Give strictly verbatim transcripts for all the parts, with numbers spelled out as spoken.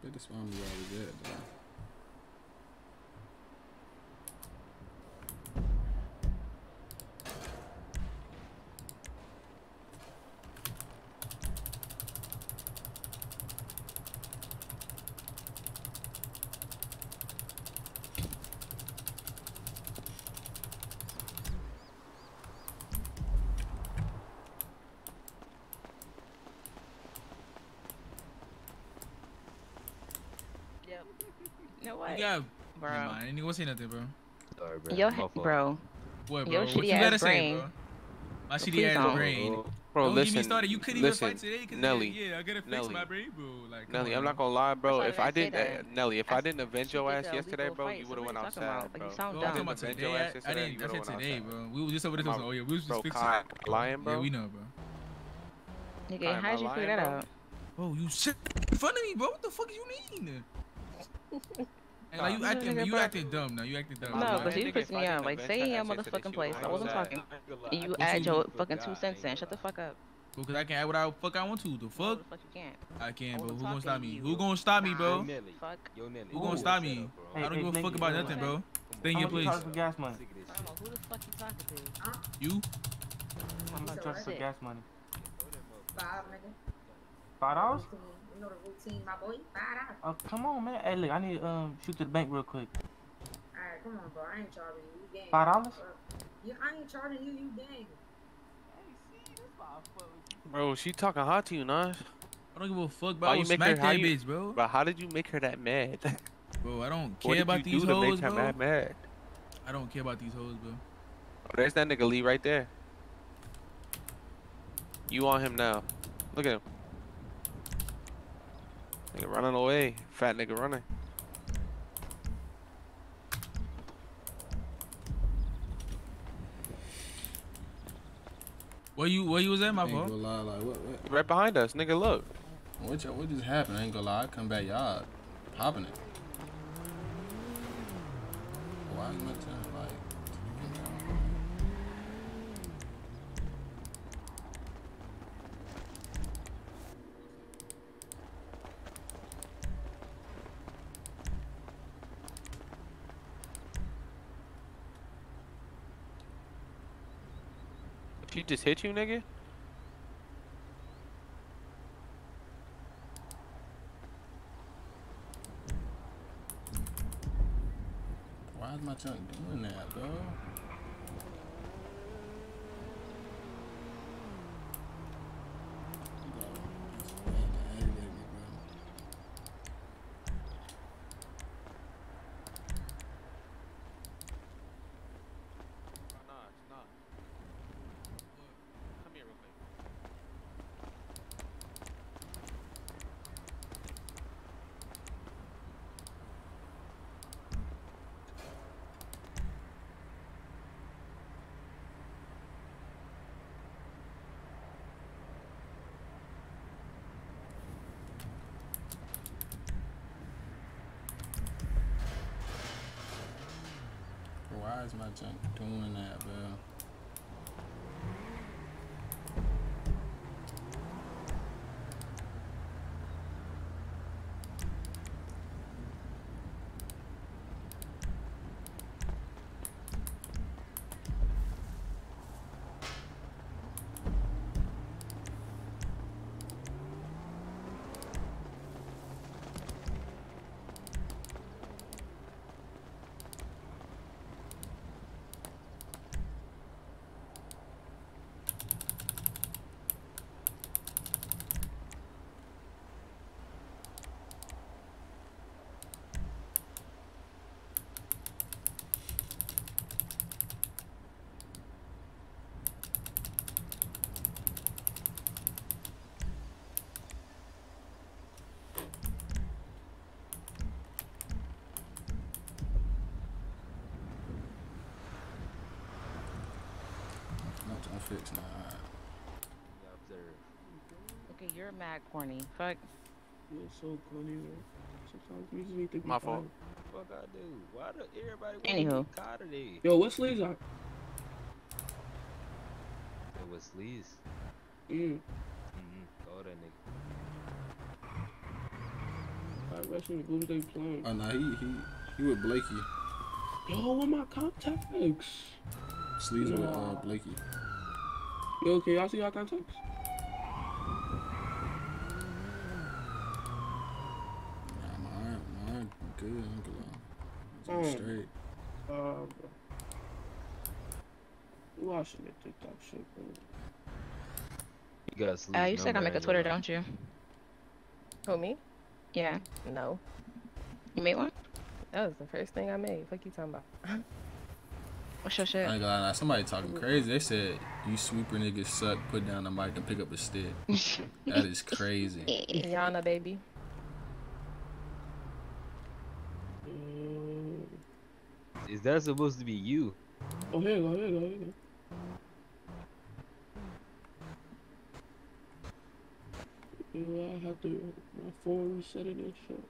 They just spawned me where I was at, though. Yep. You know what? You got, bro. Never mind. Ain't gonna say nothing, bro. Sorry, bro. Yo, My fault. bro. What, bro? Yo, What shitty you ass gotta brain. say, bro? My So shitty please ass don't. brain. Bro, bro Don't listen. get me started. You couldn't listen, even fight today because Nelly. yeah, I gotta fix Nelly. my brain, bro. Like, come Nelly, on, I'm bro. not gonna lie, bro. First If I I didn't didn't, say uh, that. Nelly, if I I s- didn't avenge she your did ass that yesterday, illegal bro, fight, you so would have what went are you talking about? outside, Like, bro. you sound Bro, I'm talking dumb. about Avenge your today. ass I, I yesterday, didn't. you I would've said went today, outside. bro. We was just over this. Am I- Oh yeah, we was just Bro, fixing. Kai, lying, bro. Yeah, we know, bro. Nigga, Kai, am how I did you figure lying, that bro? out? Bro, you shit in front of me, bro. What the fuck you mean? And like, you No, acting, nigga, you bro. acting dumb now. You acting dumb. Am I No, lying, because you nigga? pissed If I me didn't off. Like, avenge stay her in your ass yesterday, she motherfucking would've place. went I wasn't outside. talking. And you What's add your- your fucking two cents in. Shut the fuck up. Because I can add what I fuck I want to. The No, fuck? the fuck you can't. I can, I bro. wasn't Who gonna talking stop to me? you. Who gonna stop me, Nah. bro? Yo, Nelly. Fuck. Yo, Nelly. Who gonna Ooh, stop shut me? up, bro. I don't Hey, give a hey, fuck nigga, about uh, nothing, bro. Come Stay in How your much you place. charge for gas money? Sick of this I shit. don't know who the fuck you talking to. You? I'm not charging for Shit. gas money. Throw that motherfucker. Five, nigga. Five dollars? Routine. You know the routine, my boy. Five dollars. Oh, come on, man. Hey, look, I need to um shoot to the bank real quick. Alright, come on, bro. I ain't charging you. You gang. Five dollars? Yeah, I ain't charging you. You gang. Bro, she talking hot to you, Nas. I don't give a fuck, bro. Why I you will make her- smack how that you- bitch, bro. Bro, how did you make her that mad? Bro, I don't What care did about you these do to hoes, make her bro. mad, mad? I don't care about these hoes, bro. Oh, there's that nigga Lee right there. You on him now. Look at him. Nigga running away. Fat nigga running. Where you, where you was at, my I ain't fault? gonna lie, like, what, what, Right behind us, nigga, look. what, y'all- what just happened? I ain't gonna lie, I come back yard, popping it. Why is my time, like, She just hit you, nigga? why is my chunk doing that, bro? Bro, it's fucking aggravating me, bro. Nah, it's not. Come here real quick. Bro, why is my junk doing that, bro? My junk fixed now, alright. You observe. Okay, you're mad corny. Fuck. You're so corny, man. Sometimes we just need to be My fault. Fuck I do. Why do everybody want Anywho. to be caught today? Yo, what sleeves are? It was Lee's. Mm. Mm-hmm. Go that nigga. Alright, professional. Who was they playing? Oh, no, he, he, he with Blakey. Yo, what my contacts? Sleeves with uh, Nah. Blakey. Yo, can y'all see our contacts? Nah, mine, mine good. I'm good. Oh. I'm straight. Uh, bro. You watching that TikTok shit, bro. You got sleep. Uh, you said I make a Twitter, don't you? Who, me? Yeah. No. You made one? That was the first thing I made. Fuck you talking about? What's your shit? I ain't gonna lie, somebody talking crazy. They said, you sweeper niggas suck, put down the mic and pick up a stick. That is crazy. Yana, baby. Mm. Is that supposed to be you? Oh, here you go, here you go, here you go. Yeah, I have to, my phone reset it and shit.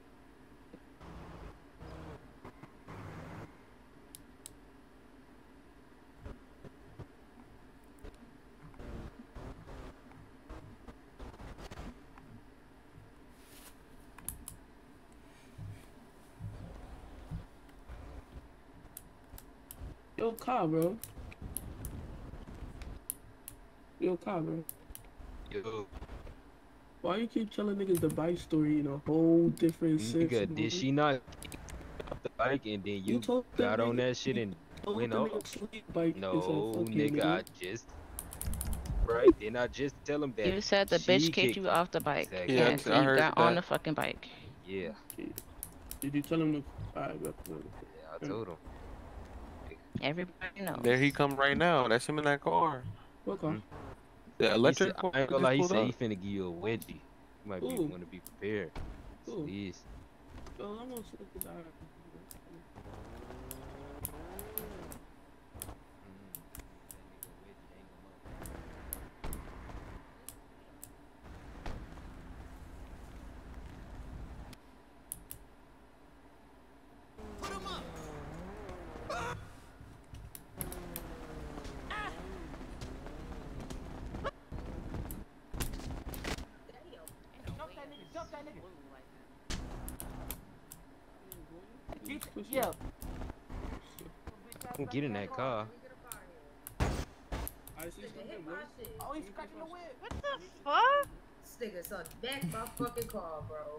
Yo, Kai, bro. Yo, Kai, bro. Yo, Why you keep telling niggas the bike story in a whole different sense? nigga, bro? did she not off the bike and then you, told got that on nigga- that shit and told went the off? nigga sleep bike No, and said, "Fuck you, nigga, I just right. Didn't I just tell him that? You said the she bitch kicked you off the bike. Exactly. Yeah, and so I you heard got on that. the fucking bike. Yeah, Did you tell him to? Alright, bro. yeah, I told him. Everybody knows. There he come right now. That's him in that car. What car? Hmm. The He electric said, car. I ain't gonna just lie, he pulled said up. he finna give you a wedgie. You might be Ooh. want to be prepared. Ooh. Please. Yo, I'm gonna sleep with that. Yeah. Get in that car. I see something, bro. Oh, he's scratching the whip. What the fuck? Stickers on back my fucking car, bro.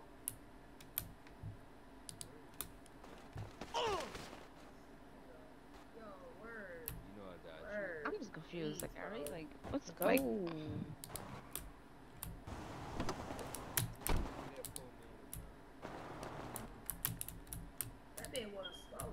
Yo, word, You know I got you. word. I'm just confused. Like, alright, like, what's Go. like? That man wanna smoke.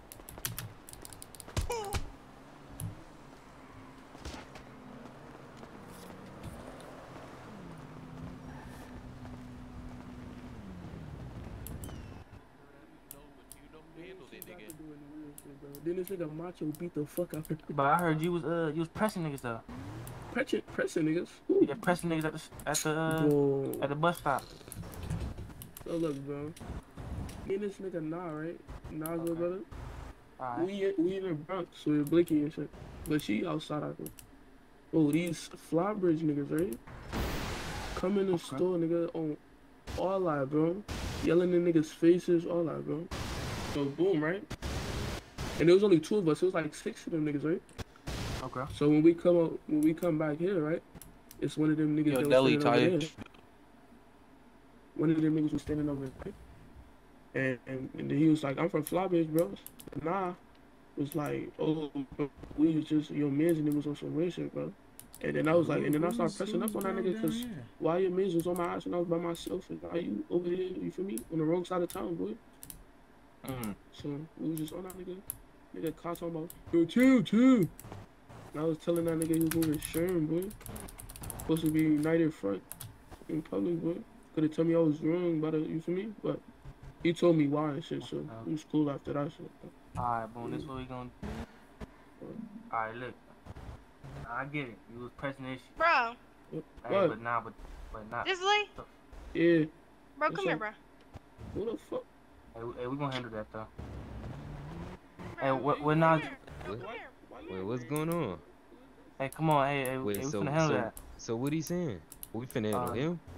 Then this nigga Macho beat the fuck out of him. But I heard you was uh you was pressing niggas though. Pressing, pressing niggas. Ooh. Yeah, pressing niggas at the at the uh, Bro. at the bus stop. So look, bro. Me and this nigga Nah, right? Nah, little Okay. brother. Alright. We we in the Bronx with Blicky and shit. But she outside out there. Oh, these Flybridge niggas, right? Come in the Okay. store, nigga, on all that, bro. Yelling in niggas' faces, all that, bro. So boom, right? And there was only two of us. It was like six of them niggas, right? Okay. So when we come up, when we come back here, right? It's one of them niggas Yo, that was Deli standing over there. tired. One of them niggas was standing over there. And, and, and then he was like, I'm from Flybridge, bro. And Nah was like, oh, bro, we was just, your mans and it was on some weird shit, bro. And then I was like, and then I started pressing up on that nigga because why your mans was on my ass and I was by myself. And now you over here, you feel me? On the wrong side of town, boy. Mm. So we was just on that nigga. Nigga caught talking about, yo, chill, chill. And I was telling that nigga he was moving Sherm, boy. Supposed to be United Front in public, boy. Could have told me I was wrong about it, you feel me? But he told me why and shit, so it was cool after that shit. Alright, boom, this what we gonna Alright, look. I get it. You was pressing this shit. Bro, What? Hey, What? but nah, but but not. this Lee? Yeah. Bro, What's come here, up? bro. Who the fuck? Hey, we- hey, we gonna handle that though. Hey, Bro, what come what now? here. Bro, What? come here. Wait, what's going on? Hey, come on, hey, hey, Wait, hey we so finna handle so that. so what he saying? We finna handle Uh, him?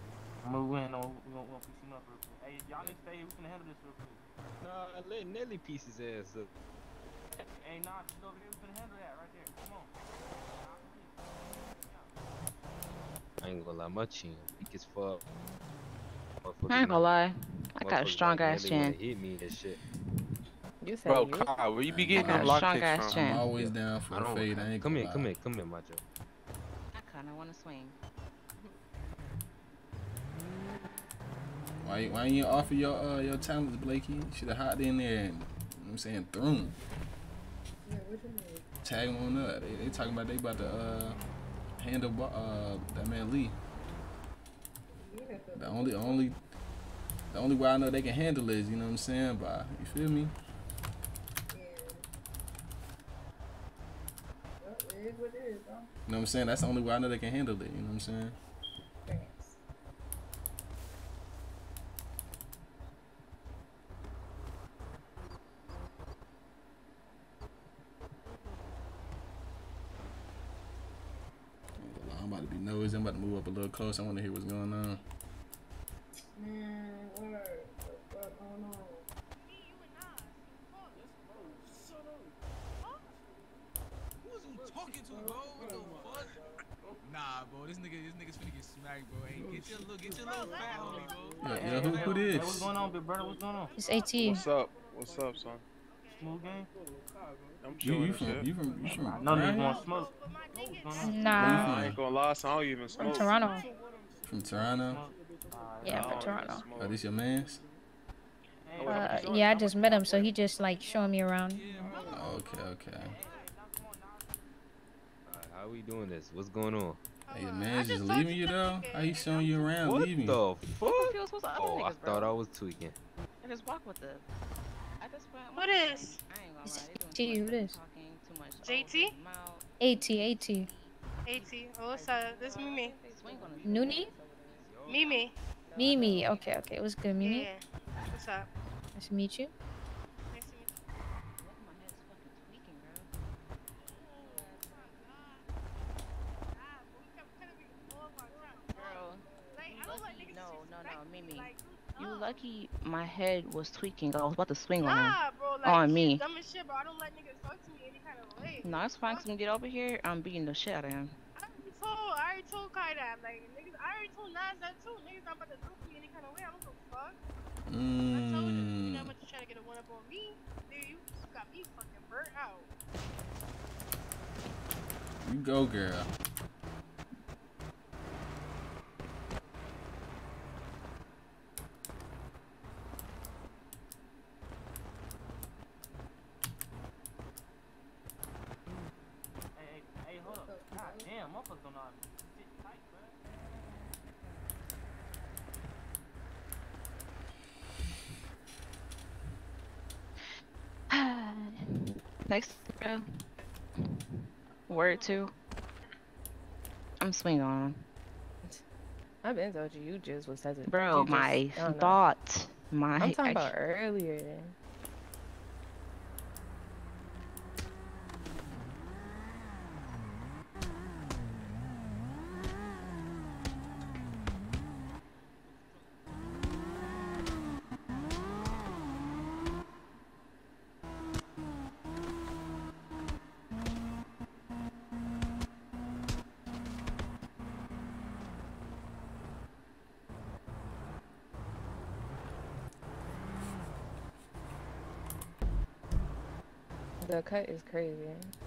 Move in. On, we gonna, we gonna piece him up real quick. Hey, y'all niggas stay here. We can handle this real quick. Nah, let Nelly piece his ass up. Hey, nah, shit over here. We can handle that right there. Come on. I ain't gonna lie, my chin weak as fuck. I ain't gonna lie. I got a Motherfuckers strong like ass Nelly wanna chin. hit me and shit. You said Bro, you? Kyle, where you be I getting got them a lock strong kicks ass from? chin. I'm always down for I a don't. fade. I ain't Come gonna here, lie. come here, come here, Macho. I kinda wanna swing. Why, why you offer your uh, your talents, Blakey? Should have hopped in there and, you know what I'm saying, threw him. Yeah, what you mean? Tag him on up. They, they talking about they about to uh, handle uh, that man Lee. Yeah, but The only, only, the only way I know they can handle it is, you know what I'm saying, by, you feel me? yeah. Well, it is what it is, bro. You know what I'm saying? That's the only way I know they can handle it, you know what I'm saying? Thanks. I'm about to be nosy. I'm about to move up a little closer. I want to hear what's going on. Man, word. What's going on? Who's you talking to, bro? What the fuck? Nah, bro, this nigga, this nigga's finna get smacked, bro. Hey, get your little, get your little fat homie, bro. Yeah, yeah, who, who Hey, what's this? going on, big brother? What's going on? It's AT. What's up? What's up, son? Smooth game? I'm You, chilling you and from, shit. you from, you from, No around niggas here? want smoke. What's going on? Where you Nah, I ain't gonna lie, son. I don't even from smoke. Toronto. From Toronto? Smoke? Alright. Yeah, I from don't even Toronto. smoke. Oh, this your man's? Hey, Uh, short, yeah, I how just much- met him, so he just like showing me around. Oh, okay, okay. Alright, how we doing this? What's going on? Hey, your man's just leaving you though? How he showing you around What leaving? the fuck? Confused with the other Oh, I niggas, bro. thought I was tweaking. I just walk with them. I just went. Who this? I ain't gonna It's lie. They AT, doing who too much this? talking, too much. J T? Oh, mouth. AT, AT. AT. Oh, what's up? This is Mimi. Swing on us. Nuni? Mimi. Mimi. Okay, okay. What's good, Mimi? Yeah. What's up? Nice to meet you. Nice to meet you. My head's fucking tweaking, bro. Girl, you lucky. No, no, no, Mimi. You lucky my head was tweaking. I was about to swing on him. Nah, bro. Like, On shit me. Dumb as shit, bro. I don't let niggas talk to me any kind of way. No, it's fine. Cause when you get over here, I'm beating the shit out of him. I already told, I already told Kai that. Like, niggas, I already told Nas that too. Niggas not about to talk to me any kind of way. I don't give a fuck. I told him, you Mmm. not about to try to get a one up on me. Dude, you got me fucking burnt out. You go, girl. Hey, hey, hey, hold up. God damn, motherfuckers don't know how to sit tight, bro. Next, bro. Word two. I'm swinging on him. I've been told you you just was hesitant. Bro, You just- my I don't know. thought. My. I'm talking I- about earlier. The cut is crazy.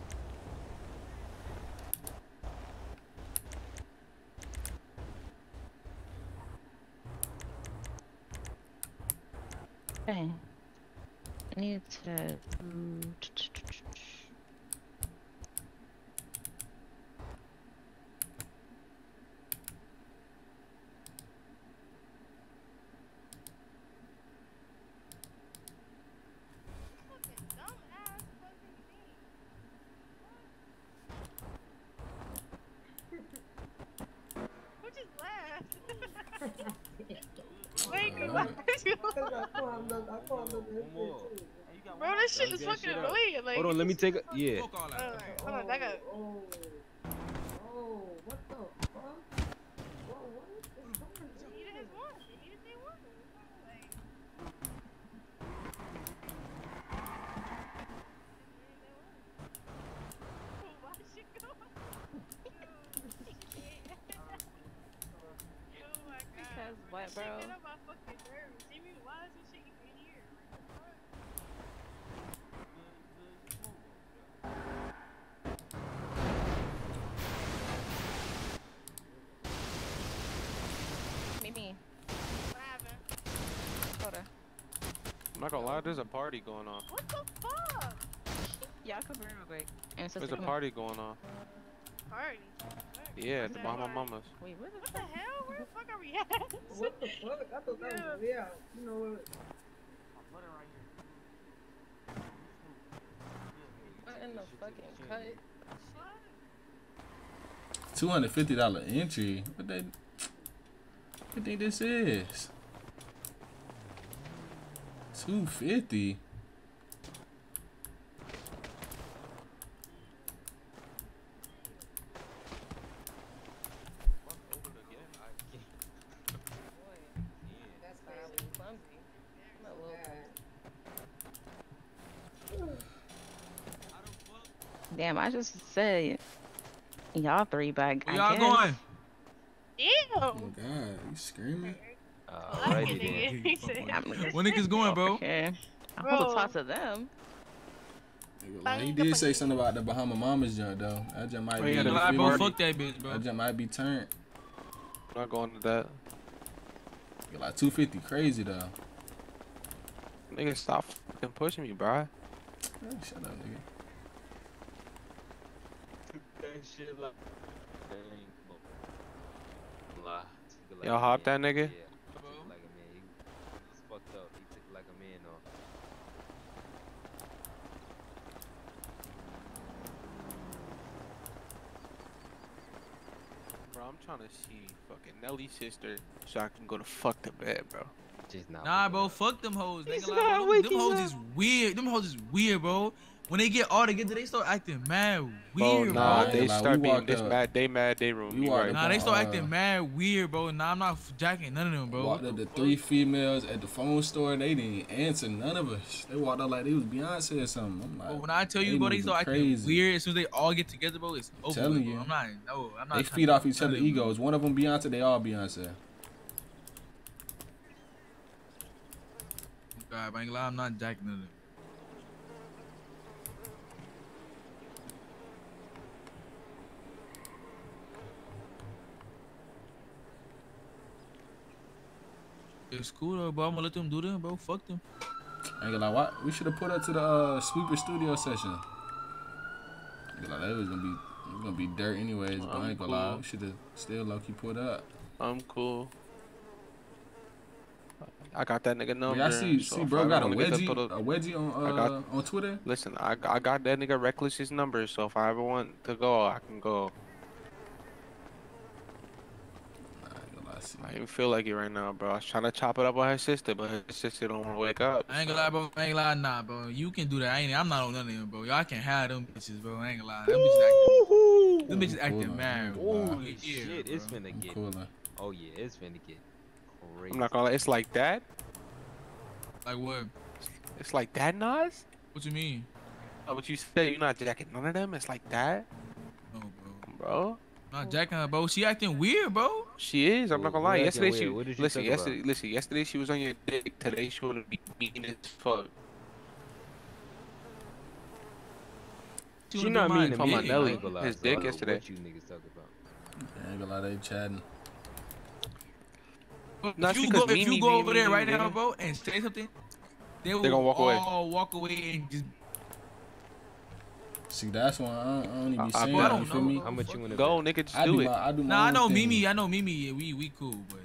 Okay. I need to. Who just laughed? Wait, cause Alright. I Bro, this shit Let's is get fucking shit up. annoying. Like, Hold on, let me take a. Yeah. Fuck all that. Alright, hold on, I got. Oh, oh, what the fuck? Whoa, what is going on? ass white bro. Shit, get on my fucking nerves. Jimmy, why is this shit even here? Mimi, What happened? hold on. I'm not gonna lie, there's a party going on. What the fuck? Y'all come here real quick. And There's sister, a come party going on. Party? Yeah, at the Bahama Mamas. Wait, where the What the hell? Where the fuck are we at? What the fuck? I thought that was way out. You know what? What in the fucking cut? Two hundred fifty dollar entry. What they? What you think this is? Two fifty. That's why I was clumsy. I'm a little Damn, I just said y'all three back. Where I y'all guess. going? Ew. Oh God, you screaming? Alrighty then. He said- I'm just Where niggas going, bro? Okay. I'm Bro. supposed to talk to them. Like, he did say something about the Bahama Mamas junk though. That junk might Oh, be. yeah, you nah, feel bro, me? fuck that bitch, bro. That junk might be turned. I'm not going to that. You're like two fifty, crazy though. Nigga, stop fucking pushing me, bro. Man, shut up, nigga. Y'all hop that nigga? Yeah. Took it like a man. He was fucked up. He took it like a man though. Bro, I'm trying to see fucking Nelly's sister so I can go to fuck to bed, bro. Just not. Nah, bro, fuck them hoes. He's Nigga, not like, bro, them, them waking hoes up. is weird. Them hoes is weird, bro. When they get all together, they start acting mad Bro, weird, nah, bro. they Like, start we being walked this up- mad, they mad, they room. we You walked right. up Nah, they start Uh, acting mad weird, bro. Nah, I'm not jacking none of them, bro. Walked up to three females at the phone store. They didn't answer none of us. They walked up like they was Beyonce or something. I'm like, But when I tell you, bro, they moving start acting crazy. weird as soon as they all get together, bro. It's over. Telling with, bro. you. I'm not. No, I'm not. They trying feed to- off each none other's of them, bro. egos. One of them Beyonce, they all Beyonce. God, but I ain't gonna lie, I'm not jacking none of them. It's cool though, bro. I'm gonna let them do them, bro. Fuck them. Ain't gonna lie, what? We should have put up to the uh, sweeper studio session. Ain't gonna lie, that was gonna be it was gonna be dirt anyways, but I ain't gonna lie, cool. we should have still low key put up. I'm cool. I got that nigga number. Yeah, I see, so see, if bro I got a wanna get wedgie, them put a wedgie on I uh, got- on Twitter. Listen, I, I got that nigga Reckless's number, so if I ever want to go, I can go. I even feel like it right now, bro. I was trying to chop it up with her sister, but her sister don't want to wake up. I ain't gonna lie, bro. I ain't gonna lie, nah, bro. You can do that. I ain't. I'm not on none of them, bro. Y'all can have them bitches, bro. I ain't gonna lie. Them bitches acting. Them bitches acting mad. Oh Yeah, shit, bro. it's finna get. Cooler. Oh yeah, it's finna get crazy. I'm not gonna lie, it's like that. Like what? It's like that, Nas. What you mean? Oh, what you said? You're not jacking none of them. It's like that, No, bro. bro. Not jacking her, bro. She acting weird, bro. She is. I'm not gonna What lie. acting Yesterday weird? she What did you listen. talk about? Yesterday, listen. Yesterday she was on your dick. Today she wanna be mean as fuck. She She wanna not be mean my to me. Talking about dick. Nelly, I ain't gonna lie, his bro. dick I don't know yesterday. What you niggas talk about? Ain't gonna lie, they chatting. Not If you because go, if me, you me, go me, over me, there me, right now, nigga. bro, and say something, they will gonna walk away. all walk away and just. See, that's why I don't, I don't even be I- I- saying I that, don't you feel know, me? bro. How much you wanna Go, bet? nigga, just I do do it. my, I do my Nah, I own know thing. Mimi. I know Mimi. Yeah, we we cool, but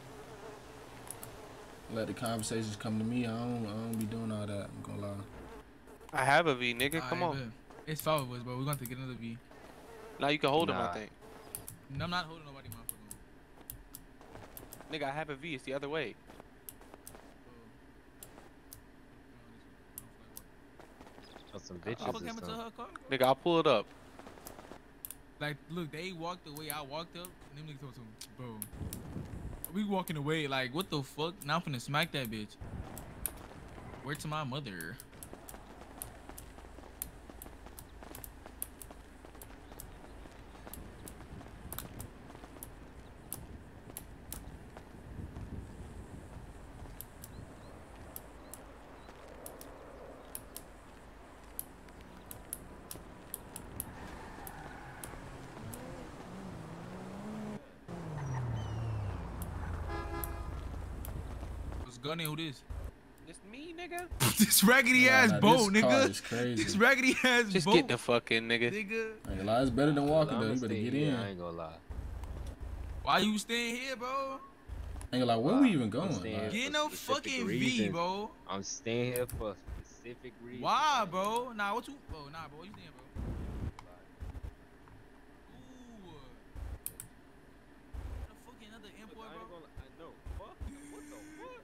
Let the conversations come to me. I don't, I don't be doing all that. I'm gonna lie. I have a V, nigga. Come Alright, on. bet. It's five of us, bro. We're going to get another V. Now you can hold him. Nah. I think. No, I'm not holding nobody, motherfucker. Nigga, I have a V. It's the other way. Oh, some I bitches fuck or happened to something. her car? Nigga, I'll pull it up. Like, look, they walked the way I walked up, and them niggas told him, bro, we walking away. Like, what the fuck? Now I'm finna smack that bitch. Where to my mother? Gunny, who this? It's me, nigga. This raggedy Nah, ass nah, boat, this car nigga. is crazy. This raggedy ass Just boat. get the fuck in, nigga. Nigga. I ain't gonna lie, it's better than walking I'ma though. You better stay get here, in. I I ain't gonna lie. Why you staying here, bro? ain't gonna lie, where we even I'm going? staying Like, here Get for no specific fucking V, reasons. bro. I'm staying here for a specific reason. Why, bro? Nah, what you? Oh, nah, bro. What you saying, bro? Ooh. What the fuck, another import, I bro? ain't gonna lie, I know. Fuck. What the fuck?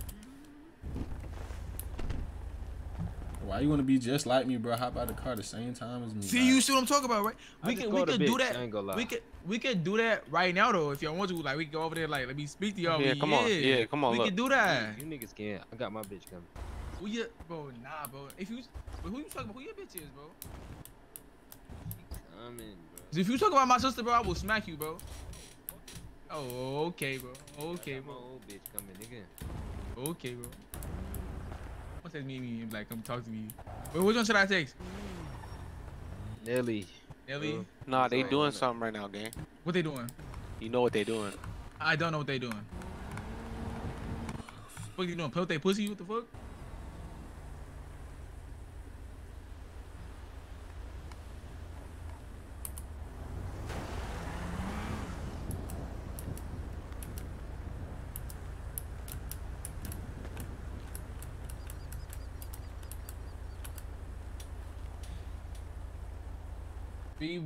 why you wanna be just like me, bro? Hop out the car at the same time as me. See, like, you see what I'm talking about, right? I We just can, we called a can do bitch, that. I ain't gonna lie. We can, we can do that right now, though. If y'all want to, like, we can go over there, like, let me speak to y'all. Yeah, We- come on. Yeah, come on, We look. can do that. You niggas can't. I got my bitch coming. Who you, bro? Nah, bro. If you, but who you talking about? Who your bitch is, bro? Coming, bro. 'Cause if you talk about my sister, bro, I will smack you, bro. Oh, okay, bro. Okay, I got my bro. old bitch coming, nigga. Okay, bro. What's that mean? Me and like, come talk to me. Wait, which one should I text? Nelly. Nelly? Uh, Nah, they Sorry, doing I'm not- something right now, gang. What they doing? You know what they doing. I don't know what they doing. What you doing? Put they pussy? What the fuck? Be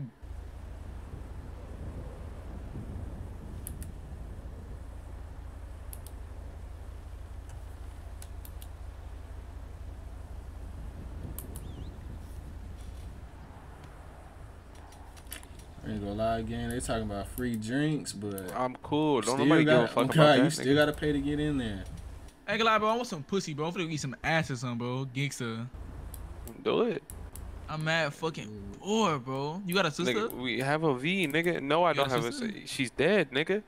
I ain't gonna lie again. They talking about free drinks, but I'm cool. Don't still nobody give a got, fuck okay, about you that. still nigga. gotta pay to get in there. I ain't gonna lie, bro. I want some pussy, bro. I'm finna eat some ass or something, bro. Gangsta. Do it. I'm mad fucking bored, bro. You got a sister? Nigga, we have a V, nigga. No, I You got don't a have a. sister? s- She's dead, nigga.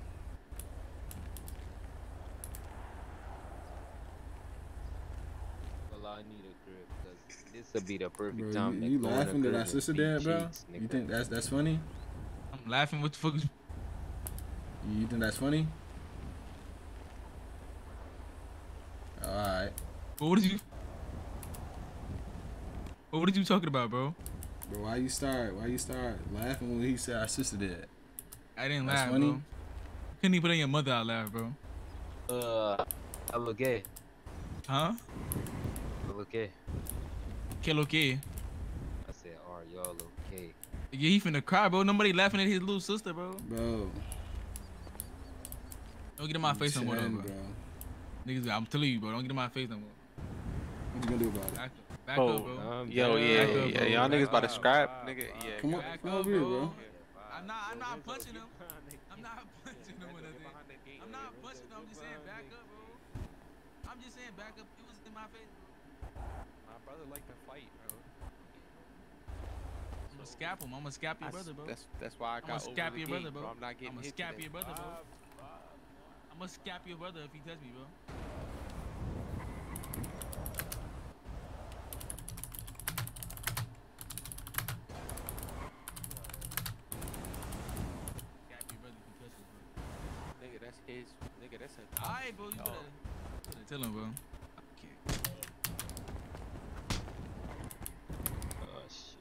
Well, I need a crib because this will be the perfect Bro, time. you, to you go in the laughing that crib our and sister beat dead, bro? cheeks, You nigga. think that's that's funny? I'm laughing. What the fuck? Is... You think that's funny? All right. But what did you? But what did you talking about, bro? Bro, why you start? Why you start laughing when he said our sister dead? I didn't That's laugh, funny? bro. Couldn't even put in your mother out laugh, bro. Uh, I look gay. Huh? I look gay. Que lo que? I said, are y'all okay? Yeah, he finna cry, bro. Nobody laughing at his little sister, bro. Bro. Don't get in my I'm face no more, though, chatting, bro. bro. Niggas, I'm telling you, bro. Don't get in my face no more. What you gonna do about it? Back up, back Oh, up, bro. Um, Yo, back yeah, up, yeah, bro. yeah. Y'all niggas about to Back scrap, up, nigga. back Yeah. Come on, Back come up, over here, bro. bro. I'm not, I'm not punching him. I'm not punching him or nothing. I'm not punching him. I'm just saying back up, bro. I'm just saying back up. It was in my face, bro. My brother like to fight, bro. I'm gonna scap him. I'm gonna scap your brother, bro. That's that's why I I'm got gonna over scap the your gate, brother, bro. I'm not getting I'm gonna hit scap today. your brother, bro. I'm gonna scap your brother if he touch me, bro. Scap your brother if he touch me, bro. Nigga, that's his. Nigga, that's a. Alright, bro. You dog. better, better tell him, bro. Okay. Oh, shit.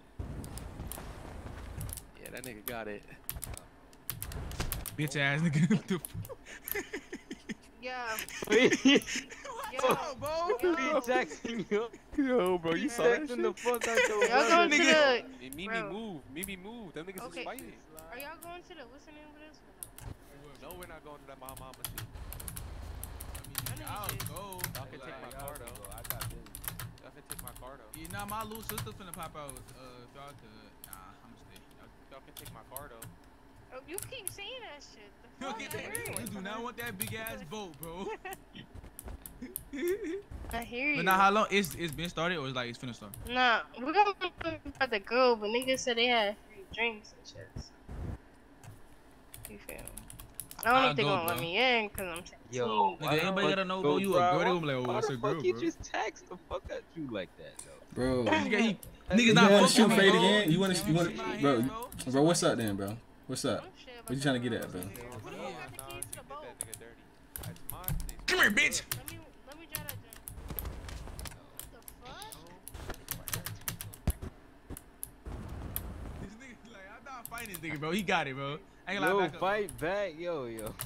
Yeah, that nigga got it. Bitch ass nigga. What the fuck? Yeah. Yo, bro. Yo. Jackson, yo. Yo, bro, you saw that Jackson shit? the fuck out your Y'all going to Nigga, the... Mimi Bro. move, Mimi move. Them niggas Okay. is fighting. Are y'all going to the... What's the name of this? No, we're not going to that mama mama shit. I'll go. Y'all can take my car though. I got this. Y'all can take my car though. Yeah, nah, my little sister finna pop out. Uh, if y'all could, nah, I'ma stay. Y'all, Y'all can take my car though. Oh, you keep saying that shit. The you fuck? get that? You do not want that big ass boat, bro. I hear you. But now, how long? It's it's been started or it's like it's finna start? Nah, we're gonna about to go, but niggas said they had free drinks and shit. So. You feel me? I don't I'll think they're go, gonna let bro. me in because I'm seventeen. Yo, Nigga, anybody gotta know, bro, you a girl, they gonna be like, oh, why that's the a fuck girl, he bro. just text the fuck at you like that, though? Bro. Nigga, he, You niggas not wanna fucking shoot with me, fade bro. again? You wanna, you wanna, See my bro, hand, bro. bro, what's up then, bro? What's up? What you trying to get at, bro? Who the fuck got the keys to the boat? Come here, bitch. Let me find this nigga, bro. He got it, bro. I ain't gonna Yo, lie, back up. fight back, yo, yo.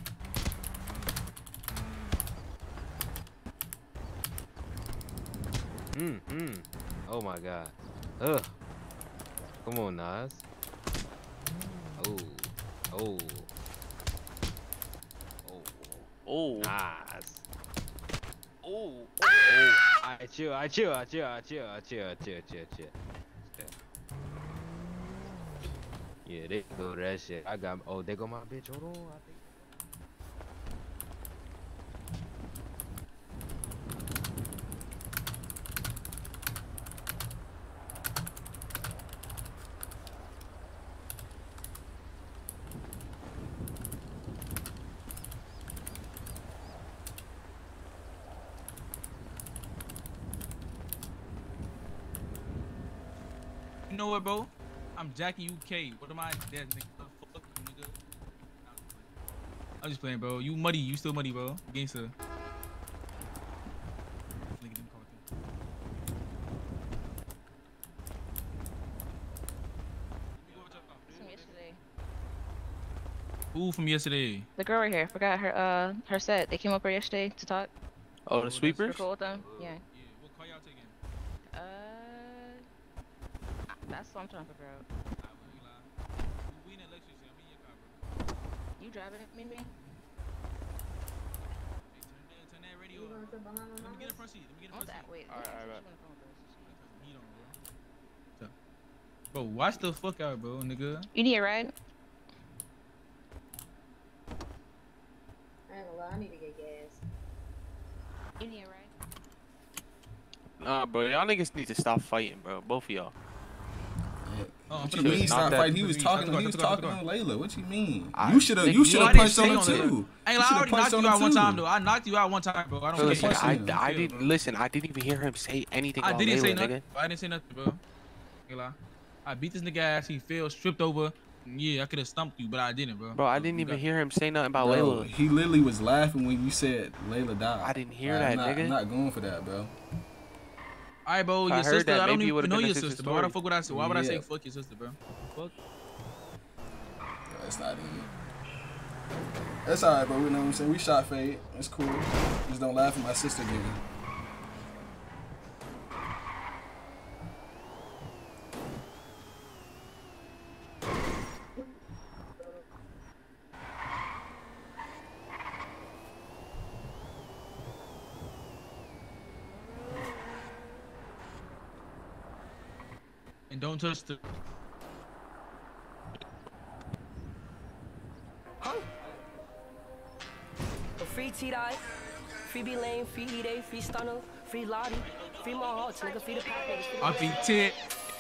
Mm, mm. Oh my god. Ugh. Come on, Nas. Oh. Oh. Oh. Oh. Nas. Oh. Oh. I chill, I chill, I chill, I chill, I chill, I chill, chill, chill. Yeah, they go to that shit. I got. Oh, they go my bitch. Hold on. I think. You know what, bro? I'm Jackie U K. What am I? That nigga. Fuck you, nigga. I'm just playing, bro. You muddy. You still muddy, bro. Gangsta. Who from yesterday? The girl right here. Forgot her. Uh, her set. They came up here yesterday to talk. Oh, the sweepers. We're cool with them. Yeah. Yeah. What car y'all taking? Uh, that's what I'm trying to figure out. We in Lexus. I'm in your car, bro. You driving it, Mimi? Hey, turn that, turn that radio on. Let me get a front seat. Let me get a front seat. Wait. All right, all right. Heat on, bro. Bro, watch the fuck out, bro, nigga. You need a ride? I ain't gonna lie, I need to get gas. You need a ride? Nah, bro, y'all niggas need to stop fighting, bro. Both of y'all. Oh, What I'm you finna mean go. stop that- fighting? He was Stop talking. the car, He was stop the car, talking stop on the Layla. What you mean? I- You should have. nigga, You you should have didn't punched say on him on there. too. I ain't You lie, I shoulda already punched knocked on you him out one too. time, though. I knocked you out one time, bro. I don't Listen, punch I, him. I didn't listen. I didn't even hear him say anything I about didn't say Layla, nothing. nigga. I didn't say nothing, bro. Ain't gonna lie. I beat this nigga ass. He fell, stripped over. Yeah, I could have stumped you, but I didn't, bro. Bro, I So, didn't you even got- hear him say nothing about Bro, Layla. he literally was laughing when you said Layla died. I didn't hear Like, that, I'm not, nigga. I'm not going for that, bro. Alright, bro, If I your heard sister. that, I don't maybe it even would've know been a your sister sister, but why the story. fuck would I say? Why would I say Yeah. fuck your sister, bro? Fuck. That's not even. That's alright, bro. You know what I'm saying? We shot Fade. It's cool. Just don't laugh at my sister again. And don't touch the. Free T-Dot, free B-Lane, free E-Day, free Stunner, free Lottie, free my hearts, nigga, free the package. I be tit.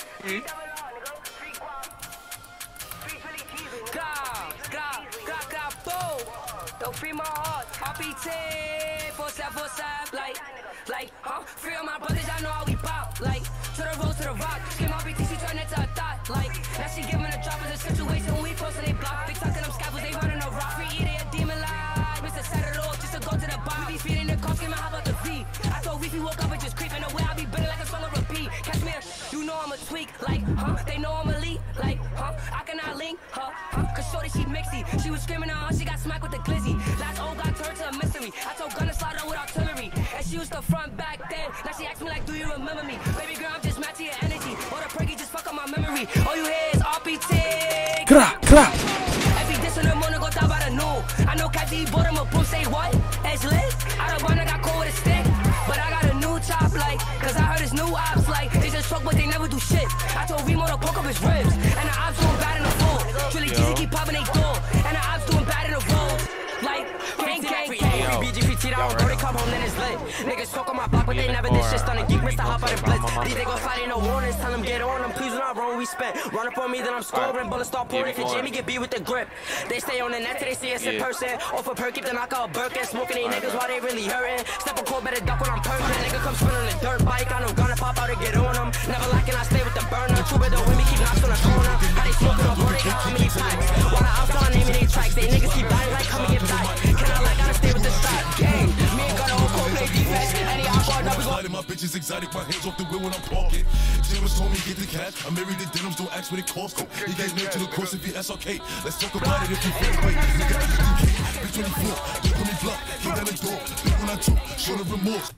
Grab, grab, grab, grab, boom. Don't free my heart, R P T, four step, four step, like, like, huh? Free all my brothers, I know how we pop, like, to the road, to the rock. Skim R P T, she turn into a thought, like, now she giving a drop as a situation when we postin' they block. Big talking them scaffolds, they running a rock. Free E-Day, a demon live, Mister Set it off just to go to the bar. We be feeding the cough, game, how about the V? I told Weefy woke up and just creeping away, I be bitter like a song of repeat. Catch me, you know I'm a tweak, like, huh? They know I'm elite, like, huh? I cannot link, huh? Huh? Cause shorty, she mixy. She was screaming out, she got smacked with the glizzy. Last old got turned to a mystery. I told Gunna slide out with artillery. And she was the front back then. Now she asked me like, do you remember me? Baby girl, I'm just matching your energy. Or the perky just fuck up my memory. All you hear is R P T. Clap, clap. Every diss in the morning go down by the noon. I know Kazi bought him a boom, say what? Edge lit. I don't wanna got cold with a stick. But I got a new top, like, cause I heard his new ops, like, they just talk but they never do shit. I told Remo to poke up his ribs. And the ops doing bad in the floor. Trilly Jeezy keep popping they door. And the ops doing bad in the road. Like, gang, gang, gang. B G P T down, they come home, then it's lit. Niggas talk on my block, but they never did shit. Stunning geek, Mister Hop out and blitz. These they gon' slide in no warnings. Tell them get on them, please do not wrong, we spent. Run up on me, then I'm scoring. Bullets start pouring. Cause Jamie get beat with the grip. They stay on the net till they see us in person. Off a perk, keep the knock out Birkin. Smoking these niggas while they really hurting. Step a cold, better duck when I'm perking. Nigga come spin on the dirt bike. I know gonna pop out and get on them. Never lacking, I stay with the burner. True, but the women keep knocks on the corner. How they smoking on board, they got how many packs. While the outs on naming they tracks. They niggas keep dying like come and get back. Can I like, gotta stay with the strap. Gang, me and Gunna whole court play defense. Any outboard, double go. My bitches exotic, my hands off the wheel when I'm parking. James told me get the cash. I married the denims, don't ask what it costs. He gave me to the course if he asks, okay. Let's talk about it if you feel wait. Nigga, I just do bitch twenty-four, don't call me block. Kick down the door, big when I choke, show the remorse.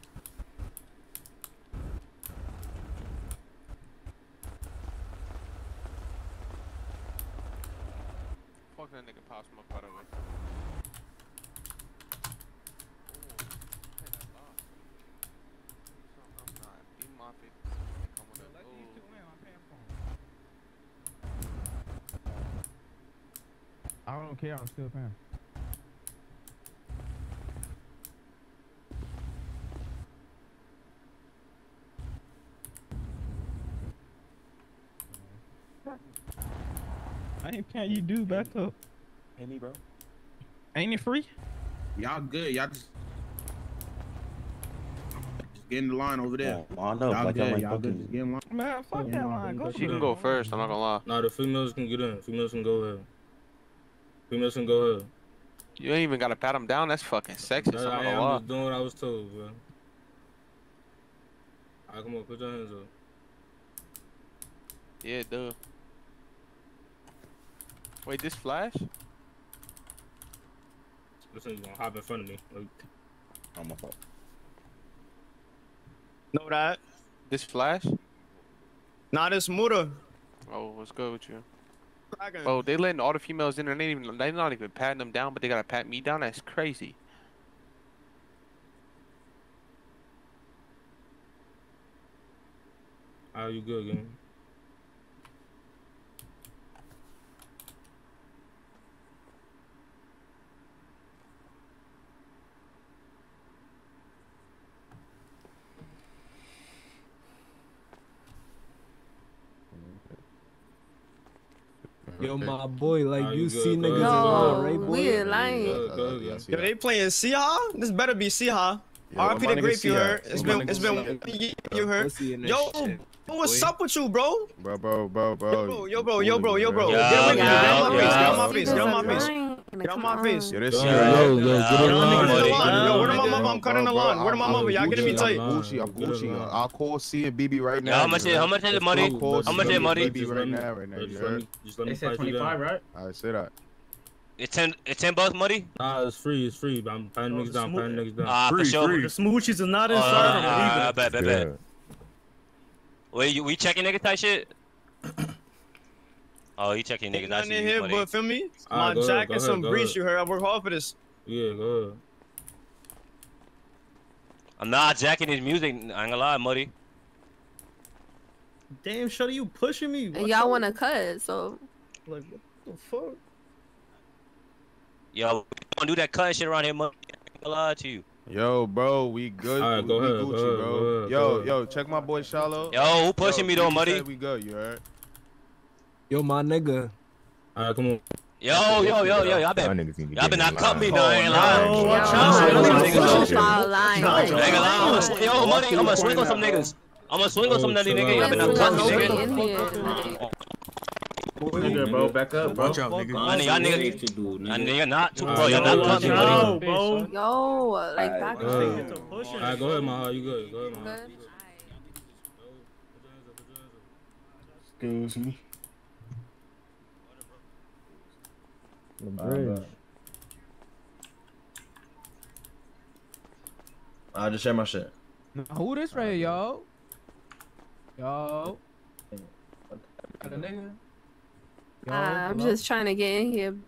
Fuck that nigga pops my butt away. I don't care, I'm still paying. I ain't paying you due back up. Hey me, bro. Ain't it free? Y'all good. Y'all just, just get in the line over there. Yeah, line up. Y'all Like good. I'm like Y'all good. fucking. Just get in line. Man, fuck that line. Go She can go first, I'm not gonna lie. Nah, the females can get in. Females can go ahead. Females can go ahead. You ain't even gotta pat him down, that's fucking sexist, I'm Nah, not I gonna am lie. just doing what I was told, bro. Alright, come on, put your hands up. Yeah, duh. Wait, this Flash? This thing's gonna hop in front of me. Like, oh, my fault. Know that? This Flash? Nah, this Muda. Oh, what's good with you? Dragon. Oh, they letting all the females in there. They ain't even, they not even patting them down, but they gotta pat me down. That's crazy. how you good, gang? Yo, my boy, like How you you see good, niggas bro? in uh, Ray No, boy. we ain't lying. Yo, they playing Siha? This better be Siha. Yo, R I P my the nigga grape you Siha. heard. It's My been, nigga it's been, Siha. you heard. Pussy in this Yo, shit, what's boy. up with you, bro? Bro, bro, bro, bro. Yo, bro, yo, bro, yo, bro. Yo, Get away from me. yo, Get on my yo. face. Get on my face. Get on my face. Yo, this Yo, shit. yo, Yo, get yo, on get the in line. line. Yo, where the mama? I'm cutting the line. Where the mama? Y'all getting me tight. I'm Gucci. I'm Gucci. I'll call C and B B right now. Yo, how much is- how much is the money? I'll call How much C is and the money? B B right now, right now. You Just let heard? me, just let me They said fight you down. twenty-five, right? I said that. It's ten. It's ten bucks, money. Nah, it's free. It's free. But I'm patting niggas down. Patting niggas down. Ah, for sure. The smoochies are not Oh, inside uh, of it uh, either. I bet, bet, bet. Wait, you, we checking niggas type shit? Oh, you checking niggas? Ain't I nothing see in you, here, money. but feel me? All My right, go ahead, jacket go and some ahead, go breeze. ahead. You heard? I work hard for this. Yeah, go ahead. I'm not jacking his music. I ain't gonna lie, muddy. Damn, Shuddy, you pushing me. And y'all want to cut, so. Like, what the fuck? Yo, we don't do that cutting shit around here, muddy. I ain't gonna lie to you. Yo, bro, we good. All right, we, go we ahead, Gucci, go ahead, bro. go ahead, yo, go ahead. yo, check my boy Shallow. Yo, who pushing me though, he muddy? said we good, you heard? Yo, my nigga. All right, come on. Yo, yo, yo, yo, y'all been, y'all been not cut me though. I ain't lying. Oh, watch I'm out. gonna swing on some Watch niggas. Y'all though. lying. I ain't gonna lie. I'm gonna swing- Yo, muddy, I'm gonna swing on some niggas. I'm gonna swing on some nutty nigga. Y'all been not cut me, Nobody nigga. in here. Nigga, bro, back up, bro. Watch out, nigga. I know y'all niggas, I know y'all not too, bro. Y'all Alright, not cut me, watch out, muddy. bro. Yo, like back Go up. ahead. All right, go ahead, Maha. You good? Go ahead, Maha. Good. Excuse me. I just share my shit. Who this right, yo? Yo. Got a nigga? Yo, Uh, I'm hello? just trying to get in here.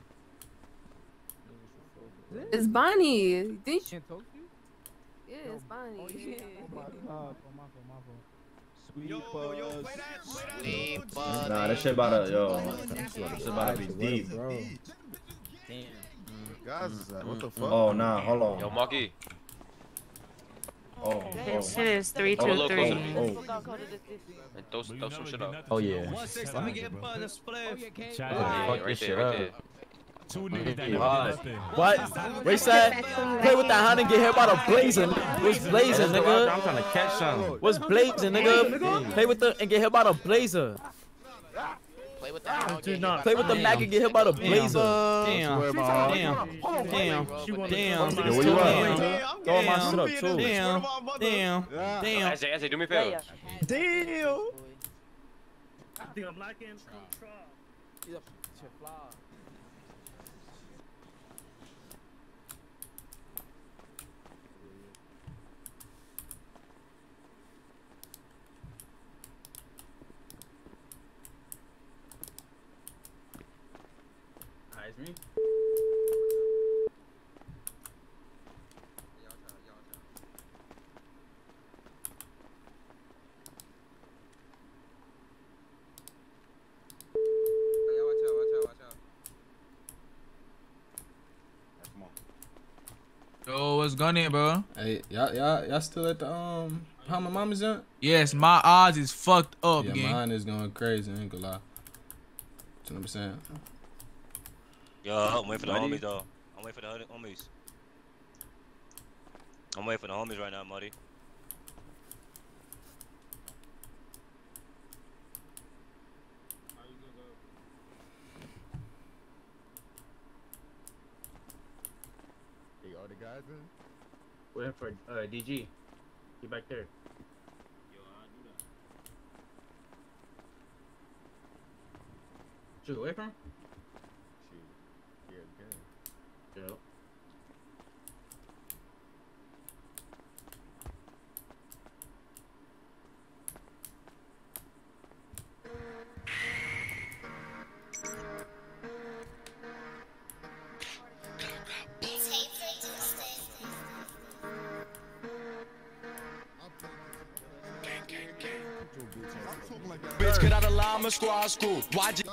It's Bonnie. Did Can't talk to you? Yeah, it's Bonnie. Yeah. Oh my god, oh my god, my god. Sweet buzz. Nah, that shit about to, yo. That shit about to be deep. Bro. Guys, is that- what the fuck? Oh, nah, hold on. Yo, Marky. Oh, oh. This shit is three Oh, two look, three. Oh, And throw, throw some shit up. oh yeah. Let me get butter split. Yeah, Fuck right this there, shit right up. there. Two niggas that What? Ray said, play with that hand and get hit by the blazing. What's blazing, nigga? I'm trying to catch some. What's blazing, nigga? Play with the and get hit by the blazer. Play Play with the Mac. Dude, nah. Play with the Mac and get hit by the blazer. Damn. Damn. Damn. Damn. Yo, where you at? Damn. Throw my shit up too. Damn. Damn. Damn. S J, S J, do me a favor. Damn. I think I'm lacking. It's me. Yo, what's going on, bro? Hey, y'all, y'all, y'all still at the um? How my mom is at? Yes, my odds is fucked up, Yeah, gang. mine is going crazy. I ain't gonna lie. You know what I'm saying? Yo, I'm waiting for the homies, though. I'm waiting for the homies. I'm waiting for the homies right now, Muddy. Hey, all the guys in? Waiting for uh, D G. Get back there. Shoot, away from him? Shoot. Yeah, Yo. Bitch, get out of line, my squad school. Why'd you?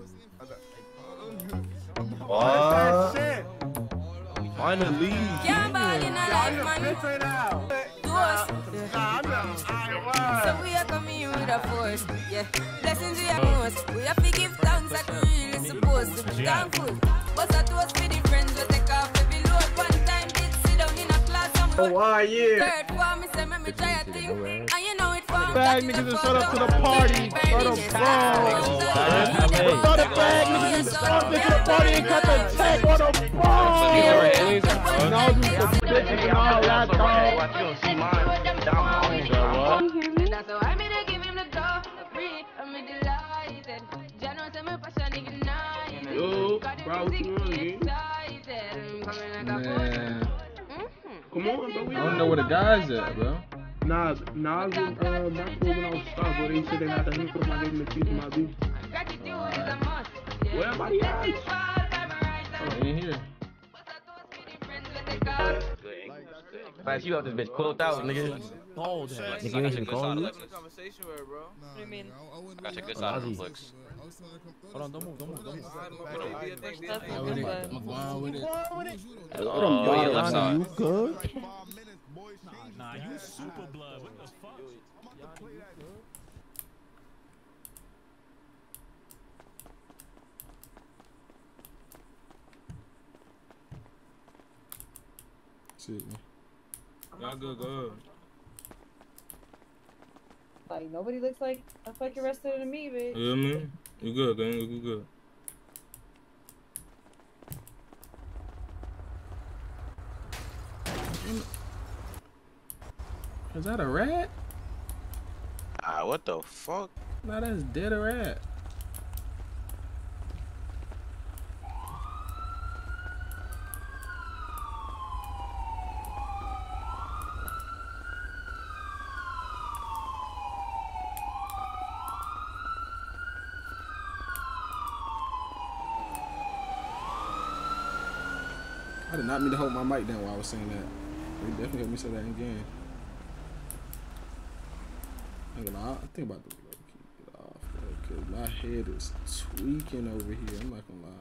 What? Finally. Yeah, but in a life, man. Do us. So we are coming in with a force. Yeah. Blessings we have most. We have to give thanks like we really supposed to be thankful. But that was for the friends we take off every load. One time did sit down in a class and we Oh, why, yeah. third for me, say me try a thing. And you know it for Bag niggas just shut up to the party. Shut up, bro. Throw the bag niggas just shut up to the party and cut the check on the phone. No, do some bitches and all that, dog. That's how I made to give him the door. Free, I'm delighted. Jano say me passion ignited. Yo, bro, what you on, dude? Man, Come on, bro. I don't know where the guys at, bro. Nah, nah, I was in uh, Maxwell when I was stuck, but they said they had to hook up my nigga in the season, my dude. Where everybody at? Oh, they ain't here. Flash, you got this bitch pulled out, nigga. Hold that. Nigga, You ain't even calling me? I got your good side of the flicks. Hold on, don't move, don't move, don't move. I'm going with it. Oh, your left side. You good? Nah, you super blood. What the fuck? Shit, man. Y'all good, good. Like nobody looks like a fucking arrested than me, bitch. You know what I mean? You good, gang. You good. Is that a rat? Ah, what the fuck? Nah, that's dead a rat. I did not mean to hold my mic down while I was saying that. They definitely helped me say that again. I ain't gonna lie, I think about to like, keep it off, bro, cause my head is tweaking over here. I'm not gonna lie.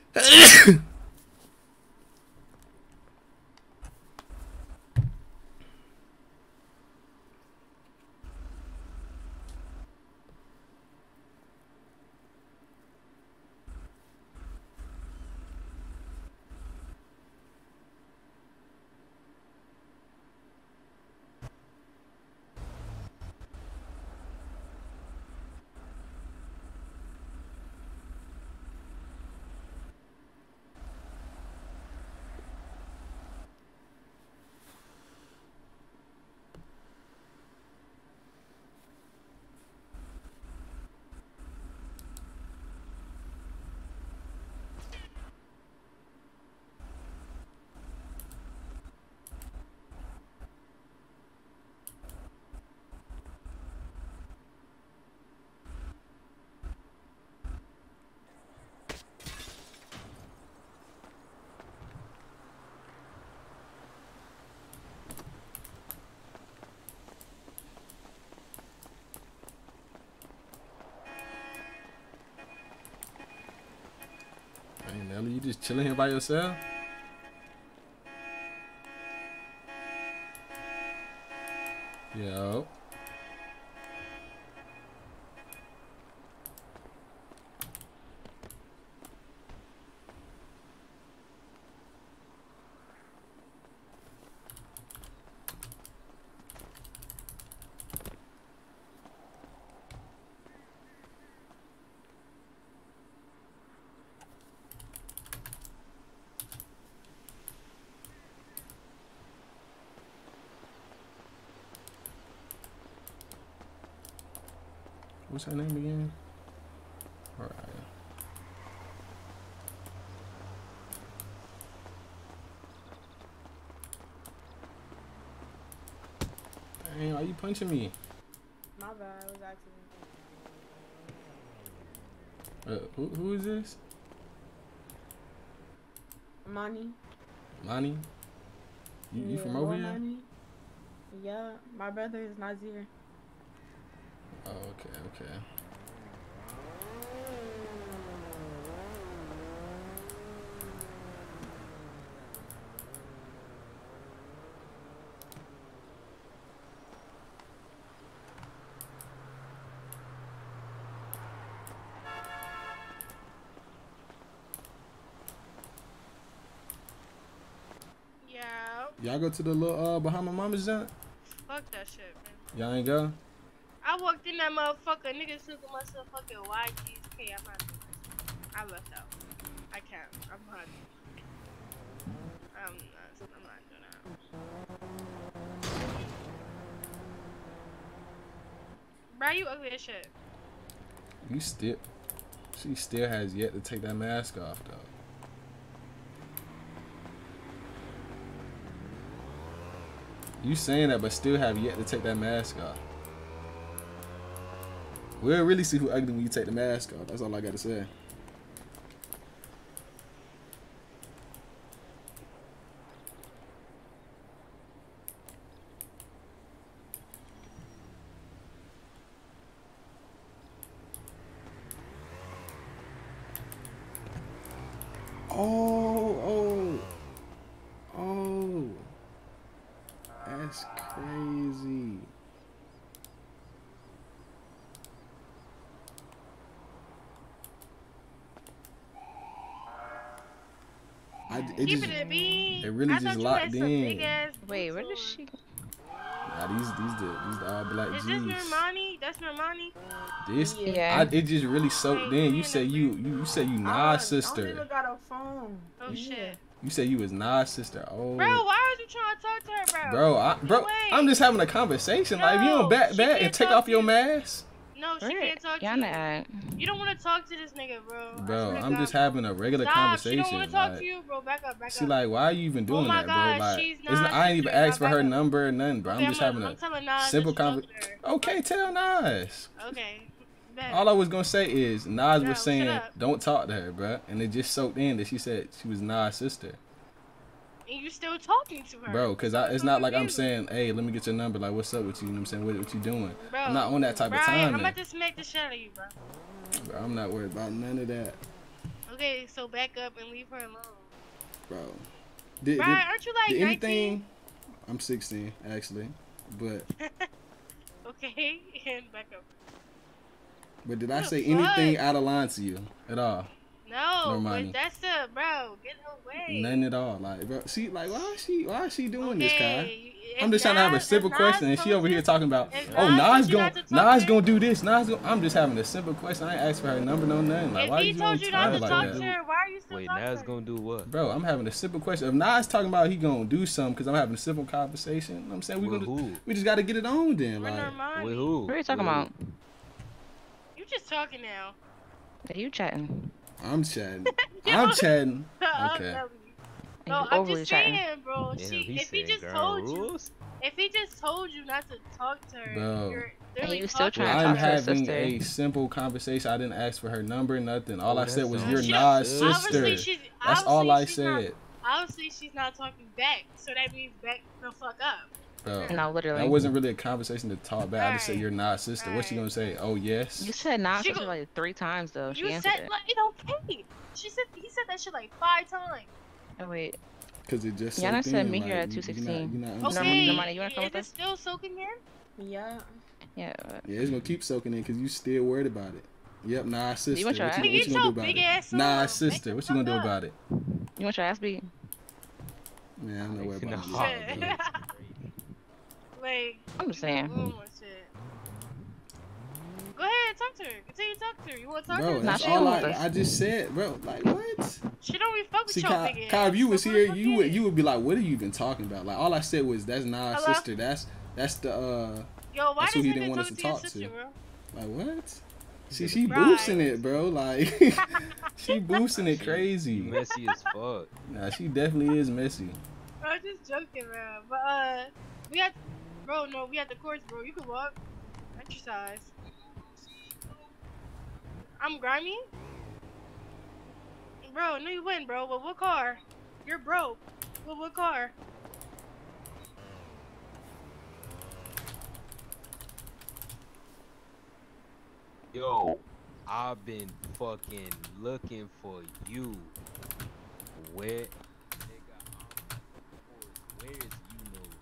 Hey, Nelly, you just chilling here by yourself? Yo. What's her name again? All right. Hey, why you punching me? My bad, it was accident. Uh, who who is this? Money. Lonnie? You, you Yeah, from over Lil here? Money. Yeah, my brother is Nazir. Oh, okay, okay. Yeah. Y'all go to the little uh Bahama Mama's junk? Fuck that shit, man. Y'all ain't go? I walked in that motherfucker, niggas took myself fucking Y Gs K. I'm not doing that shit. I left out. I can't. I'm not. I'm not. I'm not doing that. Bro, you ugly as shit. You still, she still has yet to take that mask off though. You saying that, but still have yet to take that mask off. We'll really see who ugly when you take the mask off. That's all I gotta say. Oh, oh, oh. That's crazy. I, it Keep just, it a bean. it really I just thought you locked had some in. big ass Wait, where boots does she? Nah, these, these the, these the all black on. Is G's. this Normani? That's Normani? This, Yeah. I, it just really soaked in. You said you, you, you said you Nas I don't sister. even got a phone. Oh shit. You said you was Nas sister. Oh. Bro, why are you trying to talk to her, bro? Bro, I, bro, No way. I'm just having a conversation. like, if you don't No, back she back and can't take talk off to your you. mask, No, she Where- can't talk to Y'all you. not at? You don't want to talk to this nigga, bro. I bro, swear to I'm just God. having a regular Stop. conversation. She don't want to talk like, to you, bro. Back up, back she up. like, why are you even doing Oh my that, bro? God, Like, she's it's not, Nas' I ain't even sister. asked for Now her back up. number or nothing, bro. Okay, I'm just I'm having gonna- a I'm telling Nas simple that you conversation. talked Okay, tell Nas. Okay. Bet. All I was gonna say is Nas No, was shut saying, up. don't talk to her, bro, and it just soaked in that she said she was Nas' sister, And you still talking to her. bro. Cause I, it's not like I'm saying, hey, let me get your number. Like, what's up with you? You know what I'm saying? What, what you doing? Bro, I'm not on that type Brian, of time. I'm now. about to smack the shit out of you, bro. Bro, I'm not worried about none of that. Okay, Okay, so back up and leave her alone. Bro. Did, Brian, did, aren't you like did nineteen? anything? I'm sixteen, actually. But Okay, and back up. but did I What say the fuck? anything out of line to you at all? No, Normani. but that's the bro. Get away. None at all. Like, bro, she like, why is she, why is she doing this, Kai? Okay, I'm just trying to have a Nas- simple if question, and Nas she over told here you- talking about, if oh, Nas Nas told you gonna, not to talk Nas to gonna do this. Nas, gonna, I'm just having a simple question. I ain't asked for her number, no nothing. Like, If why he you told on you not time to like talk that? to her, why are you still Wait, talking to Nas her? gonna do what? Bro, I'm having a simple question. If Nas talking about he gonna do something because I'm having a simple conversation, you know what I'm saying we With gonna, who? we just gotta get it on then. We're Like, Normani. With who? What are you talking With who? about? You just talking now. Are you chatting? I'm chatting. I'm chatting. I'm Okay. telling you. And No, you I'm overly just chatting. saying, bro. Damn, She, he if he said just girl told rules? you, if he just told you not to talk to her, Bro. you're And literally you still talking trying to to I'm talk to her having sister. a simple conversation. I didn't ask for her number, nothing. All Oh, I said that's was all. you're She Nas' don't- sister. obviously she's- That's all I obviously she's not- said. Obviously, she's not talking back, so that means back the fuck up. Bro, No, literally. that wasn't really a conversation to talk back. I just said Alright. you're Nas' sister. What's she gonna say? Oh yes. You said Nas She sister go- like three times though. She You answered said it. like it's okay. She said he said that shit like five times. Oh wait. Cause it just. Yana soaked said in, meet her like, at you- two you're sixteen. not- you're not No, understanding. Normani, you wanna come Is with it us? still soaking in? Yeah. Yeah. but- Yeah, it's gonna keep soaking in because you still worried about it. Yep, Nas' sister. You want your what ass- you, what you gonna do about Big it? ass Nas' arm. sister. What you gonna do about it? You want your ass beat? Man, I don't know where about Nah, it. bro. Like, I'm just saying. oh my shit. Go ahead, talk to her. Continue to talk to her. You want to talk to Bro, her? that's she all don't I, want us. I just said, bro. Like what? She don't even fuck with See, your Kai, big ass. Kai, if you was So here, what the you fuck would is? you would be like, what are you even talking about? Like all I said was that's Nas' Hello? sister. That's that's the uh. Yo, why That's who does he he didn't want us talk to to your talk sister, to. bro? Like what? See, she Right. boosting it, bro. Like she boosting it crazy. Messy as fuck. Nah, she definitely is messy. Bro, I'm just joking, man. But uh, we had, bro, no, we had the course, bro. You can walk, exercise. I'm grimy, bro. No, you win, bro. But what car? You're broke. But what car? Yo, I've been fucking looking for you. Where, nigga, I'm, where is you know?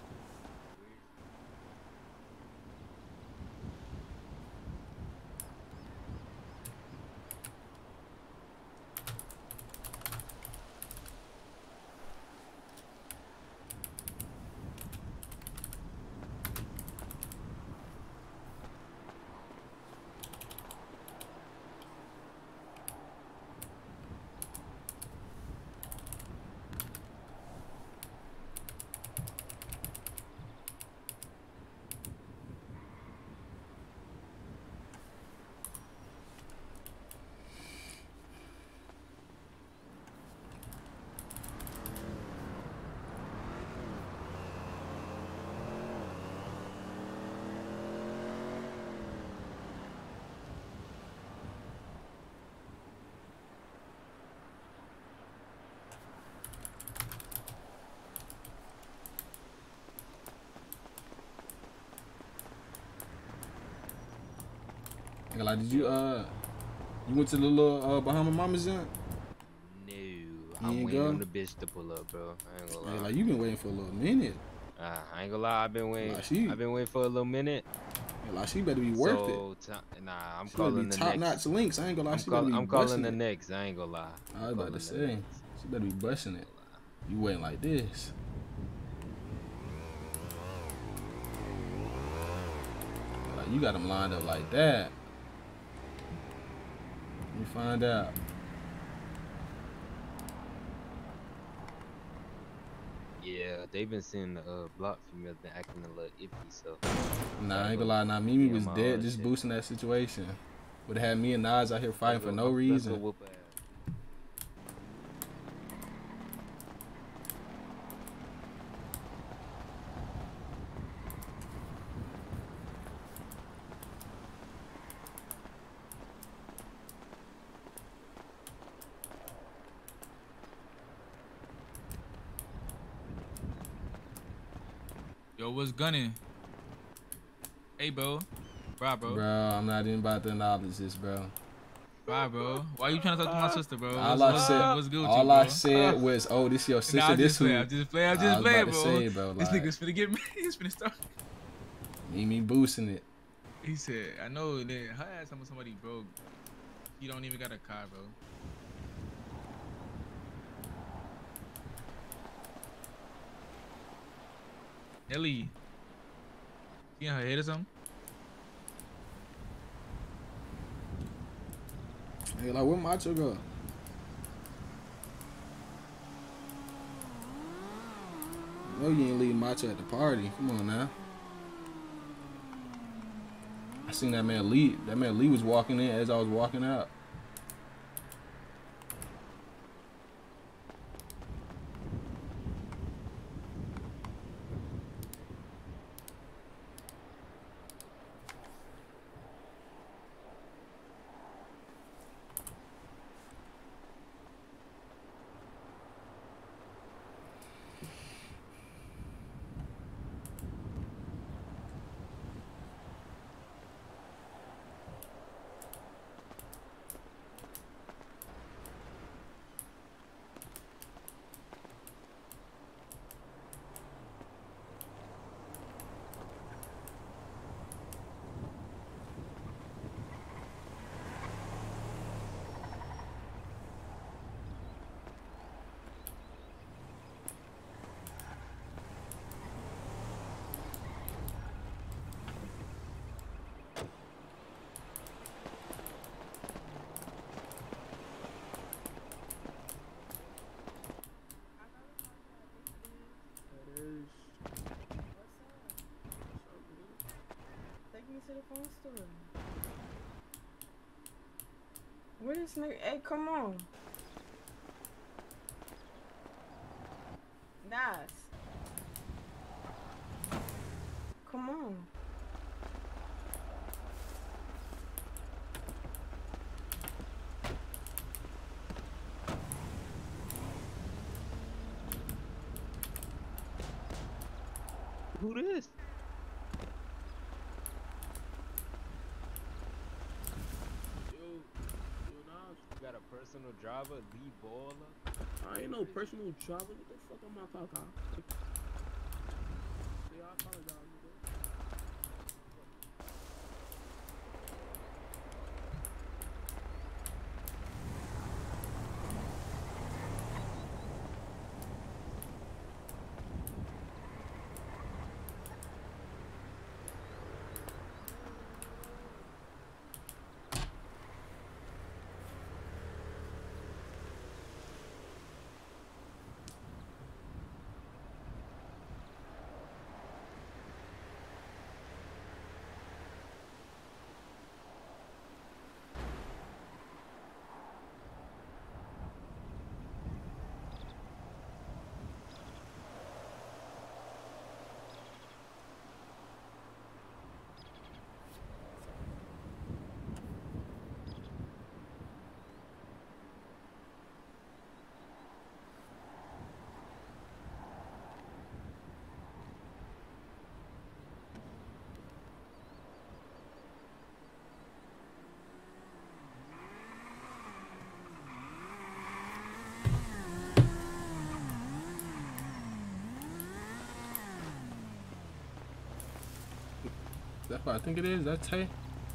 Like, did you uh, you went to the little uh Bahama Mama's joint? No, You I'm ain't waiting go? on the bitch to pull up, bro. I ain't gonna lie. Hey, like you been waiting for a little minute. Uh, I ain't gonna lie, I've been waiting. Like, she- I've been waiting for a little minute. Yeah, like she better be worth so, it. t- nah, I'm She better calling be the top next. notch links. I ain't gonna lie. I'm, She call, better be I'm calling busting the it. next. I ain't gonna lie. I was I'm about to calling the say, next. she better be busting it. You waiting like this. Like you got them lined up like that. Let me find out. Yeah, they've been seeing the uh, block females been acting a little iffy, so. Nah, I ain't gonna lie. Nah, Mimi Yeah, was my dead own just shit. boosting that situation. Would have had me and Nas out here fighting for Let's no go- let's go reason. whoop her ass. Yo, what's gunning? Hey, bro. Bro, bro. Bro, I'm not even about to acknowledge this, bro. Bye, bro. Why you trying to talk to my sister, bro? All What's, I what's, said, what's good with all you, bro? I said was, "Oh, this your sister. Nah, I'm this just who?" playing. I'm just playing. I'm I just was playing, about bro. to say, bro. This like, nigga's finna get me. He's finna start. Me, me boosting it. He said, "I know that her ass somebody somebody broke. You don't even got a car, bro." Ellie, you in her head or something? Hey, like, where Macho go? No, you ain't leave Macho at the party. Come on now. I seen that man Lee. That man Lee was walking in as I was walking out. Take me to the phone store. Where this nigga? Hey, come on. Nas. Come on. Who this? You got a personal driver, Lee Baller? I ain't no personal driver. What the fuck am I talking? Yeah, I apologize. That's what I think it is. That's Tay.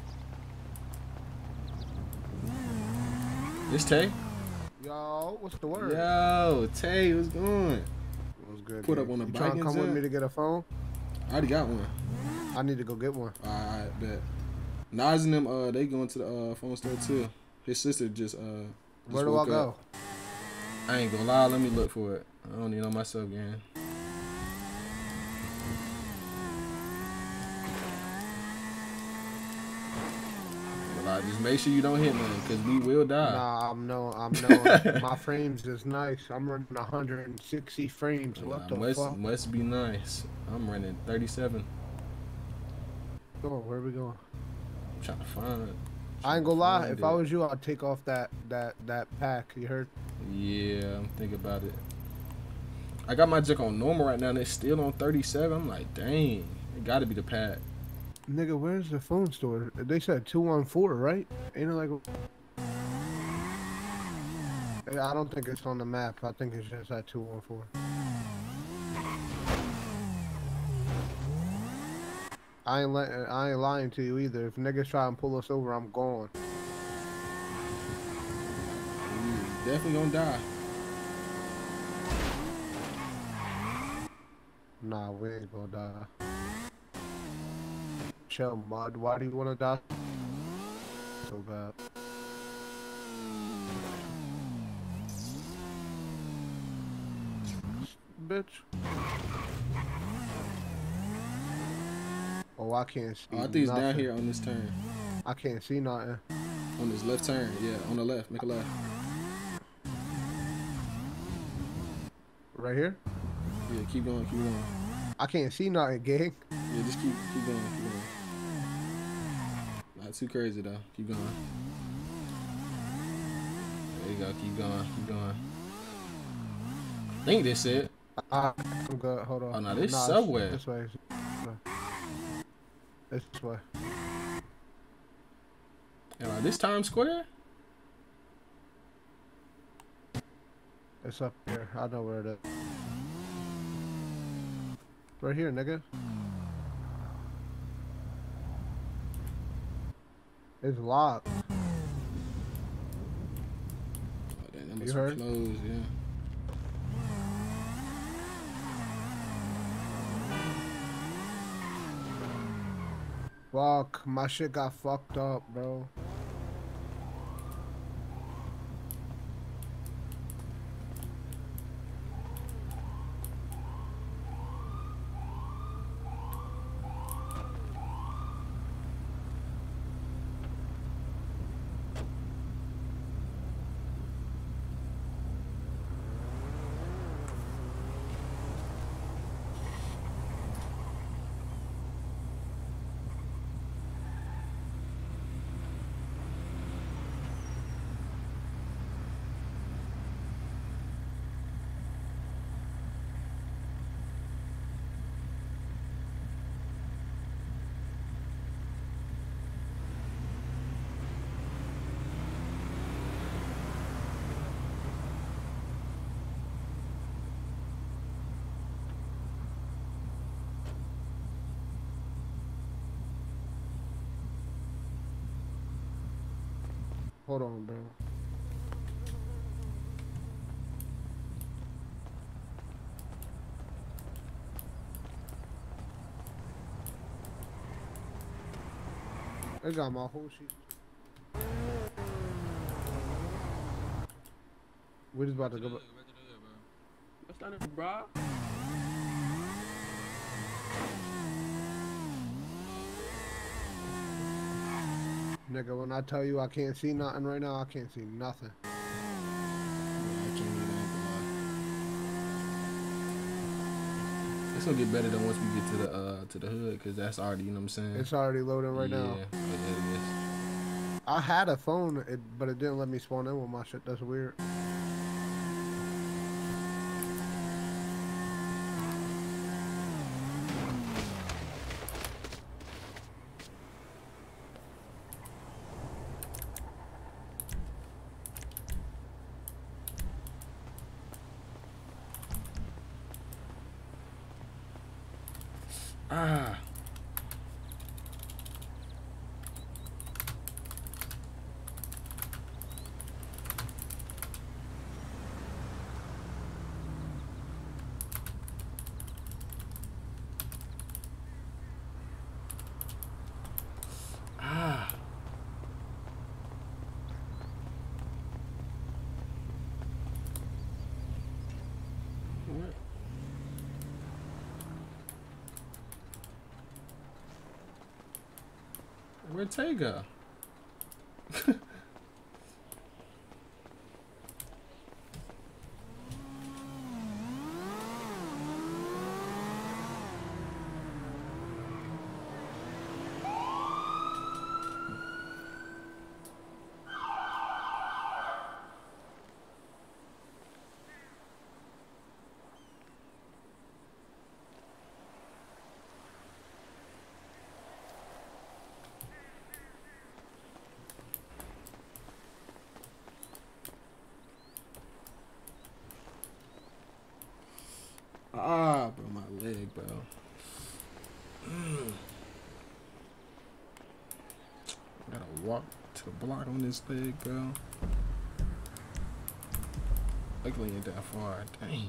This Tay? Yo, what's the word? Yo, Tay, what's going? What's good? Put dude? up on the you bike trying to and come with shit? me to get a phone? I already got one. I need to go get one. Alright, bet. Nas and them, uh, they going to the uh, phone store too. His sister just, uh, just Where do I woke go? up. I ain't gonna lie, let me look for it. I don't even know myself, gang. Well, just make sure you don't hit me, cause we will die. Nah, I'm no, I'm no. My frames is nice. I'm running one hundred sixty frames. Nah, What the must, fuck? must be nice. I'm running thirty-seven. Go on, where are we going? I'm trying to find it. I ain't gonna lie. find If it. I was you, I'd take off that that that pack. You heard? Yeah, I'm thinking about it. I got my junk on normal right now, and it's still on thirty-seven. I'm like, dang, it gotta be the pad. Nigga, where's the phone store? They said two one four, right? Ain't it like? I don't think it's on the map. I think it's just at two one four. I ain't let, I ain't lying to you either. If niggas try and pull us over, I'm gone. He's definitely gonna die. Nah, we ain't gonna die. Chill, Mud. Why do you wanna die so bad? Bitch. Oh, I can't see. Oh, I think it's nothing. down here on this turn. I can't see nothing. On this left turn, yeah, on the left. Make a left. Right here? Yeah, keep going, keep going. I can't see nothing, gang. Yeah, just keep keep going, keep going. Not too crazy though. Keep going. There you go. Keep going, keep going. I think this it. Uh, I'm good. Hold on. Oh no, this nah, subway. This way. This way. And like this Times Square? It's up here. I know where it is. Right here, nigga. It's locked. Oh, damn, that must You be heard? closed, yeah. Fuck, my shit got fucked up, bro. Hold on, bro. I got my whole sheet. We're just about to go back. What's that, bro? Nigga, when I tell you I can't see nothing right now, I can't see nothing. Yeah, I can't even lie. It's gonna get better than once we get to the uh to the hood, cause that's already, you know what I'm saying. It's already loading right yeah, now. Yeah, it is. I had a phone, it, but it didn't let me spawn in with my shit. That's weird. Ah. Ah. What? Where'd Tay go? Ah, bro, my leg, bro. Mm. Gotta walk to the block on this leg, bro. Luckily ain't that far. Dang.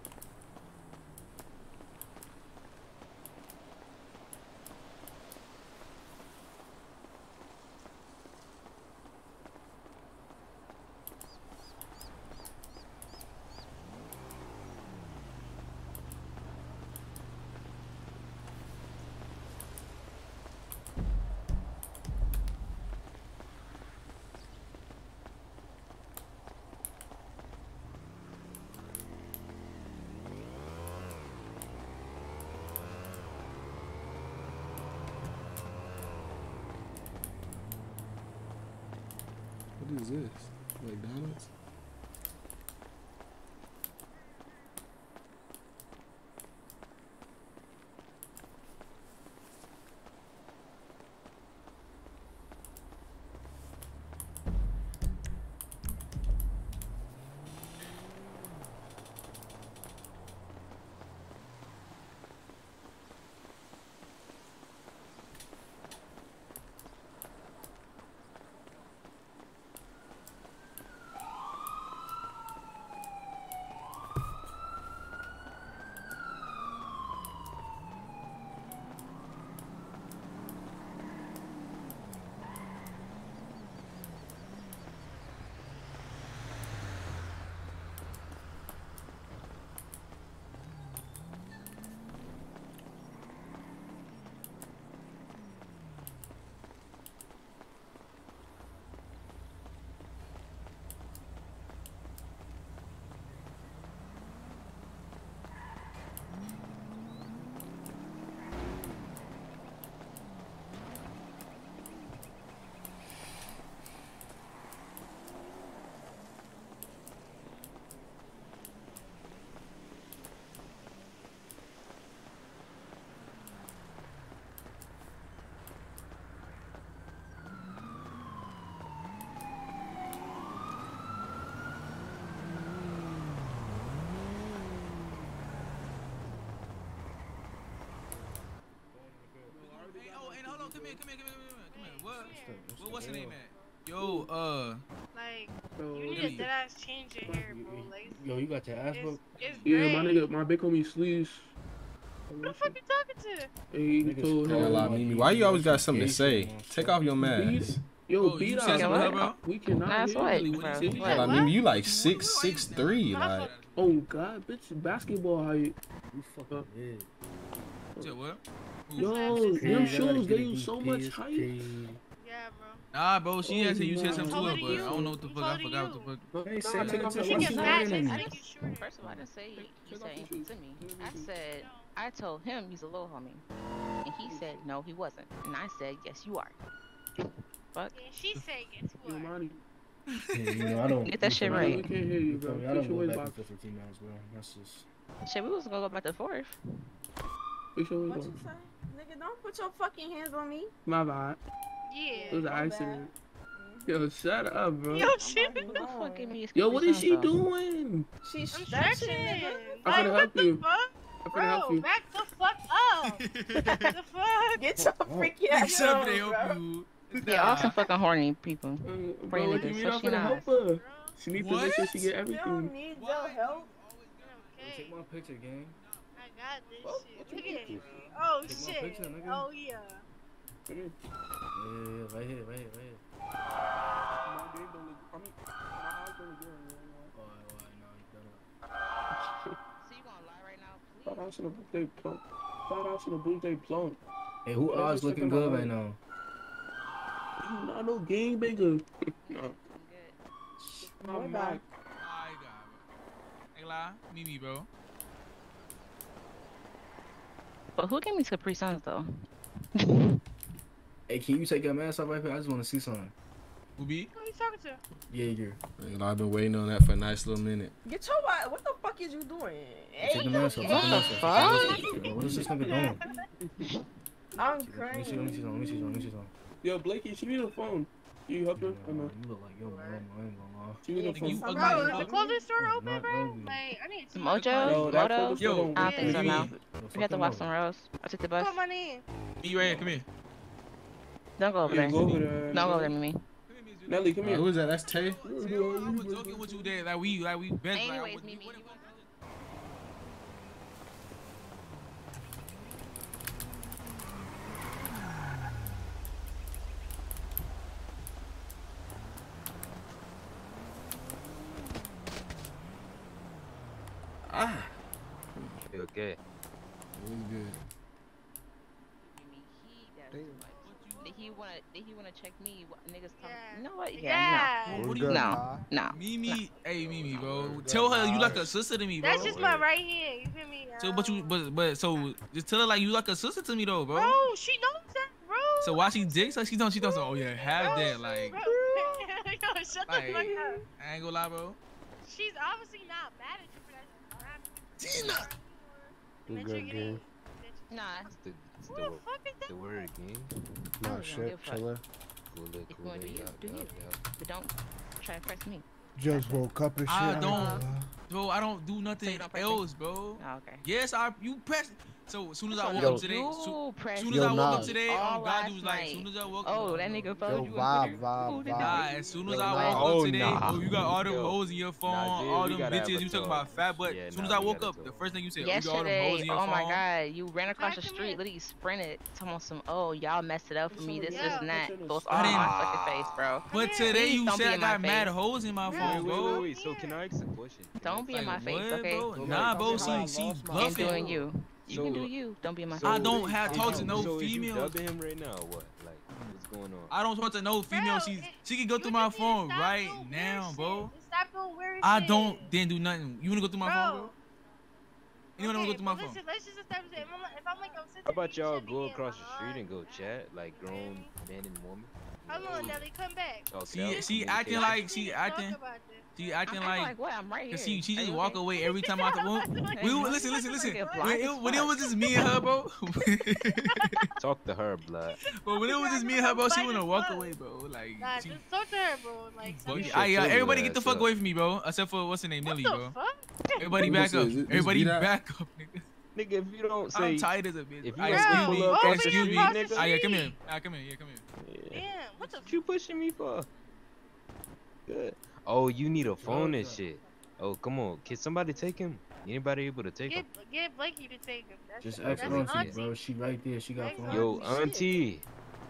What is this? McDonald's? Come here, come here, come here, come here, come here. What? What what's the name at? Yo, uh. Like, Bro, you need a dead ass change your hair, bro. Like, Yo, you got your ass it's, booked? it's Yeah, gray. my nigga, my big homie Sleeves. Who the fuck you talking to? Hey, he told Can't lie, Mimi. Why you always got something to say? Take off your mask. Yo, Oh, beat you out, said something, bro. bro? We cannot That's hear what, you. bro. What you What? said? Like, Mimi, you like six, six, three, like. Oh God, bitch, basketball height. You fuck up. Yeah. Said what? Yo, them shoes gave you so much height. Yeah, bro. Nah, bro, she Oh, had said you said something to her, I'm but telling I don't know what the you. fuck. I forgot what the fuck. Hey, Nah, say take off nothing. your- Why She she can lying match on it. me? I think you shorter. First of all, I didn't say you Take said off anything your to me. shoes. I said I told him he's a little homie, and he said no, he wasn't, and I said yes, you are. Fuck. Yeah, she said yes, you Yo, are. Monty. Yeah, you know, I don't. Get that shit I right. We can't hear you, bro. don't- I Fix don't your go waist back box. and forth with females, bro. That's just. Shit, we was gonna go back to fourth. Fix your waist What box. you say? Nigga, don't put your fucking hands on me. My bad. It was Yeah. an accident. Yo, shut up, bro. Yo, shit. Who the fuck gave me a Yo, what is she Capri Sun, though? doing? She's I'm stretching, stretching. nigga. I'm Like, gonna what help the you. fuck? I'm gonna help Bro, you. back the fuck up. The fuck? Get your freaky ass Except on, they help bro. you. Yeah, all some fucking horny people. Uh, Horny bro, what do you niggas, mean so I'm she gonna not. help her? She needs to make sure she What? get You everything. don't need your help. Okay. Take my picture, gang. I got this What? shit. What Look you at do? it. Oh, Take my shit. picture, nigga. Oh, yeah. Come here. Yeah, yeah, right here, right here, right here. My game don't look. I mean, my eyes don't look good right now. Alright, alright, now you better. So you gonna lie right now, please? Shout out to the birthday plump. Shout out to the birthday plump. Hey, who That's eyes just looking checking my good eye. right now? You not no gangbanger. No. I'm good. My What back. I got it. Hey, lie, Mimi, bro. But who gave me Capri Suns though? Hey, can you take your mask off right here? I just want to see something. Who be? Who you talking to? Yeah, yeah. Man, I've been waiting on that for a nice little minute. Get your ass. What the fuck is you doing? Take your mask off. What Take the your mask off. fuck? What is this nigga doing? I'm Let me see, let me see crying. something, let me see something, let me see something. Yo, Blakey, she need a phone. You help her? Or no? You look like your mom. I ain't gonna lie. She was You from. Bro, is the clothing store open, bro? Like, I need to Mojo? No, that Moto? clothing store don't I don't think so work. now. We have to walk some rows. I took the bus. put my name. You right here, come here. Don't go over Yeah, there. go over there. Don't go over there, Mimi. Nelly, come Uh, here. who is that? That's Tay. I was joking with you there, like we, like we best. Like, Anyways, what- Mimi. Ah. You okay? Really good. Did he wanna? Did he wanna check me? What niggas talking? Yeah. You know what? Yeah. Yeah. What No. do you- No. No. Mimi, hey Mimi, bro. Tell her you like a sister to me, bro. That's just my right hand. You feel me? So, but you, but, but, so just tell her like you like a sister to me though, bro. Bro, she knows that, bro. So why she dicks? Like she don't, she don't say, oh yeah, have that, like, Bro. Yo, shut like, the fuck up. I ain't gonna lie, bro. She's obviously not mad at you for that. She's not. That Good you're game. getting. Nah. It's the, it's Who the, the fuck is that? the word again. Oh, Nah, don't shit, give a fuck. chillin'. Cool it, If you cool wanna it, do you, yup, do yup, you. yup. But don't try to press me. Just woke up and shit. I ain't don't, gonna lie. bro. I don't do nothing don't press else, bro. Oh, okay. Yes, I you press. So as soon as I woke Yo. up today, You so, press soon as Yo, I woke up Nas. today, All oh God, you last was like, night. soon as I woke Oh, up, that nigga Yo, followed you on vibe, Twitter. vibe, Who did vibe. Nah, that? as soon as Yo, I Nas. woke Oh, up today, nah. oh, you got all them Yo. hoes in your phone, Nah, dude, all we them gotta have bitches. a You talking talk. about fat butt. Yeah, as soon nah, as I we woke gotta up, the talk. first thing you said, oh, you got all them hoes Yesterday, in your oh my phone. god, you ran across the Come street, here. literally sprinted, talking about some, oh, y'all messed it up for me, this, Yeah. this, and that. Goes I all in didn't- my fucking face, bro. But Come here. today Please you don't be said I in my got mad face. hoes in my Wait, phone, Wait, wait, bro. wait, wait. So can I ask a question? Can I Don't ask be a in my Like, face, what, okay? bro? So, Nah, like, bro, I she, lost she my- And bluffing. doing you. You can So- do you. Don't be in my face. I don't have Is talk you- to no so is you females. dubbing him right now or what? Like, what's going on? I don't talk to no female. Bro, She's it- she can go you through my just need to phone stop right doing weird now, shit. bro. Just Stop doing weird I shit. don't then do nothing. You wanna go through my phone, bro? Bro. You wanna Okay, go through my but phone? listen, let's just establish that. If I'm, like- if I'm like your sister, How about you y'all should be go getting across the behind street and go that. chat like grown man and woman? Hold on, Nelly, come back. Talk it She out, she acting communication. like We she need to talk acting about this. she acting I'm like. like, what? I'm right here. Cause she she Are just you walk okay? away every time I when, Hey, we you listen listen listen fucking when blind it, as when it fuck. was just me and her, bro. Talk to her, blood. But when it was just me and her, bro, she wanna walk away, bro. Like Nah, she, just talk to her, bro. Like, fuck something- it. I, uh, chill everybody your get the ass fuck up. away from me, bro. Except for what's her name, Millie, What the bro. fuck? Everybody What's back up. this? This Everybody beat up? back up, nigga. Nigga, if you don't say, I'm tired as a bitch. if you Ah, don't excuse pull me, up across the excuse me. street, nigga. Ah, yeah, come here. Ah, come here. Yeah, come here. Yeah. Damn, what the What you pushing me for? Good. Oh, you need a phone and shit. Oh, come on. Can somebody take him? Anybody able to take him? Get, get Blakey to take him. That's, Just that's ask auntie. auntie, bro. She right there. She got Thanks, phone. Yo, Shit. auntie.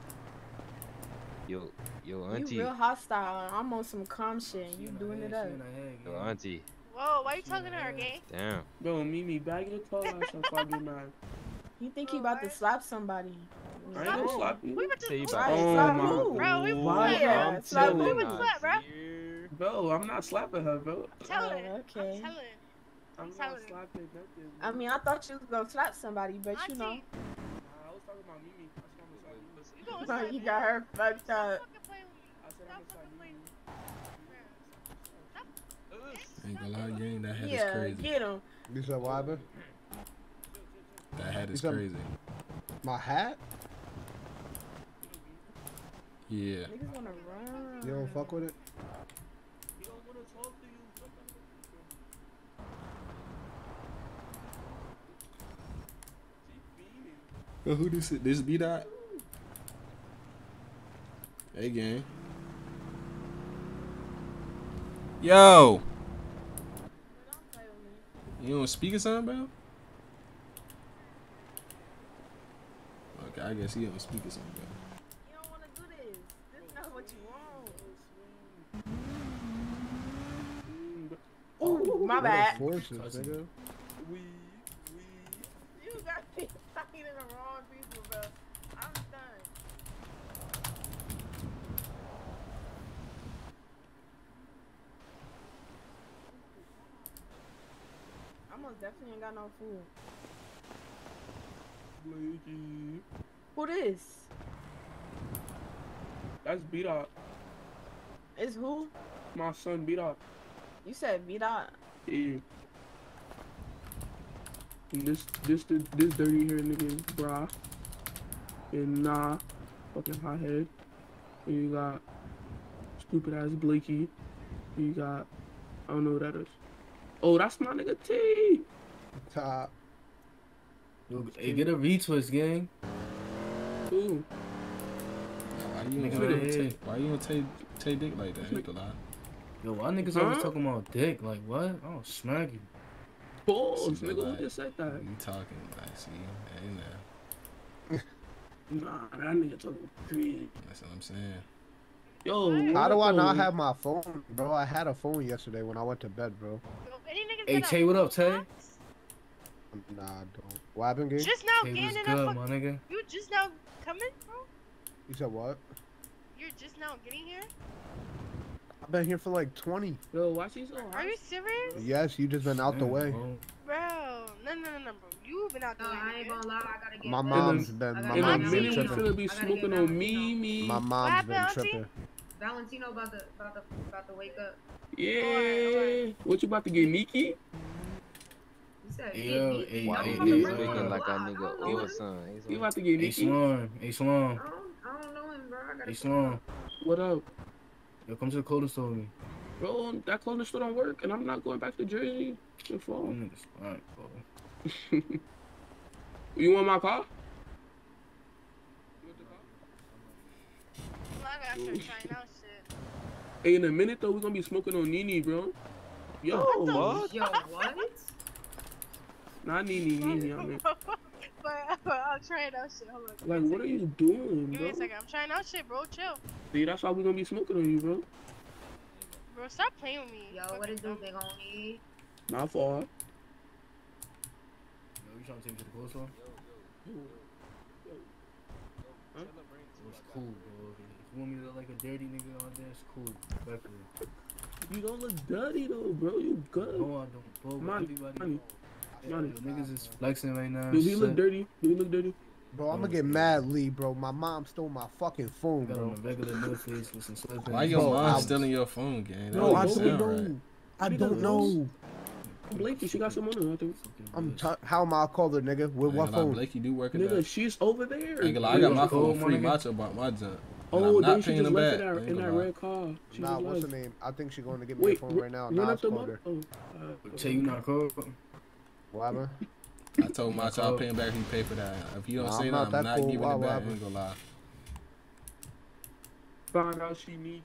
Yo, yo, auntie. You real hostile. I'm on some calm shit. and You doing it up. Yo, auntie. Whoa, why you talking to her, gay? Damn. Bro, Mimi, bag your toe ass if I get mad. You think he about to slap somebody? I ain't gonna slap you. We were just Say you Right, about Oh slap my who? Bro, we Why? was Yeah, I'm slap telling we who? was you. slap, bro. Bro, I'm not slapping her, bro. Tell her. Oh, okay. I'm telling. I'm not telling you. slapping nothing. I mean, I thought you was gonna slap somebody, but you know, Auntie, Nah, I was talking about Mimi. I said I'm gonna slap you. you gonna slap you me. got her fucked up. Fucking play with me. I said I'm gonna slap Mimi. Ain't gonna lie, gang. That hat is Yeah, crazy. get him. You said what happened? That hat is said- crazy. My hat? Yeah. Niggas wanna run. You don't fuck with it? Yo, who this? This B dot? Hey, gang. Yo. You don't speak or something, bro? Okay, I guess he don't speak or something, bro. You don't wanna do this. This is not what you want. Oh, my bad. Forces, nigga. You got me talking to the wrong people, bro. I'm done. I most definitely ain't got no food. Blakey. Who this? That's B-Dot. Is who? My son B-Dot. You said B dot. Yeah. And this, this, this, this dirty hair nigga is Bra. And Nah. Fucking hothead. And you got stupid ass Blakey. You got, I don't know who that is. Oh, that's my nigga T. Top. Hey, get a retwist, gang. Ooh. Why you Nigga, gonna hey. take? Why you gonna take take dick like that? Ain't the lie. Yo, why niggas Huh? always talking about dick? Like, what? I'll smack you. Balls, See, nigga. like, Who just said that? You talking like, see, hey now. Nah, that nigga talking crazy. That's what I'm saying. Yo, How do I not have? have my phone, bro? I had a phone yesterday when I went to bed, bro. Hey, Tay, what up, Tay? Nah, I don't. What happened, gang? Just now Tay, getting what's in good, a my fuck- nigga? You just now coming, bro? You said what? You're just now getting here? I've been here for like twenty. Yo, why she so Are you serious? Yes, you just been out the way. Bro, no, no, no, no, bro. You've been out the way. I ain't gonna lie, I gotta get My mom's been, my In a mom's been minute, you tripping. finna be smoking on me, me. My mom's been tripping. Valentino about to about to about to wake up. Yeah. What you about to get Nikki? He said, Yo, "Nikki, hey, don't hey, come hey, to looking Brooklyn." like a I nigga don't know old him. son. You about to get Hey, Nikki? Slum. Hey, Slum. I don't, I don't know him, bro. I gotta Hey, Slum. What up? Yo, come to the clothing store with me. Bro, that clothing store don't work, and I'm not going back to Jersey. The fall. Them niggas fine, bro. You want my car? I gotta start trying out shit. Hey, in a minute though, we're gonna be smoking on Nene, bro. Yo, What? Yo, what? Not Nene, Nene, I mean. but, but I'll try it out shit. Hold on. Like, what are you doing, Give me a bro? second. I'm trying out shit, bro. Chill. See, that's why we're gonna be smoking on you, bro. Bro, stop playing with me. Yo, what it do, big homie? Not far. Yo, you trying to take me to the clothes store? Huh? It's cool, bro. If you want me to look like a dirty nigga on there, it's cool. Respectfully. You don't look dirty though, bro. You good? No, I don't, bro. Money, Everybody, money, yeah, money. the niggas is flexing right now. Do we look shit. dirty? Do we look dirty? Bro, I'm gonna get mad, Lee, bro. My mom stole my fucking phone, Got bro. on a regular no face with some sweatpants. Why your Bro, mom I'm- stealing your phone, gang? That No, I don't don't sound know. right. I She don't does. know. Blakey, she got some money, I think. I'm t how am I call her, nigga? With Ain't what gonna lie, phone? Blakey do work at Nigga, that. she's over there. Ain't gonna lie, I got my Cold, phone my free. nigga. Macho bought my junk. Oh, And I'm then not she paying just them left back. it out Ain't in gonna that lie. red car. She Nah, just what's her left. name? I think she's going to get me a Wait, phone right now. run Nas up the called mo- her. Oh, uh, Tell you not cold. What happened? I told Macho I'll pay him back if he pay for that. If you don't Nah, say I'm that, not I'm that not cool. giving Why, it what back. I happened? ain't gonna lie. Found out she needy.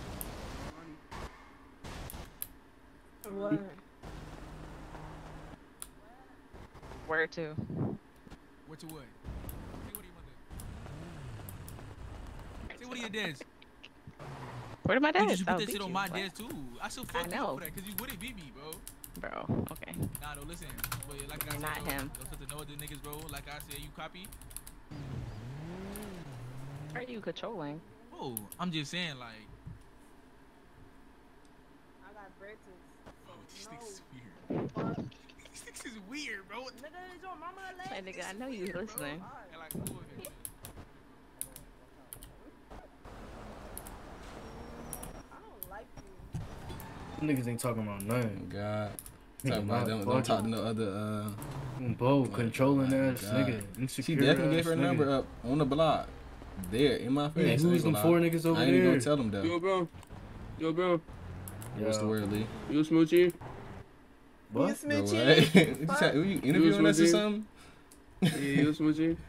What? Where to? What you what? Say what do you want to? Say what do you dance? Where did my You dad? just put I'll that beat shit on you. my What? dance too. I still fuck I you know. up for that because you wouldn't beat me, bro. Bro, okay. Nah, no, listen. But like I said, Not bro, him. Don't have to know other niggas, bro. Like I said, you copy. Are you controlling? Oh, I'm just saying, like, I got braces. oh, these niggas is weird. These niggas is weird, bro. Nigga, is your mama a Hey, lady? nigga, I know you listening. And like, who is it? I don't like you. Them niggas ain't talking about nothing. God. Nigga, Talk about not them. Don't fucking. talk to no other. Uh, Bro, controlling my ass God. nigga. She Insecure definitely gave ass her nigga. number up on the block. There, in my face. Yeah, I who's ain't them gonna four lie. niggas over I ain't even there? gonna tell them though. Yo, bro. Yo, bro. What's the Yo. word, Lee? You a smoochie? What? You Bro, what? smoochie? you, try, you interviewing us or smoochie? something? Yeah, you a smoochie?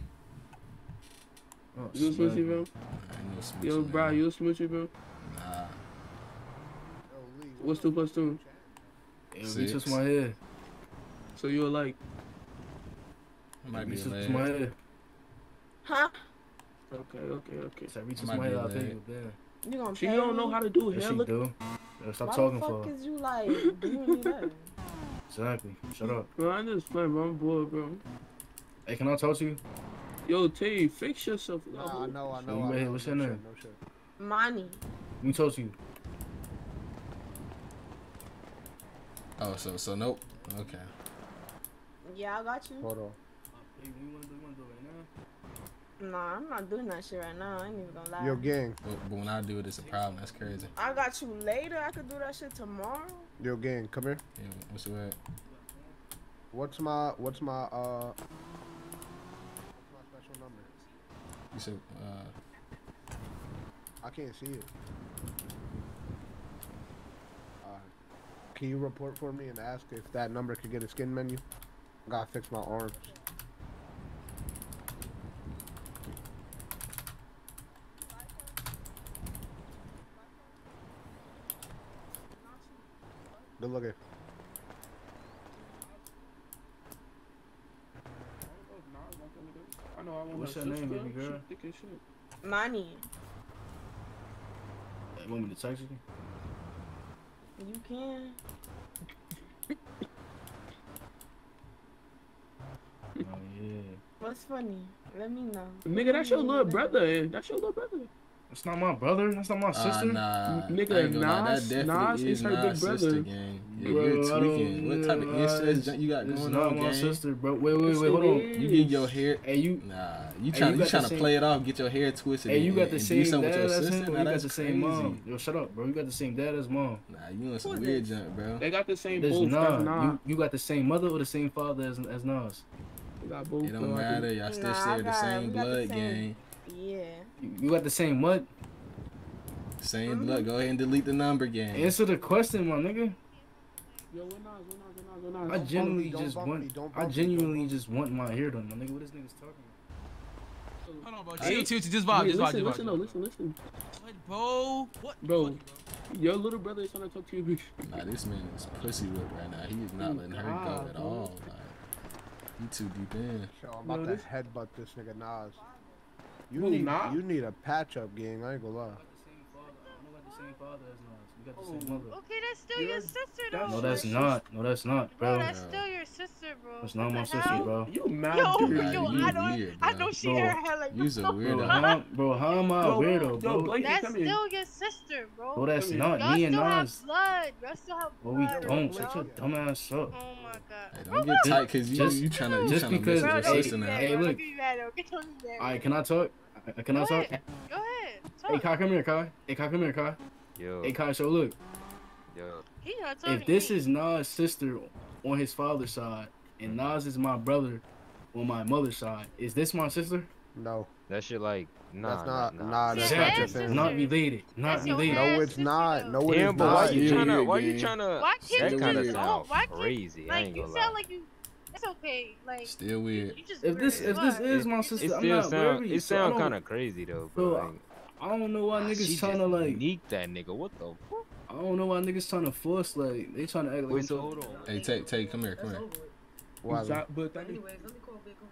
Oh, You a smack. smoochie, bro? I ain't no smoochie, Yo, bro, man. you a smoochie, bro? Nah. What's two plus two? It reaches Six. my head. So you a like? I might It be reaches late. my head. Huh? Okay, okay, okay. If that reaches might my be head, I'll pay late. you a band. You gonna She pay don't me? know how to do Yes, hair. she Look, do. Yo, stop Why talking the for fuck her. is you like doing me that? Exactly. Shut up. bro, I just playing, bro. I'm bored, bro. Hey, can I talk to you? Yo, Tay, fix yourself. Nah, I know, I So know. you I right here, know. what's No your shit, name? no shit. Money. Let me talk to you. Oh, so so nope. Okay. Yeah, I got you. Hold on. Hey, what you wanna do? You wanna do it right now? Nah, I'm not doing that shit right now. I ain't even gonna lie. Yo, gang. But, but when I do it, it's a problem. That's crazy. I got you later. I could do that shit tomorrow. Yo, gang, come here. Yeah, what's the word? What's my, what's my, uh, what's my special number? You said, uh, I can't see it. Uh, can you report for me and ask if that number could get a skin menu? I gotta fix my arms. Good looking. I know I want What's her your name, sister. baby girl? She thick as shit. Money. You want me to text you? You can. Oh yeah. What's funny? Let me know. Nigga, that's your little brother. That's your little brother. That's not my brother. That's not my sister. Uh, nah, Nigga, I ain't gonna lie, Nas- that definitely Nas is is her Nas' big brother. sister, gang. Yeah, Bro, you're I tweaking. What type of don't- incest junk you got It's going not on, my gang? sister, bro. Wait, wait, Yes, wait, it hold on. is. You get your hair. Hey, you. Nah, you Hey, trying you you got trying the to same- play it off, get your hair twisted, Hey, you and, got and, the and same do something dad with your as sister. him, or Nah, you got that's the same crazy. mom? Yo, shut up, bro. You got the same dad as mom. Nah, you on some Who is weird this? junk, bro. They got the same There's both. That's nah. nah. You, you got the same mother or the same father as as Nas? They got both. It don't though, I matter. think. Y'all still Nah, I share the got- same we got the blood, same- gang. Yeah. You, you got the same what? Same blood. Go ahead and delete the number, gang. Answer the question, my nigga. Yo, what Nas? What Nas? What Nas? What Nas? I Don't genuinely bump me, don't just bump want. me, don't I bump me, genuinely don't just want my hair done, my nigga. What this nigga's talking about? Hold on, bro. Hey, Chill, chill, chill. Just vibe, Wait, just vibe, listen, just vibe. listen, no, listen, listen. What, bro? What? Bro, Fuck you, your little brother is trying to talk to you, bitch. Nah, this man is pussy whipped right now. He is not letting her go God, at bro. all. Like, he too deep in. Yo, I'm about No, to this- headbutt this nigga Nas. You Who, need Nas? you need a patch up, gang. I ain't gonna lie. I don't got the same father as Nas. We got the same mother. Okay, that's still your sister though. No, that's not. No, that's not, Bro, bro. that's still your sister, bro. That's not What my the sister, hell? bro. You mad, Yo, dude. Nah, yo, you I know, weird, I bro. know she Bro, her hair like. You's a Bro, weirdo. how, bro, how am I a Yo, weirdo, yo, bro? Blake, That's come here. still your sister, bro. Bro, that's Come here. not Y'all me and still have Nas. blood. Y'all still have Well, blood. we don't. bro. Shut your dumb ass up. Oh my god. Hey, don't get tight, cause you Just- you trying to you just trying to because- mess Bro, with don't your get sister me now. mad, Hey, bro. look. Don't get me mad, though. Get me mad. All right, can I talk? Uh, Can I Go talk? ahead. Go ahead. Talk. Hey, Kai, come here, Kai. Hey, Kai, come here, Kai. Yo, Hey, Kai, so look. yo. He not talking If this to me. is Nas' sister on his father's side, and Nas is my brother on my mother's side, is this my sister? No, That shit like nah, that's not. nah, Nah, nah. that's Yeah, not that's your sister. family. Not related. Not That's your related. half No, it's sister, not. though. No, it Damn, is but why not. you Yeah, trying to? yeah, Why you gang. trying to? Why can't That you kind of just- sound why can't- crazy. I Like ain't you gonna sound lie. like you. It's okay. Like Still weird. you just. If this weird. if this What? is my It sister, I'm still not sound. worried. It so I sound don't- kind of crazy though, Bro, bro. Like, I don't know why she niggas just trying to like. sneak that nigga. What the fuck? I don't know why niggas trying to force like they trying to act like. Wait, I'm so trying- hold on. Hey, take take come here, come here. Why? Exact- But that Anyways, let me call Big Homie.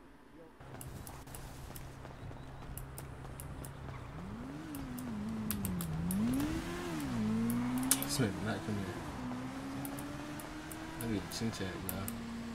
This man did not come here. Let me get a chin chat, y'all.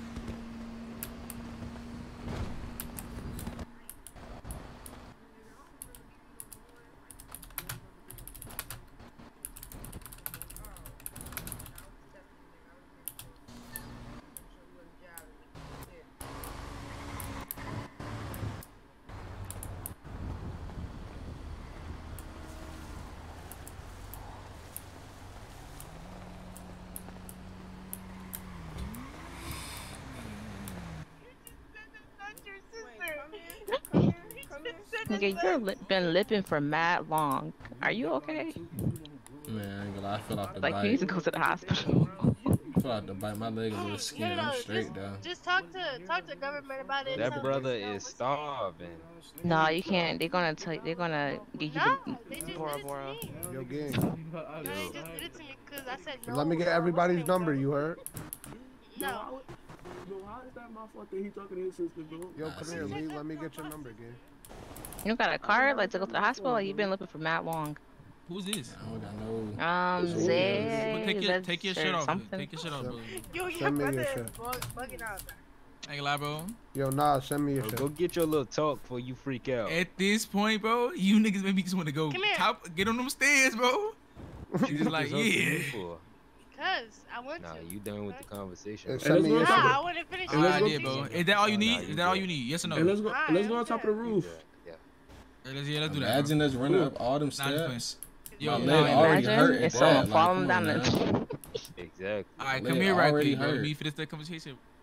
Nigga, you're li been lipping for mad long. Are you okay? Man, I ain't gonna lie, I fell off the Like bike. you need to go to the hospital. I fell off the bike. My leg a little skinny. No, no, I'm just- straight though. Just talk to talk to the government about it. That Tell brother them is starving. No, you can't. They're gonna tell. They're gonna give you No, the they just Bora did it to Bora. me. Yo, gang. No, they just did it to me because I said no. Let me get everybody's number. You heard? No. Yo, how is that my fault that he talking to his sister, bro? Yo, come here, Lee. Let me get your number, gang. You got a card like to go to the hospital? Or you been lipping for mad long? Who's this? I don't got no. Um, Who Zay. Take your, take your shit or off. something. Take your shit off, bro. Yo, your Send me your brother shit. is bug, bugging out. I ain't gonna lie, bro. Yo, nah, send me your Bro, shit. go get your little talk before you freak out. At this point, bro, you niggas make me just want to go Come here. top, get on them stairs, bro. You just like, What's up to you yeah. for? Cause I want Nah, to. you done with the conversation. Hey, bro. send me your Nah, shit. I want to finish. All my right, go- yeah, bro. Is that all you Nah, need? you Is that all good. you need? Yes or no? Hey, let's go. Alright, Let's go I'm on top of the good. roof. Yeah. Yeah, let's, yeah, let's do that. Imagine us running up all them Nah, I'm just playing. steps. Yo, My no, leg already Imagine hurt if at someone that. fall Like, down come on the. now. Exactly. All right, My come leg here right already quick, bro. Let hurt. me finish that conversation.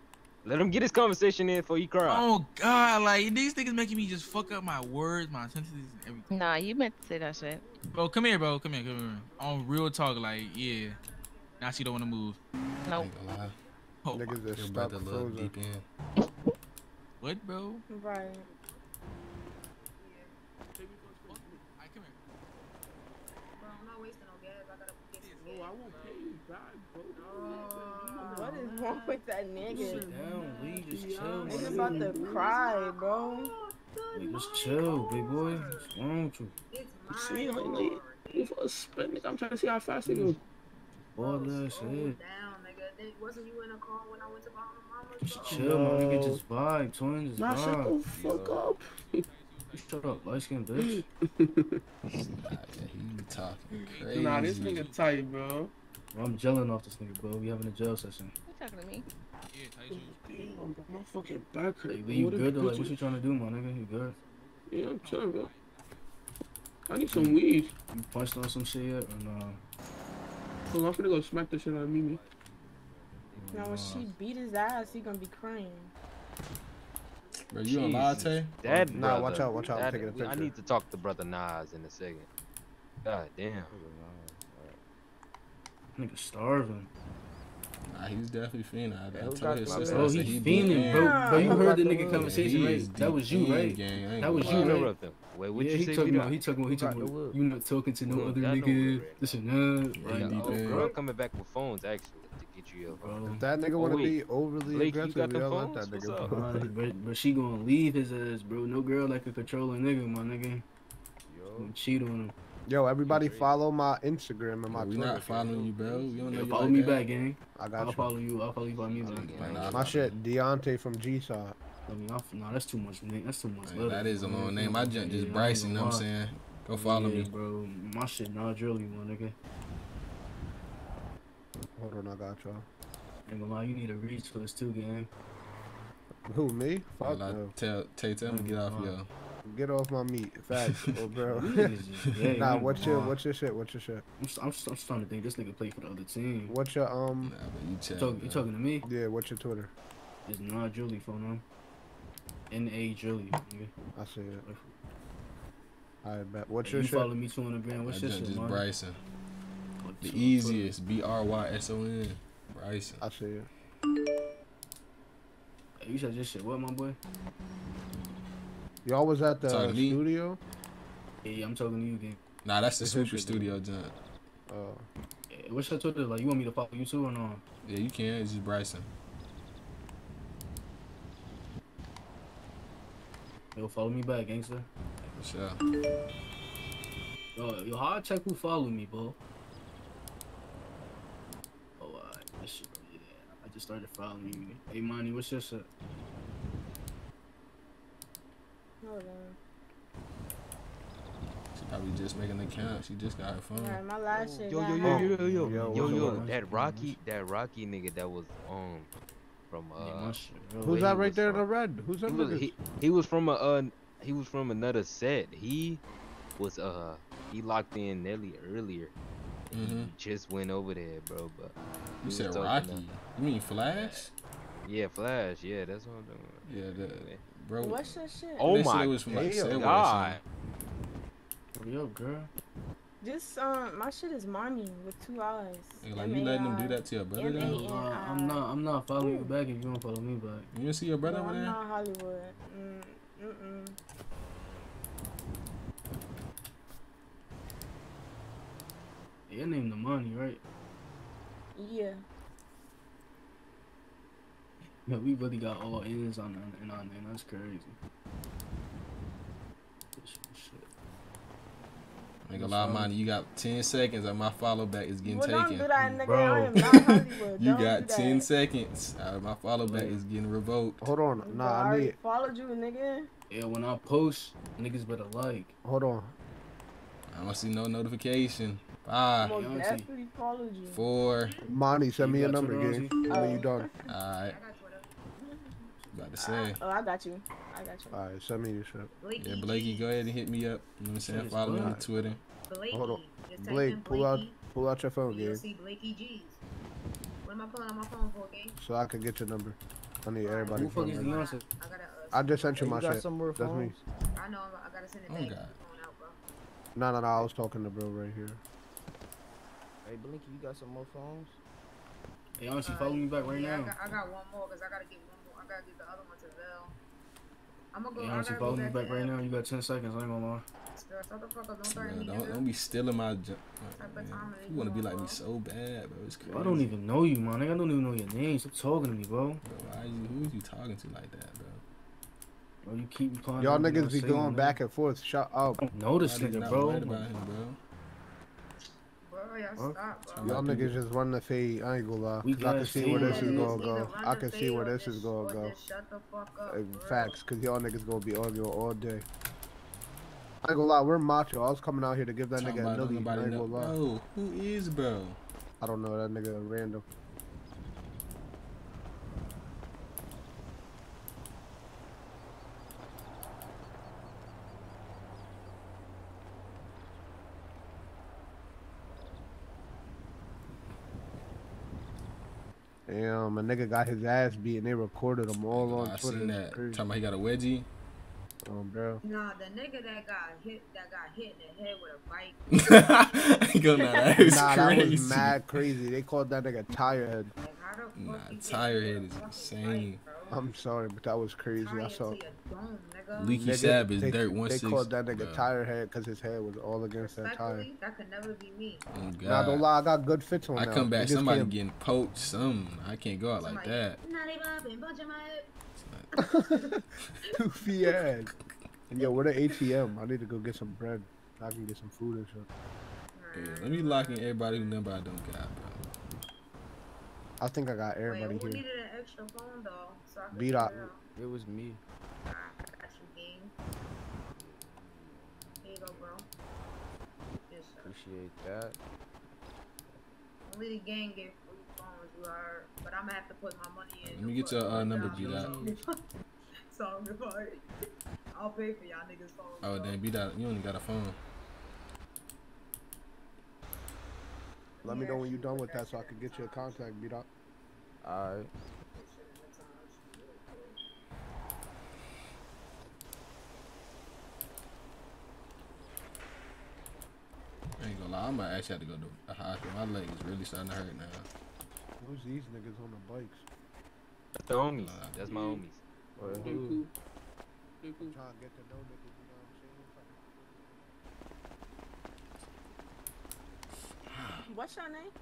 Let him get his conversation in before he cry. Oh God, like these niggas making me just fuck up my words, my sentences, and everything. Nah, you meant to say that shit. Bro, come here, bro. Come here, come here. On real talk, like, yeah. Now she don't want to move. Nope. Oh, Niggas Your just brother stuck look frozen. deep in. what, bro? Right. Oh, I won't pay you back, bro. What is wrong with that nigga? Sit down, we just chill. Nigga about to cry, bro. Like, just chill, big boy. What's wrong with you? See, like, like, you for a spin, nigga. I'm trying to see how fast it goes. Boy, that shit. Wasn't you in a car when I went to my mama's? Just chill, my nigga. Just vibe, twin. Just Nah, shut vibe. the fuck up. Shut up, light skin bitch. He talking crazy. Nah, this nigga tight, bro. Bro, I'm gelling off this nigga, bro. We having a gel session. You talking to me? Damn, bro, my fucking back hurt. Hey, bro. you What good a though? Like, bitch what you trying to do, my nigga? You good? Yeah, I'm chilling, bro. I need some weed. You punched on some shit yet or nah? Hold on, I'm finna go smack the shit out of Mimi. Now when she beat his ass, he gonna be crying. Bro, you on latte? That Nah, brother, watch out, watch out, I'm that- taking a we- I picture. need to talk to brother Nas in a second. God damn. Nigga starving. Nah, he's definitely fiending. I, I who told got his my sister. Bro, I said he's he fiending, deep bro. in. Bro, you heard the Yeah, nigga he conversation, is right? That was deep you, in, right? gang. I ain't That was gonna you, lie. right? Interrupt him. Wait, what Yeah, you he say? talking Vito? about, he talking about, he Who got talking the about, wood? you not talking to no Who other got no nigga, wood, right? this and that. Yeah, Right? he deep Oh, in. girl coming back with phones actually to get you your phone. Bro. If that nigga Oh, wanna wait. be overly Blake, you aggressive, got we them don't let phones? that What's nigga. up? bro. Uh, but, but she gonna leave his ass, bro. No girl like a controlling nigga, my nigga. Gonna cheat on him. Yo, everybody follow my Instagram and my We Twitter. not following you, bro. We don't know Yeah, you follow like me that. back, gang. I got I'll you. follow you. I'll follow you by me back. Nah, nah, My shit, Deontay from G-Side. I mean, I, nah, that's too much, name. That's too much. Man, letters, that is a bro. long name. My junk just Yeah, I Bryson, ain't you know what I'm gonna lie. saying? Go follow Yeah, me. bro. My shit not really, my nigga. Hold on, I got y'all. Ain't gonna lie, you need a reach for this too, gang. Who, me? Fuck Well, I no. tell, Tay, tell me to get off, yo. Get off my meat. Facts, oh, bro. Yeah, Nah, you what's your, wild. what's your shit? What's your shit? I'm, st- I'm, st- I'm starting to think this nigga play for the other team. What's your, um... Nah, but you You, chill. talk, you talking to me? Yeah, what's your Twitter? It's not Drilly phone on. N A Drilly, nigga. I see it. I bet. What's Hey, your you shit? follow me too on the gram. What's My your junk shit, just man? Bryson. What, The two- easiest. B R Y S O N. Bryson. I see it. Hey, you said this shit. What, my boy? Y'all was at the Talking to me? studio? Yeah, yeah, I'm talking to you, gang. Nah, that's the What's your Super shit, Studio junk. Oh. Hey, what's your Twitter? Like, you want me to follow you too or no? Yeah, you can. It's just Bryson. Yo, follow me back, gangster. For sure. Yo, yo, how I check who follow me, bro? Oh, alright. That shit, yeah. I just started following you. Hey, Money, what's your shit? Hold on. She probably just making an account. She just got her phone. Alright, my last shit. Yo, got yo, yo, hacked. yo, yo, yo, Yo, yo, what's yo, up? that Rocky, that Rocky nigga that was um from Yeah, uh, my shit, bro. Who's where that he right was there in the from. red? Who's that He was, nigga? he, he was from a uh, he was from another set. He was uh he locked in Nelly earlier. Mm-hmm. He just went over there, bro. But You we said was talking Rocky. about- You mean Flash? Yeah, Flash. Yeah, that's what I'm doing. Yeah, the, bro. What's your shit? Oh They said my it was from like damn. Subway or God. Hurry up, girl. This um, my shit is Money with two eyes. something. Like you letting them do that to your brother? M A Then? N Yo, uh, I'm not. I'm not following you back if you don't follow me back. You didn't see your brother No, over I'm there? not Hollywood. Mm, mm-mm. Hey, your name the Money, right? Yeah. Yeah, we really got all ends on our, in our name. That's crazy. Shit. Ain't gonna lie, man. You got ten seconds and my follow back is getting Well, don't taken. do that, nigga. Bro. I am not Hollywood. You Don't got do ten that. seconds. Uh, my follow back is getting revoked. Hold on. Bro, Nah, I I already need. followed you, nigga. Yeah, when I post, niggas better like. Hold on. I don't see no notification. I Five, most Beyonce. definitely followed you. four. Monty, send me You your got number, Twitter, gang. Ozzy? When you done. Alright. About to say. Oh, I got you. I got you. Alright, send me your shit. Yeah, Blakey, go ahead and hit me up. You know what I'm saying? Shit is Follow me on good. Twitter. Hold on. Blake, pull out, pull out your phone, You'll gang, see Blakey G's. What am I pulling on my phone for, gang? so I can get your number. I need everybody. Who the fuck is from Beyonce? I just sent you Hey, my you got shit. some more That's me. phones? I know. I gotta send it Oh back. God. No, no, no. I was talking to bro right here. Hey, Blinky, you got some more phones? Hey, honestly, follow me back right yeah, now. I got, I got one more because I gotta get one more. I gotta get the other one to Vel. I'm gonna go. Hey, I honestly, gotta follow go me back, back to right L. now. You got ten seconds. I ain't gonna lie. Girl, shut the fuck up. Don't Bro, threaten me, don't nigga. don't be stealing my. Ju- Type man, of time it is you wanna be going, like me bro. so bad, bro. It's crazy. Bro, I don't even know you, man. I don't even know your name. Stop talking to me, bro. Bro, why you? Who is you talking to like that, bro? Bro, you keep calling. Y'all niggas be going back and forth. Shut up. Know this I did nigga, not bro. write about him, bro. Bro, y'all Huh? stop, bro. Y'all niggas just run the fade. I ain't gonna lie. We Cause I can got see where fade. this is Either gonna go. run I the can see fade where or this is just- gonna or go. just shut the fuck up, Uh, bro. Facts, cause y'all niggas gonna be arguing all day. I ain't gonna lie, we're macho. I was coming out here to give that Talking nigga a about nuggie. I nobody ain't know. gonna lie. Bro, who is bro? I don't know, that nigga random. Damn, a nigga got his ass beat and they recorded him all on I Twitter. seen It's that. crazy. Talking about he got a wedgie. Um, bro. Nah, the nigga that got hit, that got hit in the head with a bike. I ain't gonna lie, that was Nah, that crazy. was mad crazy. They called that nigga Tirehead. Like, how the fuck Nah, you get tire hit head with is a fucking insane. bike, bro? I'm sorry, but that was crazy. Tie I it saw. to your dome, nigga. Leaky Nigga, Sab is they, dirt one They six. called that nigga bro. Tirehead because his head was all against that tire. Respectfully, that could never be me. Oh, God. Nah, don't lie. I got good fits on I now. come back, Niggas somebody can't- getting poached, something. I can't go out like Somebody, that. Nah, they bobbing, punching my head. Goofy ass. And yo, where the A T M? I need to go get some bread. I can get some food and shit. Yeah, let me lock in everybody who number I don't got, bro. I think I got everybody Wait, who here. needed an extra phone though? So I could Beat figure up. it out. It was me. Ah, I got you, gang. Here you go, bro. Yes, sir. Appreciate that. Only the gang get free phones, you are. But I'm gonna have to put my money in. Let me get your uh, number, beat out. So alright. I'll pay for y'all niggas phones. Oh, damn, beat out. You only got a phone. Let me know when you're done with that so I can get you a contact, beat up. Alright. I ain't gonna lie, I might actually have to go to the hospital. My leg is really starting to hurt now. Who's these niggas on the bikes? That's the homies. That's my homies. Or Who? who? I'm trying to get to know niggas, you know what I'm saying? What's your name?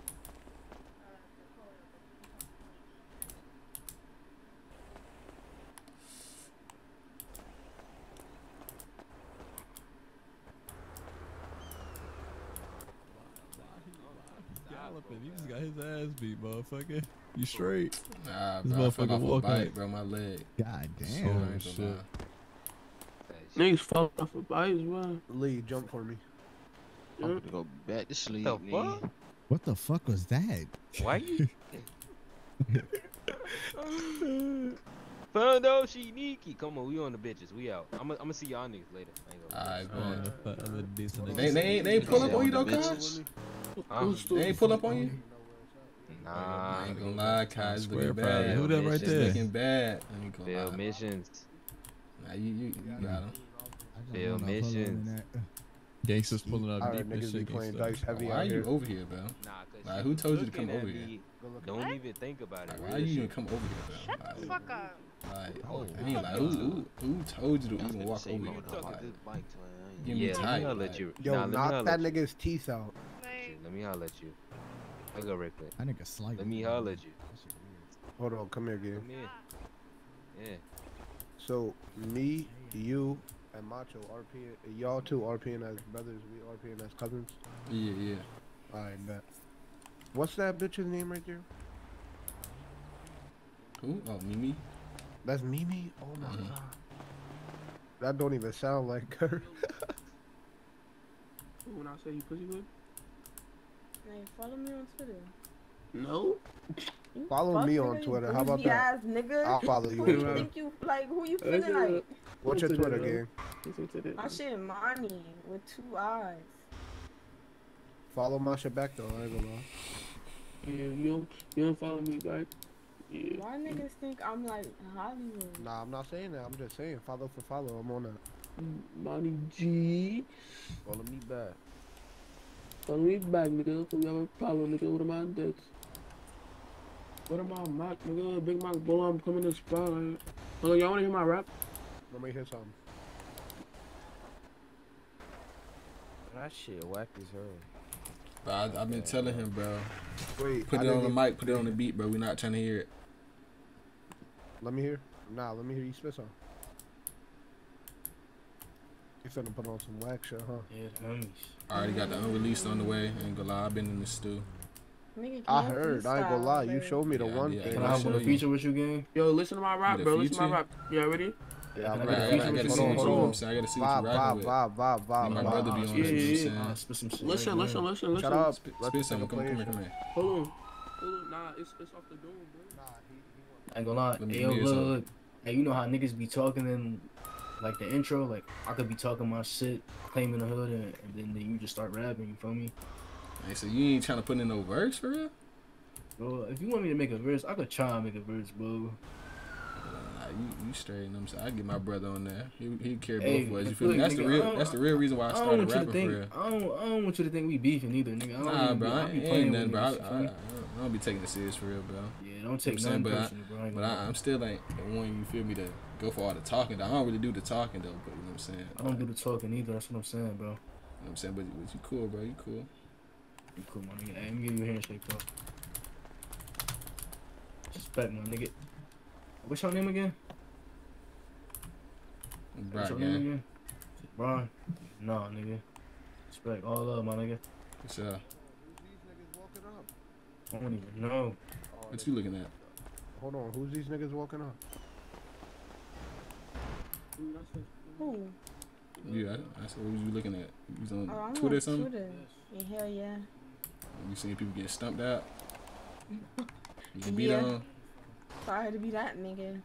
Galloping. He just got his ass beat, motherfucker. You straight? Nah, This bro, I fell motherfucker off a walking. bike, bro. My leg. God So, damn. I ain't gonna shit. lie. Niggas fall off a bike, bro. Lee, jump for me. I'm gonna go back to sleep, The nigga. fuck? What the fuck was that? Why you? Fundo Shiniki. Come on, we on the bitches. We out. I'm gonna see y'all niggas later. I ain't gonna lie. Alright, man. They, they, ain't, they ain't pull up on you though, Cuz? Huh? They ain't pull up on you? Nah, I ain't gonna lie, Kai. It's Square looking probably. bad. Who that right It's there? looking bad. I ain't gonna Bill lie. missions. Nah, you, you, you got him. Bill missions. Gangsters pulling up Alright, deep and niggas be shit. playing and dice stuff. heavy Why out are you here. over here, bro? Nah, cause Like, she who told you to looking come at over me. here? Don't even think about it. Like, why Real you shit. even come over here, bro? Shut the fuck up. Like, Oh, I ain't like, who, who, who told you to even walk over here? Talking Like, this bike to her. give me Yeah, let me tight. holler Like, at you. Yo, Nah, let me knock holler that at you. nigga's teeth out. Like, Shit, let me holler at you. I go real quick. That nigga slight. Let me holler at you. Hold on, come here, Come gang. here. Yeah. So, me, you, and Macho RPing, y'all two RPing as brothers, we RPing as cousins. yeah, yeah. Alright, bet. What's that bitch's name right there? Who? Oh, Mimi? That's Mimi? Oh my Mhm. god. That don't even sound like her. When I say you pussy good? Hey, follow me on Twitter. No. You Follow fuck me nigga, on you Twitter. How about bougie that? ass nigga. I'll follow you on Who you Twitter. think you like? Who you Listen feeling to like? What's your Listen to Twitter, that. gang? Listen to that. My shit Money with two eyes. Follow my shit back though, I ain't gonna lie. Yeah, you don't, you don't follow me back. Yeah. Why niggas think I'm like Hollywood? Nah, I'm not saying that. I'm just saying follow for follow. I'm on that. Money G. Follow me back. Follow me back, nigga. We have a problem, nigga. What am I dead? What am I, Mac, nigga? Big Mac Bull, I'm coming to the spot. Like, hold on, y'all wanna hear my rap? Let me hear something. That shit whack as hell. Bro, I, I've been telling him, bro. Wait, put I it on the didn't- mic, put it on the beat, bro. We not trying to hear it. Let me hear. Nah, let me hear you spit some. You finna put on some whack shit, huh? Yeah, homies. I already got the unreleased on the way. Ain't gonna lie, I've been in the stew. Nigga, I can't heard. I ain't gonna freestyle, lie. You baby. showed me the Yeah, one yeah, thing. Can yeah, I I'll have show a you. feature with you, gang? Yo, listen to my rap, The bro. Listen to my future? rap. Yeah, ready? Yeah, I'm Can I ready. get a I feature gotta with see you? what Hold on, you hold know what on. I'm saying. I gotta see what Vibe, you rocking vibe, with. vibe, vibe, Me vibe, and my vibe. brother be on Yeah, this, yeah, you know what I'm yeah. saying? I'll spit some shit. Listen, right listen, now. listen, Shut listen. up. Spit, Let spit this something. nigga Come, play come his here, come shit. here. Hold on. Hold on. Nah, it's, it's off the dome, bro. I ain't gonna lie. Let me Hey, yo, hear look, something. look. Hey, you know how niggas be talking in like the intro? Like, I could be talking my shit, claiming the hood, and, and then, then you just start rapping, you feel me? Hey, so you ain't trying to put in no verse for real? Bro, if you want me to make a verse, I could try and make a verse, bro. Nah, you, you straight, you know what I'm saying? I get my brother on there. He he carry Hey, both ways. You look, feel me? That's the nigga, I real. don't- That's the real reason why I I don't started want you to rapping think. for real. I don't. I don't want you to think we beefing either, nigga. I don't Nah, even bro, be, I I be ain't playing nothing, with bro. I, niggas, you I, feel I, me? I don't be taking it serious for real, bro. Yeah, don't take You know what I'm saying? nothing But I- personal, bro. I ain't But gonna I, lie. I'm still like the one, you feel me, to go for all the talking. I don't really do the talking though, but you know what I'm saying? I don't do the talking either. That's what I'm saying, bro. You know what I'm saying? But, but you cool, bro. You cool. You cool, my nigga. Hey, let me give you a handshake, bro. Respect, my nigga. What's your name again? What's Brock, your name gang. again? Brian? Nah, nigga. Respect. All love, my nigga. What's up? I don't even know. What you looking at? Hold on. Who's these niggas walking up? Who? You, I, I said, what was you looking at? You was on Oh, I'm Twitter or on something? Twitter. Yeah, hell yeah. You seen people get stumped out? You get beat Yeah. on? Sorry to be that nigga.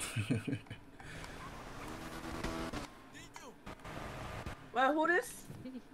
Well, who this?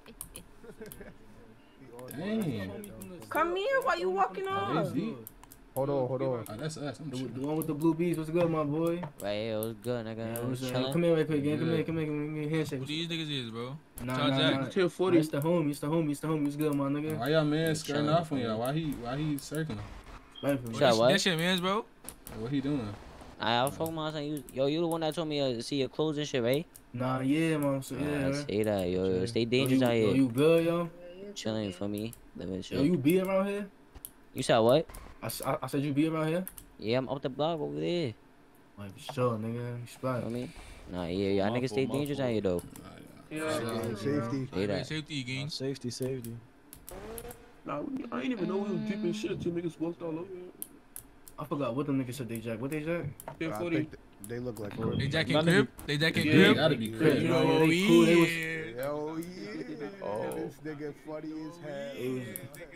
Dang. Come here. Why you walking Oh, off? that's deep. Hold on, hold on. Oh, that's us. I'm The, chilling. the one with the blue bees. What's good, my boy? Right here, what's good, nigga? Yeah, I'm what's up? chilling. Come here right quick, gang. Come Good. here, come here, come here. Give me a handshake. Who these niggas is, bro? Nah, Charles nah, Jack. nah. Tier forty. It's the homie. It's the homie. It's the homie. It's good, my nigga. Why y'all man Yeah, skirting chilling, off on y'all? Why he why he circling? Right for me. Shut That, what? that shit, man's, bro. What he doing? I was talking about something. You, yo, you the one that told me uh, to see your clothes and shit, right? Nah, yeah, man. So, yeah, I right? say that, yo. Okay. Stay Yo, dangerous you, out yo, here. you good, yo? Chilling for me. Living Yo, shit. you be around here? You said what? I, s- I, I said you be around here? Yeah, I'm up the block over there. Like, for sure, nigga. You spot. Feel me? Nah, yeah, y'all niggas stay dangerous out here, though. Yeah. Safety. Say that. Safety, gang. Safety, safety. Nah, we- I ain't even know we was deep in shit till niggas walked all over. I forgot what them niggas said they jack. What they jack? Tier I forty. think th- they look like They Crips. Jack None and of Crip? They Jack and Yeah, They Crip? gotta be Yeah, crazy. you know, Oh, they cool. They was. yeah. Yo, yeah. Oh. This nigga funny as hell. It was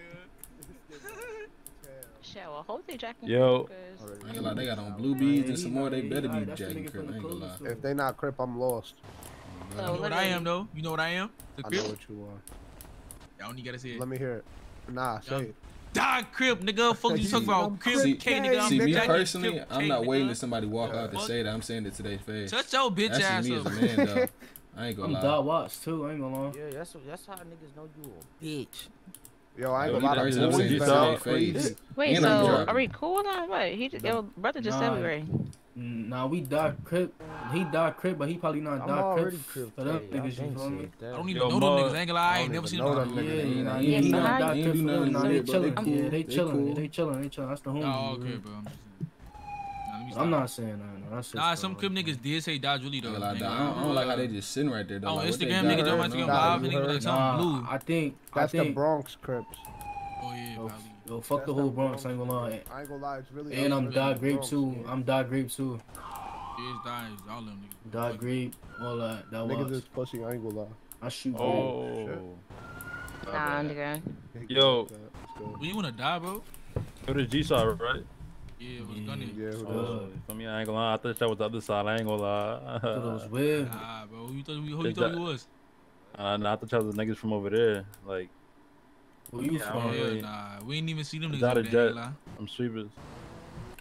Shit, well, hope they jacking Yo. Crip, 'cause- I ain't gonna lie, they got on blue beads and some more. They better be That's the jacking nigga Crip. from I ain't the gonna lie. clothes store. If they not Crip, I'm lost. So You know what I am, though? You know what I am? The I know Crip? what you are. Y'all only gotta say it. Let me hear it. Nah, say Y'all- it. Dog Crip, nigga. Fuck you talking about? Crip, See, K, nigga. I'm see me Jack and personally, Crip, I'm K, not waiting nigga. to somebody walk out to Fuck. say that. I'm saying it to their face. Shut your bitch That's ass just me up. as a man, though. I ain't I'm gonna lie. Dot Watts too. I ain't gonna lie. Yeah, that's that's how niggas know you a bitch. Yo, I ain't Yo, gonna lie. you The personally, I'm saying boys it to been their out face. crazy. Wait, And I'm so driving. are we cool on what? He just, your brother just said we Nah. were. Nah, we Dot Crip. He Dot Crip, but he probably not I'm Dot already Crip. Crip. For them K. Y'all niggas, you been feel me? said that. I don't even Yo, know them Mud. niggas. I ain't gonna lie. I ain't don't never even seen know them. them Yeah, niggas. yeah, nah, They yeah, ain't he so not how Dot you- Crip they for do them. nothing Nah, to they it, bro. They chilling. cool. Yeah, they They chilling. cool. They chilling. They chilling. That's the homie. Oh, okay, bro. bro. I'm just- Nah, let me I'm stop. not saying that. No, that's Nah, just some bro. Crip niggas did say Dodge really, though. I, ain't gonna lie, Ain't dog. I gonna don't, I don't like how lie. they just sitting right there, though. On Like, what they Instagram, got niggas going on Instagram on? Nah, live, you niggas like heard? something Nah, blue. I think. That's I the think. Bronx Crips. Oh, yeah, Yo, probably. yo, fuck That's the whole them Bronx. I ain't gonna lie. I ain't gonna lie, it's really. And us I'm versus Dot the Grape Bronx, too. yeah. I'm Dot Grape too. Yeah, it's dying. It's all them niggas. Dot Grape, all that. That Niggas was. is pussy. I ain't gonna lie. I shoot. grape. Oh. Nah, nigga. Yo. When you wanna die, bro? Go to G side, right? Yeah, what's gunning? Yeah, who Oh, knows? for me, I ain't gonna lie. I thought that was the other side. I ain't gonna lie. Thought it was weird. Nah, bro. Who you thought, who you Is thought that- you was? Uh, nah, I thought y'all was the niggas from over there. Like, Where you Yeah, I from? don't Yeah, really- nah. We ain't even see them is niggas that over a there. jet? ain't gonna lie. I'm sweepers.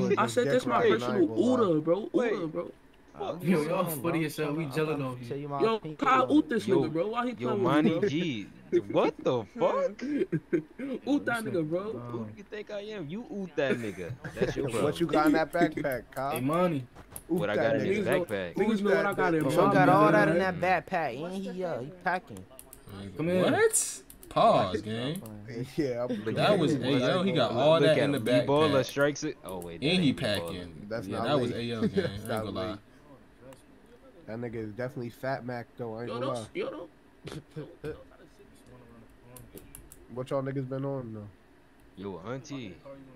was I just said this dick my riding, I personal ain't gonna lie. order, bro. Order, bro. Yo, y'all funny as hell. We gelling on you. Yo, Kyle, oot this Yo, nigga, bro. Why he yo, playing Monty with me, G. What the fuck? Oot that nigga, bro. Who do you think I am? You oot that nigga. That's your bro. What you got in that backpack, Kyle? Hey, Monty. What I got in his backpack? Niggas know what I got in Sean my got all backpack, that in right? that backpack. Ain't he? Uh, he packing. Come here. What? Pause, gang. Yeah, Look That at was him. Ayo. He got all Look that at in the him. backpack. Ebola strikes it. Oh wait. that And he ain't Ebola. packing. That's yeah, not that was late. Ayo, gang. I ain't That's gonna not lie. late. That nigga is definitely Fat Mac though. I ain't Yo, gonna lie. don't, yo, don't. What y'all niggas been on though? Yo, auntie.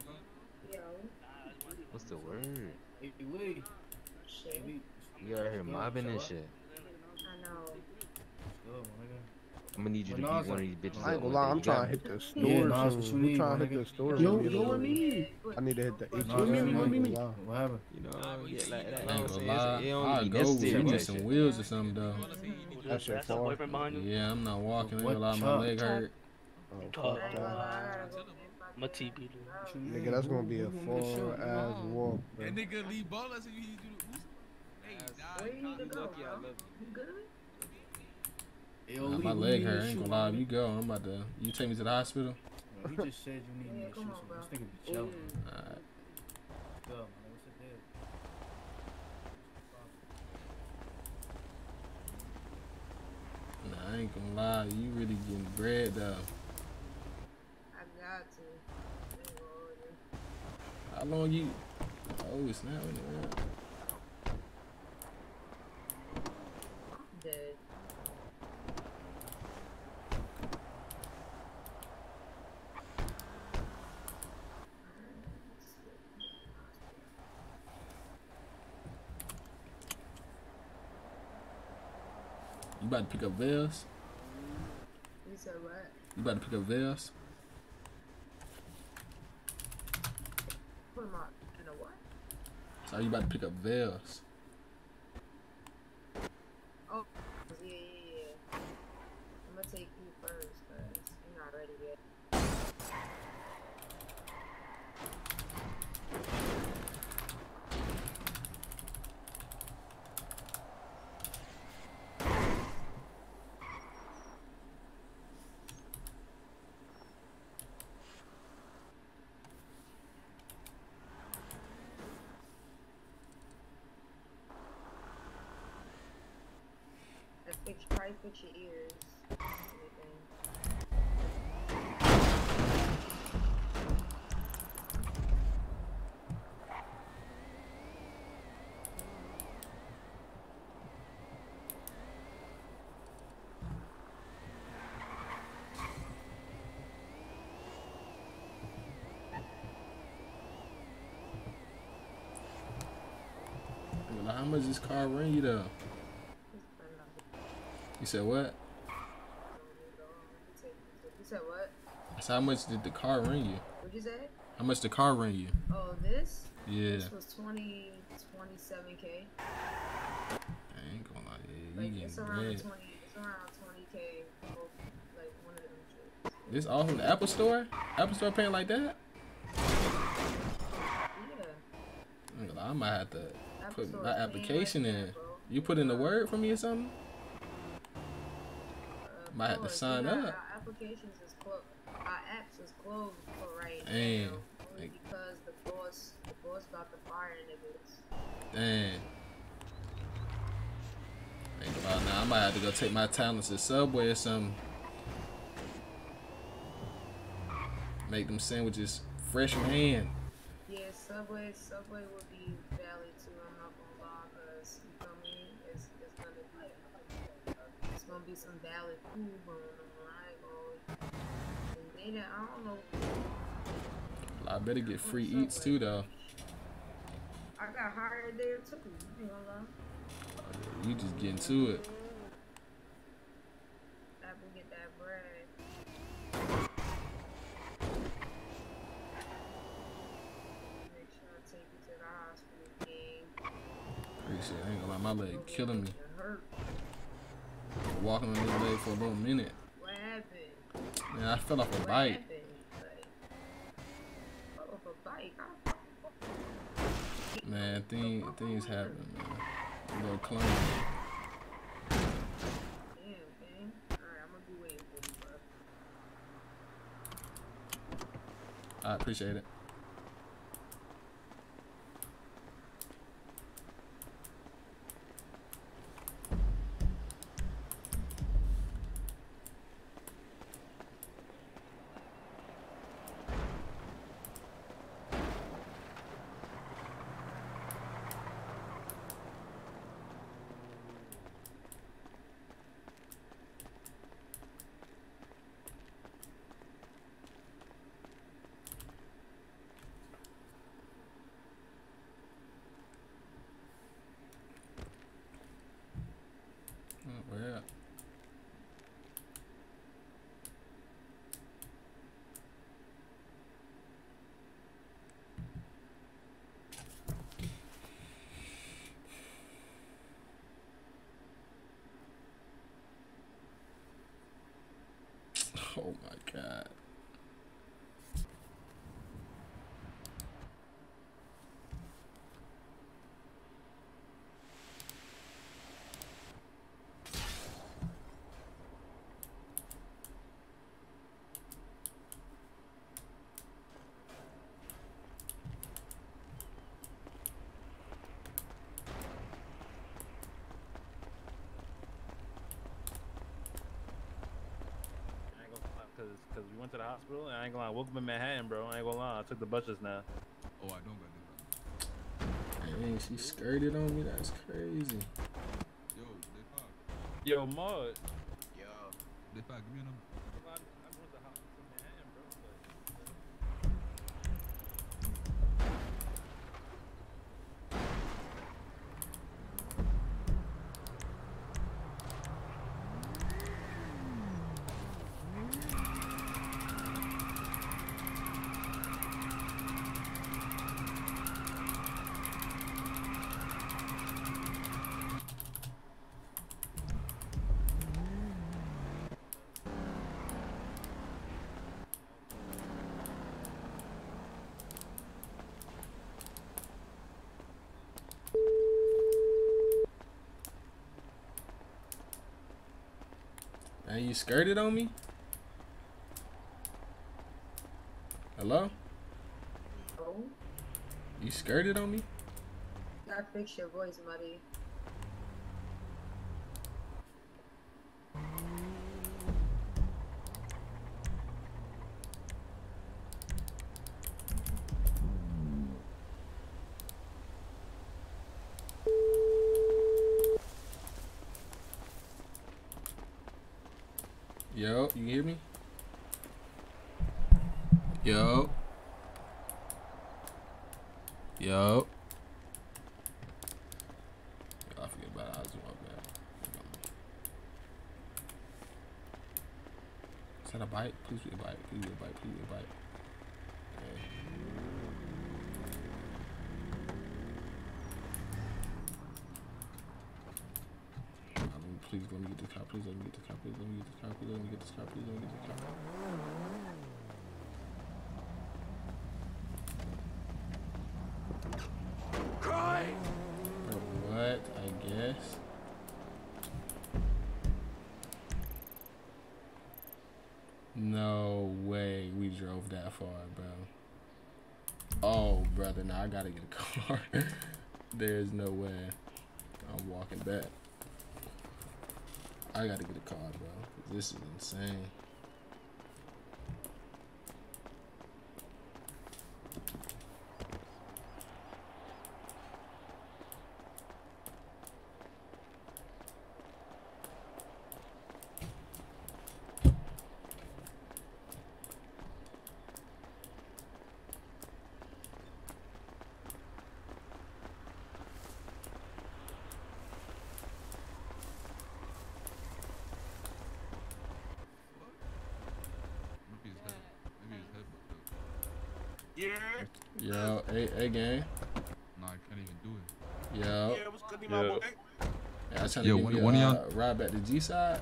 What's the word? Hey, Lee. We out here mobbing and shit. I know. I'm gonna need you to beat one of these bitches I ain't up gonna one lie, day. I'm You trying got to me? hit the store. Yeah, Nas, soon. what you I'm need, trying my to hit the nigga? store. Yo, soon. yo, what me? I need to hit the H Nas, what E you B. need, me? Wow. What happened? You know, yeah, like, like, I like ain't I'm gonna saying, lie. it only I'll be go with necessary me type some shit. wheels or something though. That shit That's that far. boyfriend behind you. Yeah, I'm not walking. I ain't What gonna lie, my truck? leg hurt. Oh, Talk. fuck that. My T B. Nigga, that's gonna be a far ass walk, bro. That nigga leave ball us and he do the Hey, Where you need to go, lucky I bro? love You good? Yo, Nah, Lee, my who leg you hurt. I need ain't to gonna shoot, lie. man? You go. I'm about to. You take me to the hospital. Bro, he just said you need me to shoot something. This nigga be chilling. Alright. Go, man. What's the deal? Nah, I ain't gonna lie. You really getting bread though. I got to. I ain't gonna hold you. How long you? Oh, it's not in there. I'm dead. You about to pick up Vels? You said what? You about to pick up Vels? Put him on in a what? So you about to pick up Vels? Oh, yeah, yeah, yeah. I'm gonna take you first, cause you're not ready yet. Fix, try to fix your ears. Anything. Well, how much this car run you though? You said what? You said what? I said how much did the car run you? What'd you say? How much the car run you? Oh, this? Yeah. This was twenty, twenty-seven K. I ain't gonna lie, yeah, you Like, it's getting around bread. twenty, it's around twenty K. Both, like, one of them shits. This all from the Apple Store? Apple Store paying like that? Yeah. I ain't gonna lie, I might have to Apple put Store my is paying application like in. that, bro. You put in the word for me or something? Uh, Might have to course, sign we got- up. Our applications is closed. Our apps is closed for right Damn. now. Only because the boss, the boss about to fire niggas. Dang. Ain't gonna lie, now I might have to go take my talents to Subway or something. Make them sandwiches fresh from hand. Yeah, Subway, Subway would be valid too. I'm not gonna lie, cause you feel me? It's it's gonna be it's gonna be some valid food going on. I ain't gonna. And then I don't know. I better get free eats too though. I got hired there too. I ain't gonna lie. You just getting to it. I can get that bread. Make sure I take you to the hospital, King. Appreciate it. I ain't gonna lie, my leg killing me. It hurt. Walking on this leg for a little minute. What happened? Man, I fell off a What bike. happened? Like, fell off a bike. I Man, thing, things happen, man. A little clone. Damn, man. Alright, I'm gonna be waiting for you, bro. I appreciate it. Oh my god. Cause, cause we went to the hospital and I ain't gonna lie, I woke up in Manhattan, bro. I ain't gonna lie, I took the bus just now. Oh, I don't got that. Dang, she skirted on me. That's crazy. Yo, they pop. Yo, Maud. Yo. They pop, give me a number. I, I went to hospital in Manhattan, bro. And you skirted on me? Hello? Oh, You skirted on me? you gotta fix your voice, buddy. Yo, you hear me? Yo. Yo. I forget about it. I was my bad. Is that a bite? Please be a bite. Please be a bite. Please be a bite. Okay. Please let me get this car. Please let me get this car. Please let me get this car. Please let me get this car. Please let me get this car. Cry. Bro, what? I guess. No way we drove that far, bro. Oh, brother, now I gotta get a car. There's no way. I'm walking back. I gotta get a car, bro. This is insane. Yeah. Yo, hey, hey, gang. Nah, I can't even do it. Yo. Yeah, what's good, my boy? Yeah, I was trying Yo, to one- give you one of a y'all- uh, ride back to G side.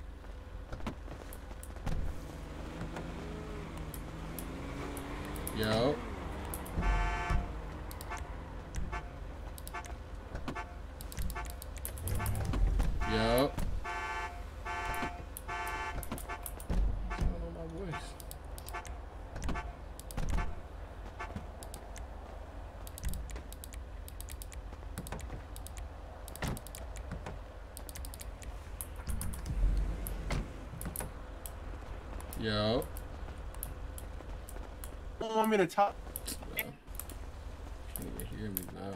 Yo. Yo. What's going on with my voice? Yo. You don't want me to talk? Can't even hear me, bro.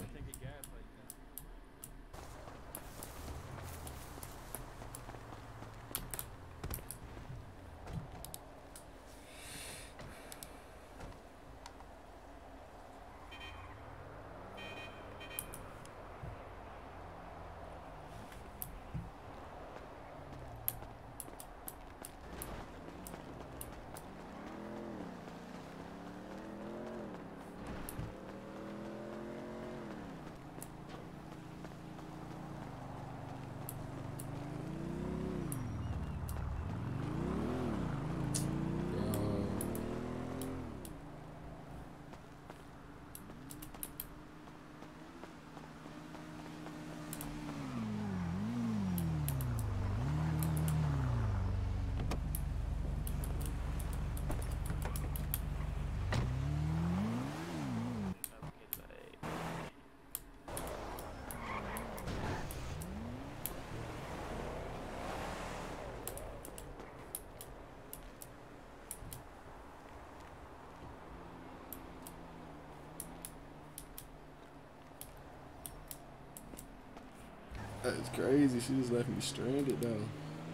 That's crazy. She just left me stranded though.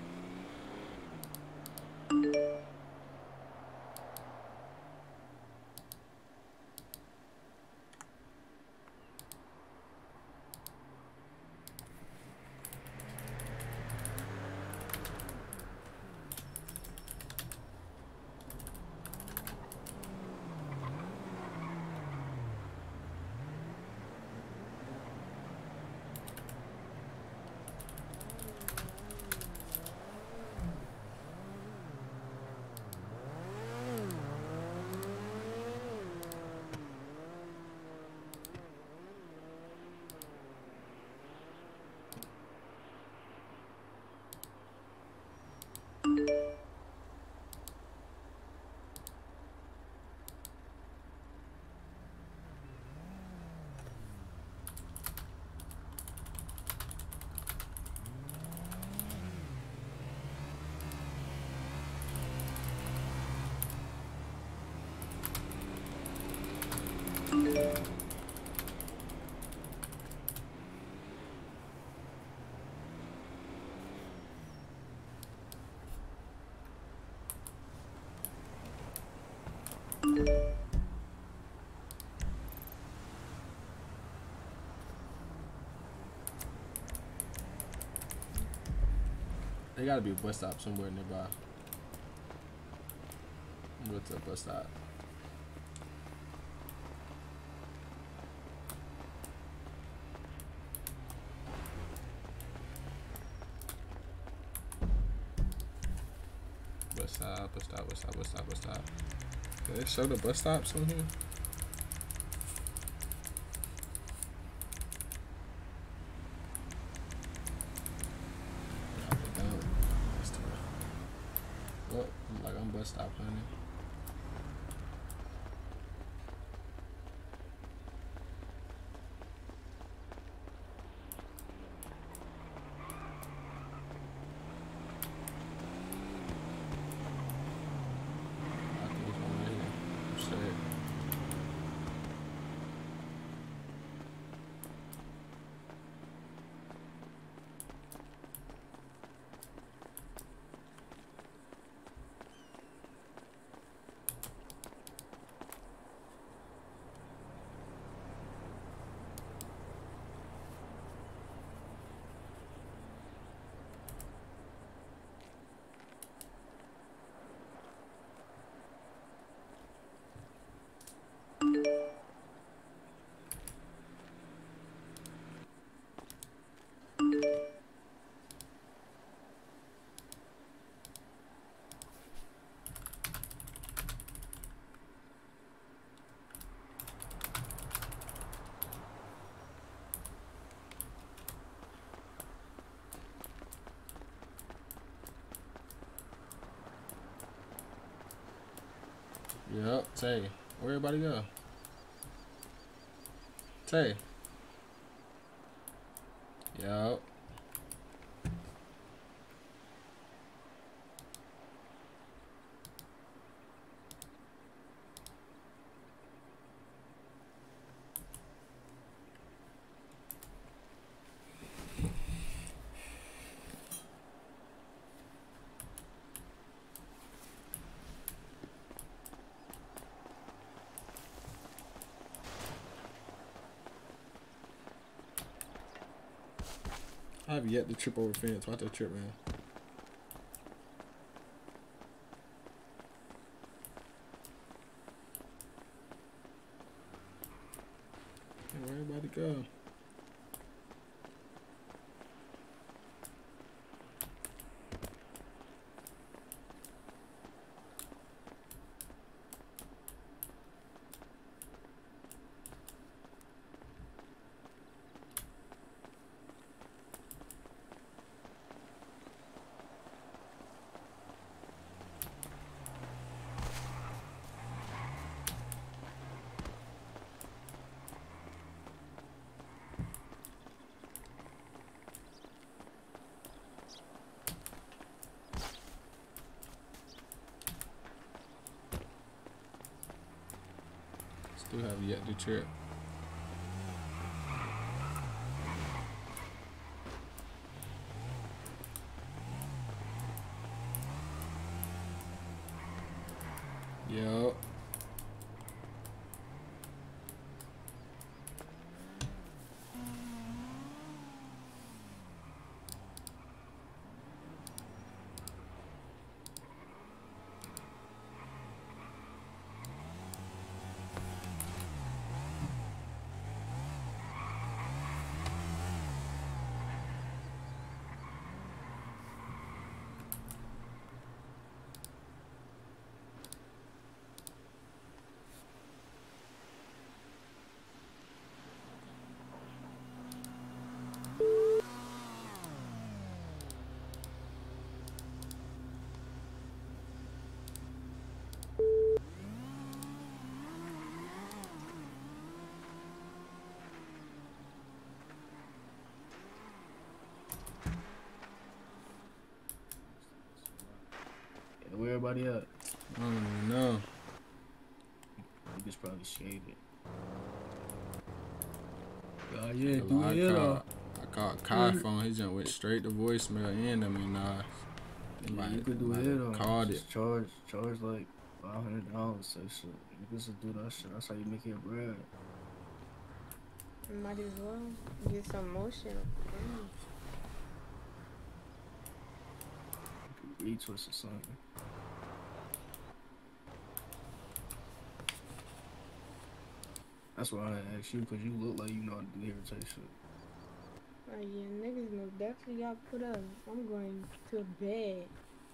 There gotta be a bus stop somewhere nearby. What's a bus stop? Bus stop, bus stop, bus stop, bus stop, bus stop. Did they show the bus stops on here? Well, like I'm bus stop honey. Yep, Tay. Where everybody go? Tay. Yep. I have yet to trip over fence. Watch that trip, man. Hey, where everybody go? Still have yet to trip. everybody at? I don't even know. Niggas probably shaved it. Oh yeah, I do it, yeah. called, I called Kai phone. His jump went straight to voicemail and I mean, nah. Yeah, you could do it though. Called Just it. Charge, charge like five hundred dollars. So shit, you just do that shit. That's how you make your bread. Might as well get some motion. Retwist or something. That's why I asked you, cause you look like you know how to do hair type shit. Oh yeah, niggas know definitely got put up. I'm going to bed.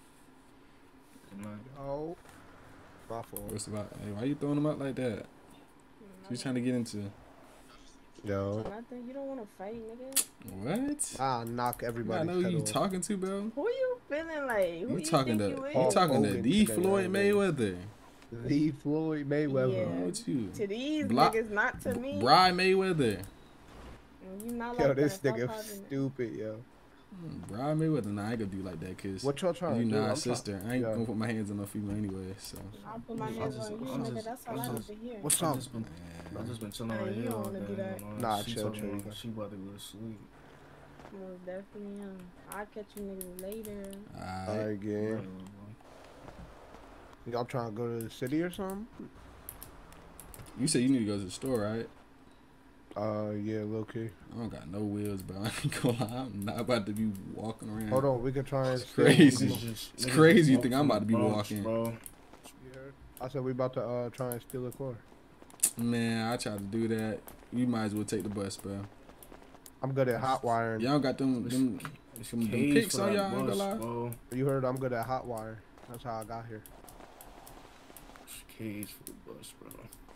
Oh, my fault. What's about? Hey, why you throwing them out like that? What you trying to get into? Yo. Nothing. You don't want to fight, nigga. What? I'll knock everybody. I know who you talking to, bro. Who you feeling like? Who You you talking think to? you You is? talking to the Floyd Mayweather? The Floyd Mayweather. Yeah. What you? To these Block- niggas, not to me. Bry Mayweather. And you not Yo, like this that. nigga Stop having it. stupid, yo. Bry Mayweather. Nah, I ain't gonna do like that, cause What y'all trying you to do? not I'm sister. try- I ain't yeah. gonna put my hands on no female anyway. So. I'll put my hands on you, nigga. That's all I need to hear. What's I up? just been, I just been chilling Nah, right you here don't all wanna day. do that. you know, Nah, she chill, told me chill, you like got- she about to go to sleep. Most definitely am. I'll catch you niggas later. Alright, gang. Y'all trying to go to the city or something? You said you need to go to the store, right? Uh, yeah, low key. I don't got no wheels, bro. I ain't gonna lie. I'm not about to be walking around. Hold on, we can try and It's steal- crazy. Niggas just- It's niggas crazy. just You walk think I'm from about to be the Bronx, walking? bro. I said we about to uh try and steal a car. Man, I tried to do that. You might as well take the bus, bro. I'm good at hot wiring. Y'all got them them, them, them Cage pics for on that y'all. I ain't bus, gonna lie. bro. You heard I'm good at hot wire. That's how I got here. Cage for the bus, bro.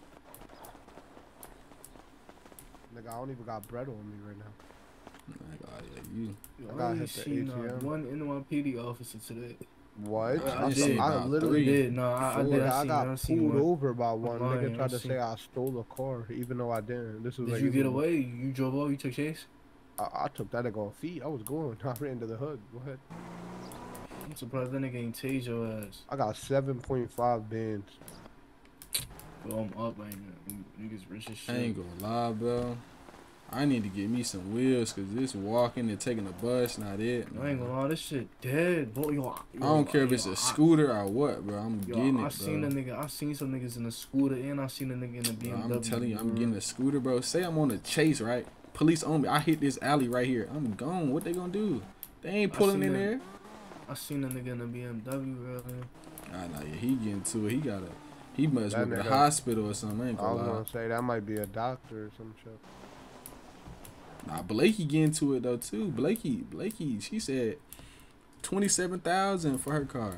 Nigga, I don't even got bread on me right now. Like, oh, yeah, you. I I gotta ain't hit the seen A T M. uh, one N Y P D officer today. What? I, I, did. saw- I literally did. No, I, I Fool, did. I, I seen, got I seen pulled one. over by one I'm lying, nigga tried I to seen- say I stole a car, even though I didn't. This was Did like you get even- away? You drove off? You took chase? I, I took that nigga on feet. I was going. I ran into the hood. Go ahead. I'm surprised that nigga ain't tased your ass. I got seven point five bands. Bro, I'm up right now. Niggas rich as shit. I ain't gonna lie, bro. I need to get me some wheels, cause this walking and taking the bus not it. I ain't gonna lie, this shit dead, bro. Yo, yo, I don't care if yo, it's a I- scooter or what, bro. I'm Yo, getting it, I bro. seen a nigga. I seen some niggas in a scooter, and I seen a nigga in a B Bro, M W. I'm telling you, I'm getting a scooter, bro. Say I'm on a chase, right? Police on me. I hit this alley right here. I'm gone. What they gonna do? They ain't I pulling seen in a- there. I seen a nigga in a B M W earlier. Ah, nah, yeah, he getting to it. He got a. He must That work at a nigga- hospital or something. I ain't I gonna was lie. gonna say that might be a doctor or some shit. Nah, Blakey getting to it though too. Blakey, Blakey, she said twenty-seven thousand for her car.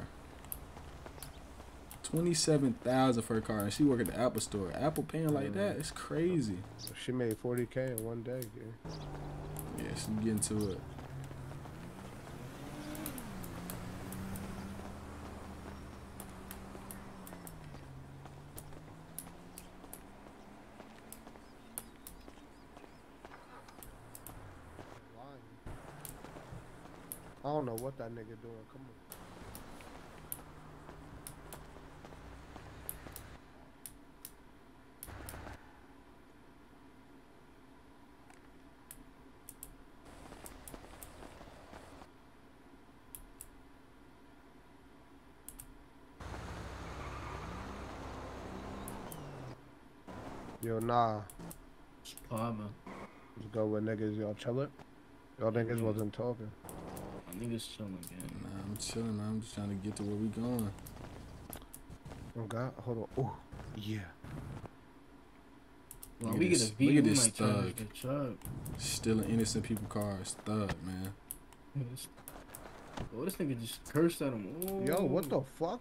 Twenty-seven thousand for her car, and she work at the Apple store. Apple paying like that? It's crazy. She made forty K in one day. Yeah. Yeah, she getting to it. I don't know what that nigga doing. Come on. Yo, nah. Palmer. Let's go with niggas. Y'all chillin'? Y'all niggas wasn't talking. Niggas chilling, man. Nah, I'm chilling, man. I'm just trying to get to where we going. Oh God, hold on. Oh, yeah. Well, Look we at get this- a beat, look at we this might charge thug. the truck. Stealing innocent people cars. Thug, man. Yes. Oh, this nigga just cursed at him. Oh. Yo, what the fuck?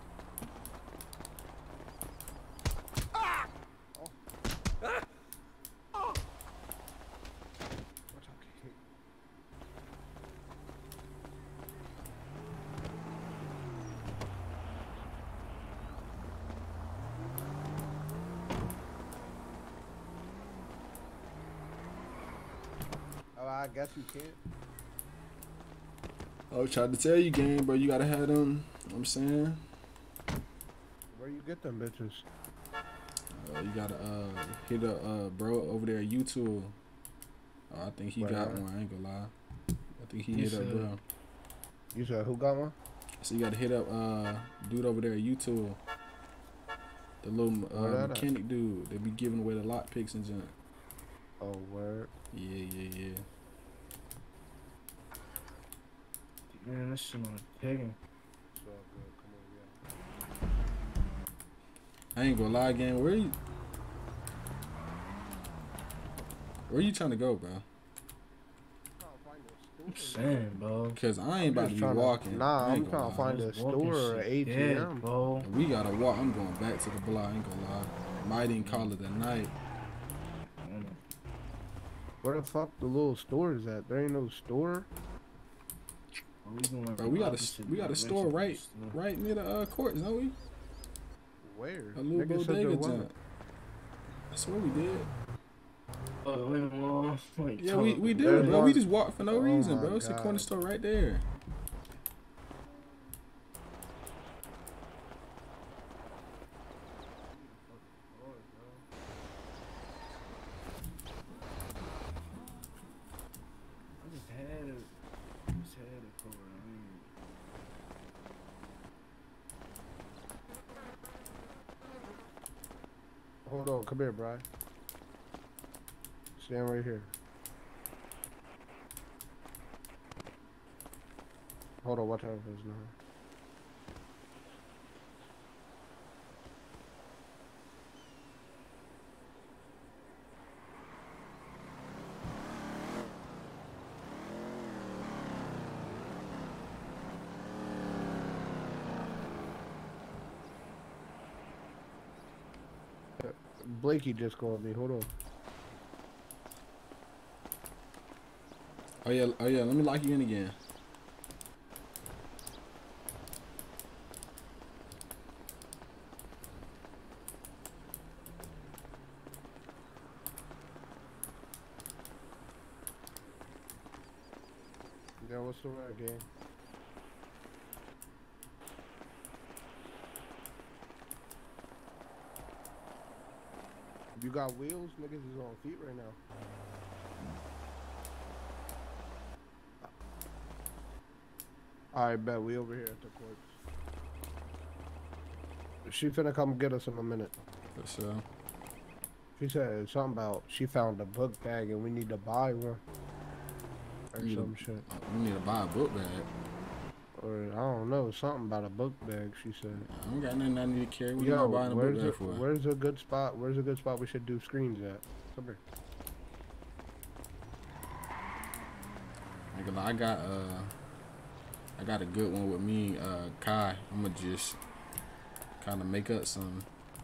Oh, I guess you can't. I was trying to tell you, gang, bro. You gotta have them. You know what I'm saying, Where you get them bitches? Uh, you gotta uh hit a uh bro over there YouTube. Oh, I think he Where got at? one. I ain't gonna lie. I think he You hit up said- bro. You said who got one? So you gotta hit up uh dude over there YouTube. The little Where uh, that at? mechanic dude. They be giving away the lock picks and junk. Oh, word. Yeah, yeah, yeah. Man, this shit on picking. I ain't gonna lie, gang. Where you? Where you trying to go, bro? I'm saying, bro. Cause I ain't I'm about to just be trying to- walking. nah, I ain't I'm gonna trying to lie. find a Just walking store or shit A T M. dead, bro. We gotta walk. I'm going back to the block. I ain't gonna lie. Might even call it a night. Where the fuck the little store is at? There ain't no store. Bro, we got a we got a store right right near the uh, courts, don't we? Where? A little Nigga said there bodega wasn't. junk. I swear we did. Oh, wait, well, wait, Yeah, we we There's did, bro. one- We just walked for no Oh reason, my bro. It's a corner God. store right there. I just had it. Just had it for I mean. Hold on, come here, Brian. Stand right here. Hold on, what time is it now? Blakey just called me. Hold on. Oh yeah, oh yeah. Let me lock you in again. Yeah, what's the word, gang? You got wheels? Niggas is on feet right now. Alright, bet. We over here at the courts. She finna come get us in a minute. For sure. She said something about she found a book bag and we need to buy one. Or We need some to- shit. We need to buy a book bag. Or I don't know, something about a book bag, she said. I don't got nothing I need to carry. What am Yo, I buying a book where's, bag a, for? where's a good spot? Where's a good spot we should do screens at? Come here. Nigga, I got uh, I got a good one with me, uh, Kai. I'ma just kind of make up some.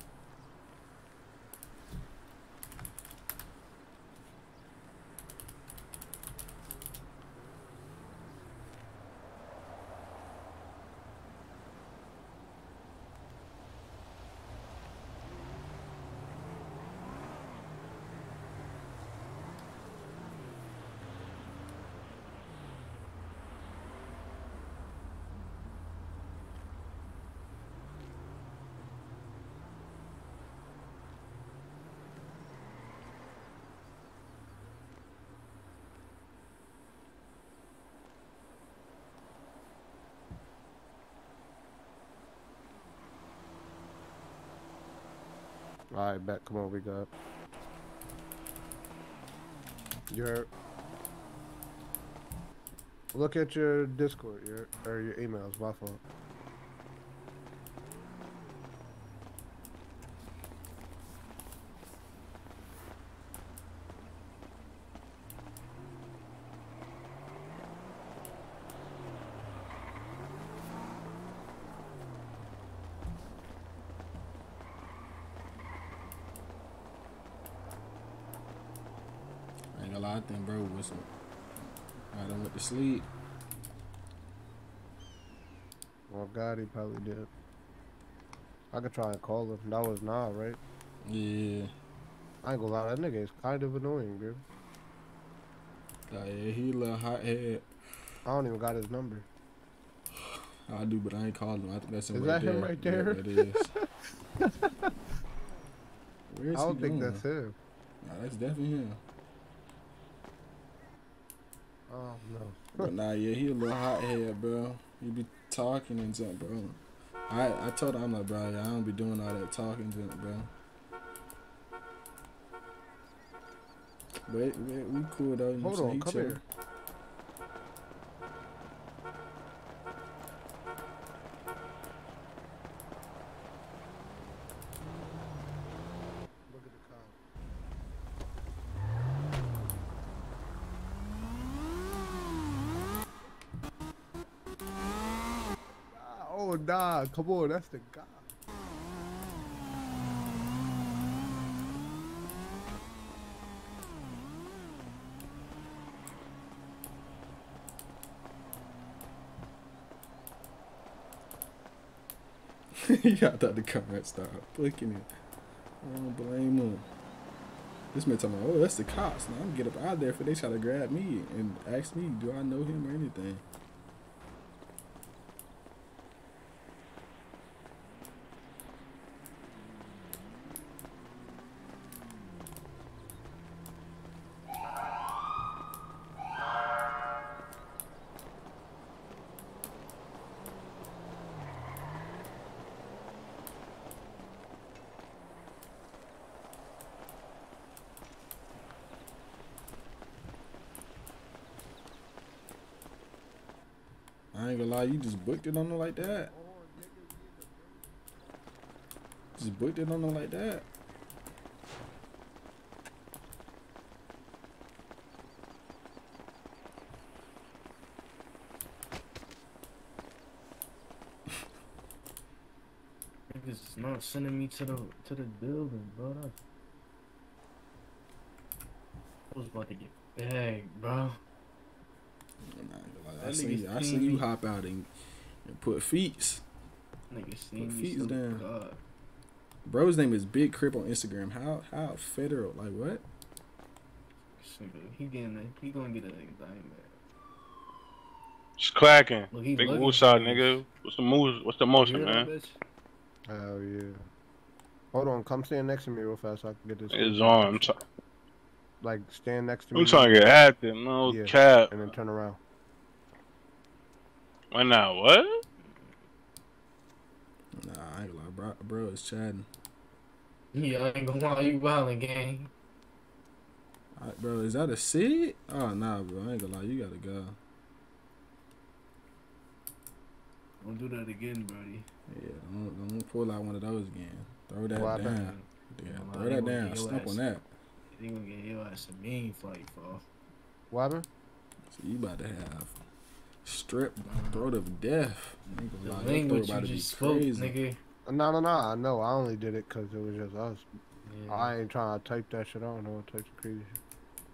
Alright, bet. Come on, we got. Your. Look at your Discord, your or your emails. My fault. I ain't gonna lie, I think bro was some. I done went to sleep. Well, God, he probably did. I could try and call him. That was nah, right? Yeah. I ain't gonna lie, that nigga is kind of annoying, bro. Uh, yeah, he a little hot head. I don't even got his number. I do, but I ain't calling him. I think that's him Is right that there. him right there? Yeah, that is. Where is I don't he think going? that's him. Nah, that's definitely him. Oh no. But nah, yeah, he a little hot head, bro. He be talking and something, bro. I I told him, I'm like, bro, I don't be doing all that talking, junk, bro. But we, we cool though. You know Hold what I'm on, saying? come He chill. here. Look at the cop. Oh nah, come on, that's the guy. Yeah, I thought the comment started flicking it. I don't blame him. This man talking about, oh, that's the cops. Now I'm gonna get up out of there if they try to grab me and ask me, do I know him or anything? I ain't gonna lie, you just booked it on them like that. Just booked it on them like that. Niggas not sending me to the to the building, bro. That's... I was about to get bagged, bro. I see, I see you hop out and, and put feet. Nigga see Put me feet so down. God. Bro's name is Big Crip on Instagram. How how federal? Like what? He getting a, he gonna get an indictment. It's cracking. Look, he Big looking woosah, for nigga. What's the moves? What's the motion, You hear that man? bitch? Hell yeah. Hold on, come stand next to me real fast so I can get this. It's on. I'm, try- Like stand next to me. I'm trying to get active. No Yeah, cap. and then turn around. Why not? What? Nah, I ain't gonna lie, bro. Bro is chatting. Yeah, I ain't gonna lie, you violent, gang. Alright, bro, is that a sit? Oh nah, bro. I ain't gonna lie, you gotta go. Don't do that again, buddy. Yeah, don't, don't pull out one of those again. Throw that What down. happened? Yeah, Nah, throw they that gonna down. get your Stump ass- on that. They gonna get your ass a mean fight, bro. What happened? So you about to have strip throat of death. I ain't The gonna lie, your language throat about you to be just spoke, crazy. nigga. No, no, no. I know. I only did it because it was just us. Yeah. I ain't trying to type that shit. I don't know what types of crazy shit.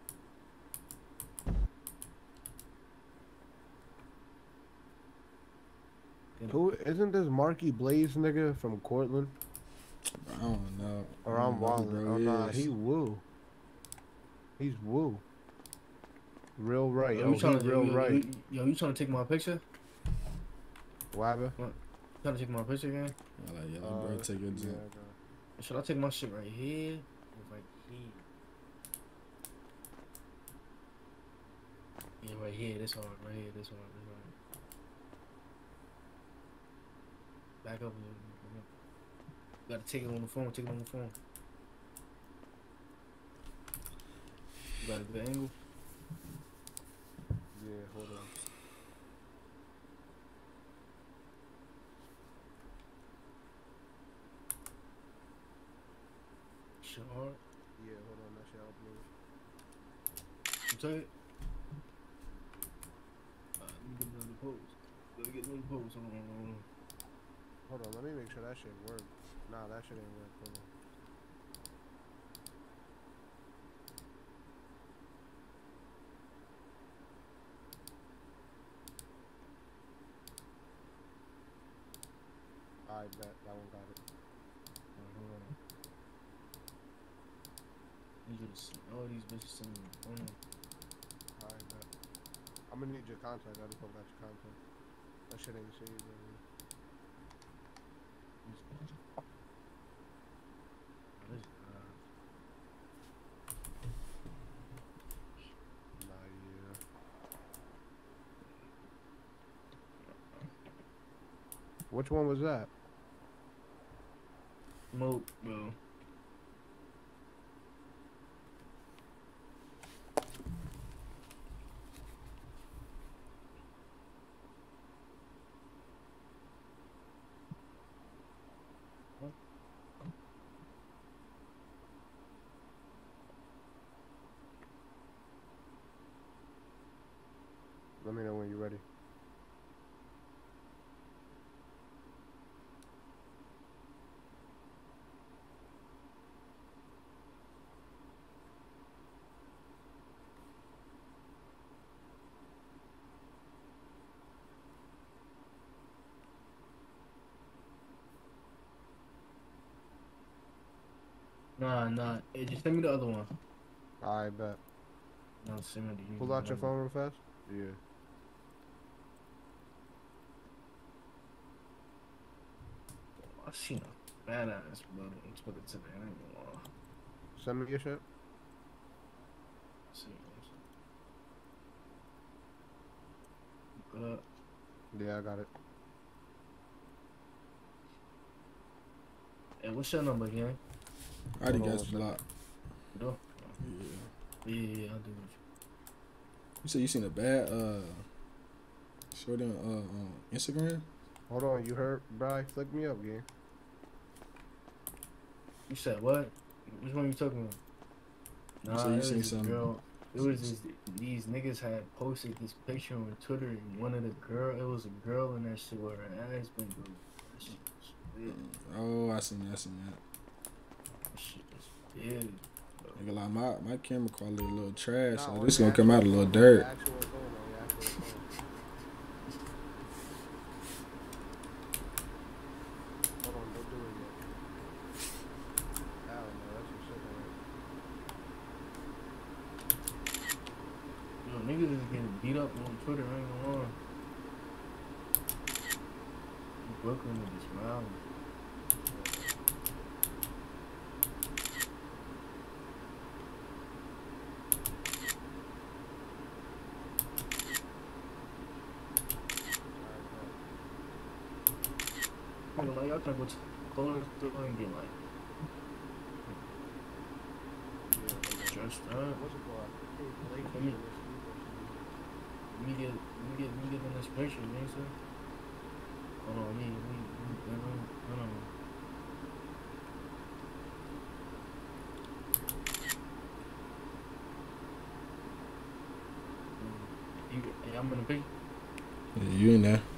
Who isn't this Marky Blaze nigga from Cortland? I don't know. Or I I'm don't know who wildin'. bro Oh nah, is. he woo. He's woo. Real right. Yo, Oh, you trying he to real yo, right. You, yo, you trying to take my picture? What happened? What? Trying to take my picture again? I like, yeah, bro, take your yeah, jump. Should I take my shit right here or right here? Yeah, right here. This hard. Right here. This hard. This hard. Back up a little bit. You gotta take it on the phone. Take it on the phone. You got a good angle? Yeah, hold on. Shit hard. Yeah, hold on. That shit upload. You take it? Alright, let me get another pose. Let me get another pose. Hold on, hold on. Hold on. Let me make sure that shit works. Nah, that shit ain't work. Hold on. I bet that one got it. Alright, hold on. Need you to see all these bitches in the phone. I bet. I'm gonna need your contact. I just don't got your contact. That shit ain't saved. Right? Which one was that? Smoke, bro. Let me know when you're ready. Nah, nah. Hey, just send me the other one. I bet. No, send me the Pull out your phone real fast. Yeah. I seen a badass brother on Twitter today. I ain't gonna lie. Send me your shit. See, good. Yeah, I got it. Hey, what's your number again? I already got you blocked. Do? Yeah. Yeah, yeah, I'll do it. You said you seen a bad uh short on uh on Instagram? Hold on, you heard, bro? Flick me up, gang. You said what? Which one you talking about? You said Nah, you it seen was this something. girl. It was this, these niggas had posted this picture on Twitter, and one of the girl, it was a girl in that shit where her ass been good. That shit was weird. Oh, I seen that, I seen that. That shit was weird. Nigga, like my, my camera quality a little trash, Nah, so on this the gonna come out a actual little phone, dirt. the actual phone, on the actual phone. Hold on, don't do it yet. Hell no, that's some shit, man. Yo, niggas is getting beat up on Twitter, I ain't gonna lie. Brooklyn niggas smiling. I don't know, y'all trying to go to clothing store and get like dressed up. What's it called? Let me, let me get, let me get, let me get in this picture, you know what I'm saying? Hold on, me, me, me, hold on, hold on. You, hey, I'm in the picture. Yeah, you in there?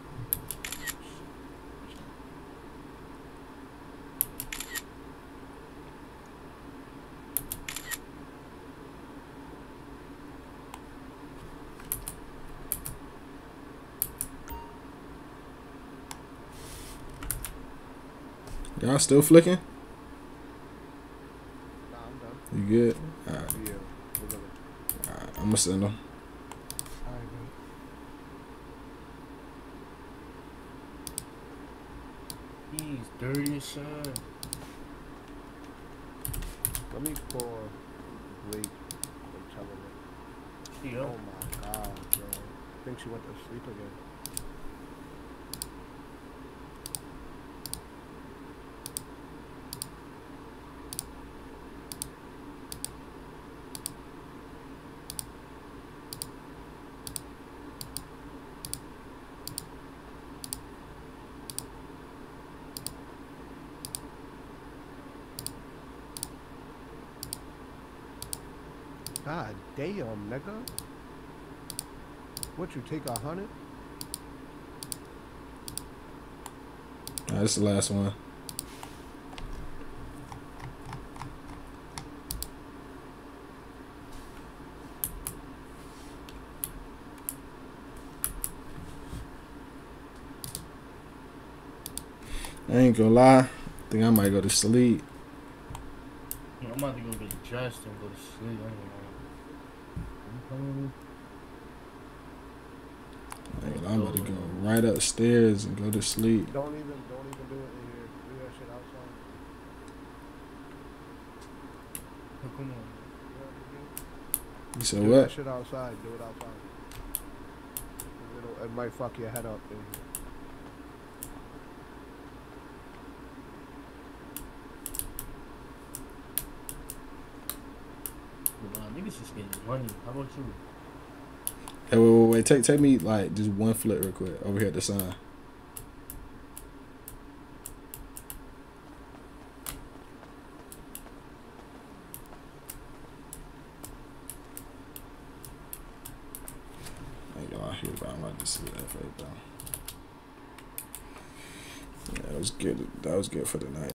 Y'all still flicking? Nah, I'm done. You good? Alright. Yeah, we're good. Alright, I'm gonna send them. Alright, man. He's dirty as shit. Let me call Blake and tell her. She Oh up. my god, bro. I think she went to sleep again. God damn, nigga. What, you take a hundred? Alright, this is the last one. I ain't gonna lie. I think I might go to sleep. I'm about to go get dressed and go to sleep. I ain't gonna I ain't gonna lie, I'm about to go right upstairs and go to sleep. Don't even, don't even do it in here. Do that shit outside. lie. Come on. You said Do what? that shit outside. Do it outside. It'll, it might fuck your head up in here. Niggas just getting money. How about you? Hey, wait, wait, wait. Take, take me like just one flip real quick over here at the sign. I ain't gonna lie here, but I might just see that fake though. Yeah, that was good. That was good for the night.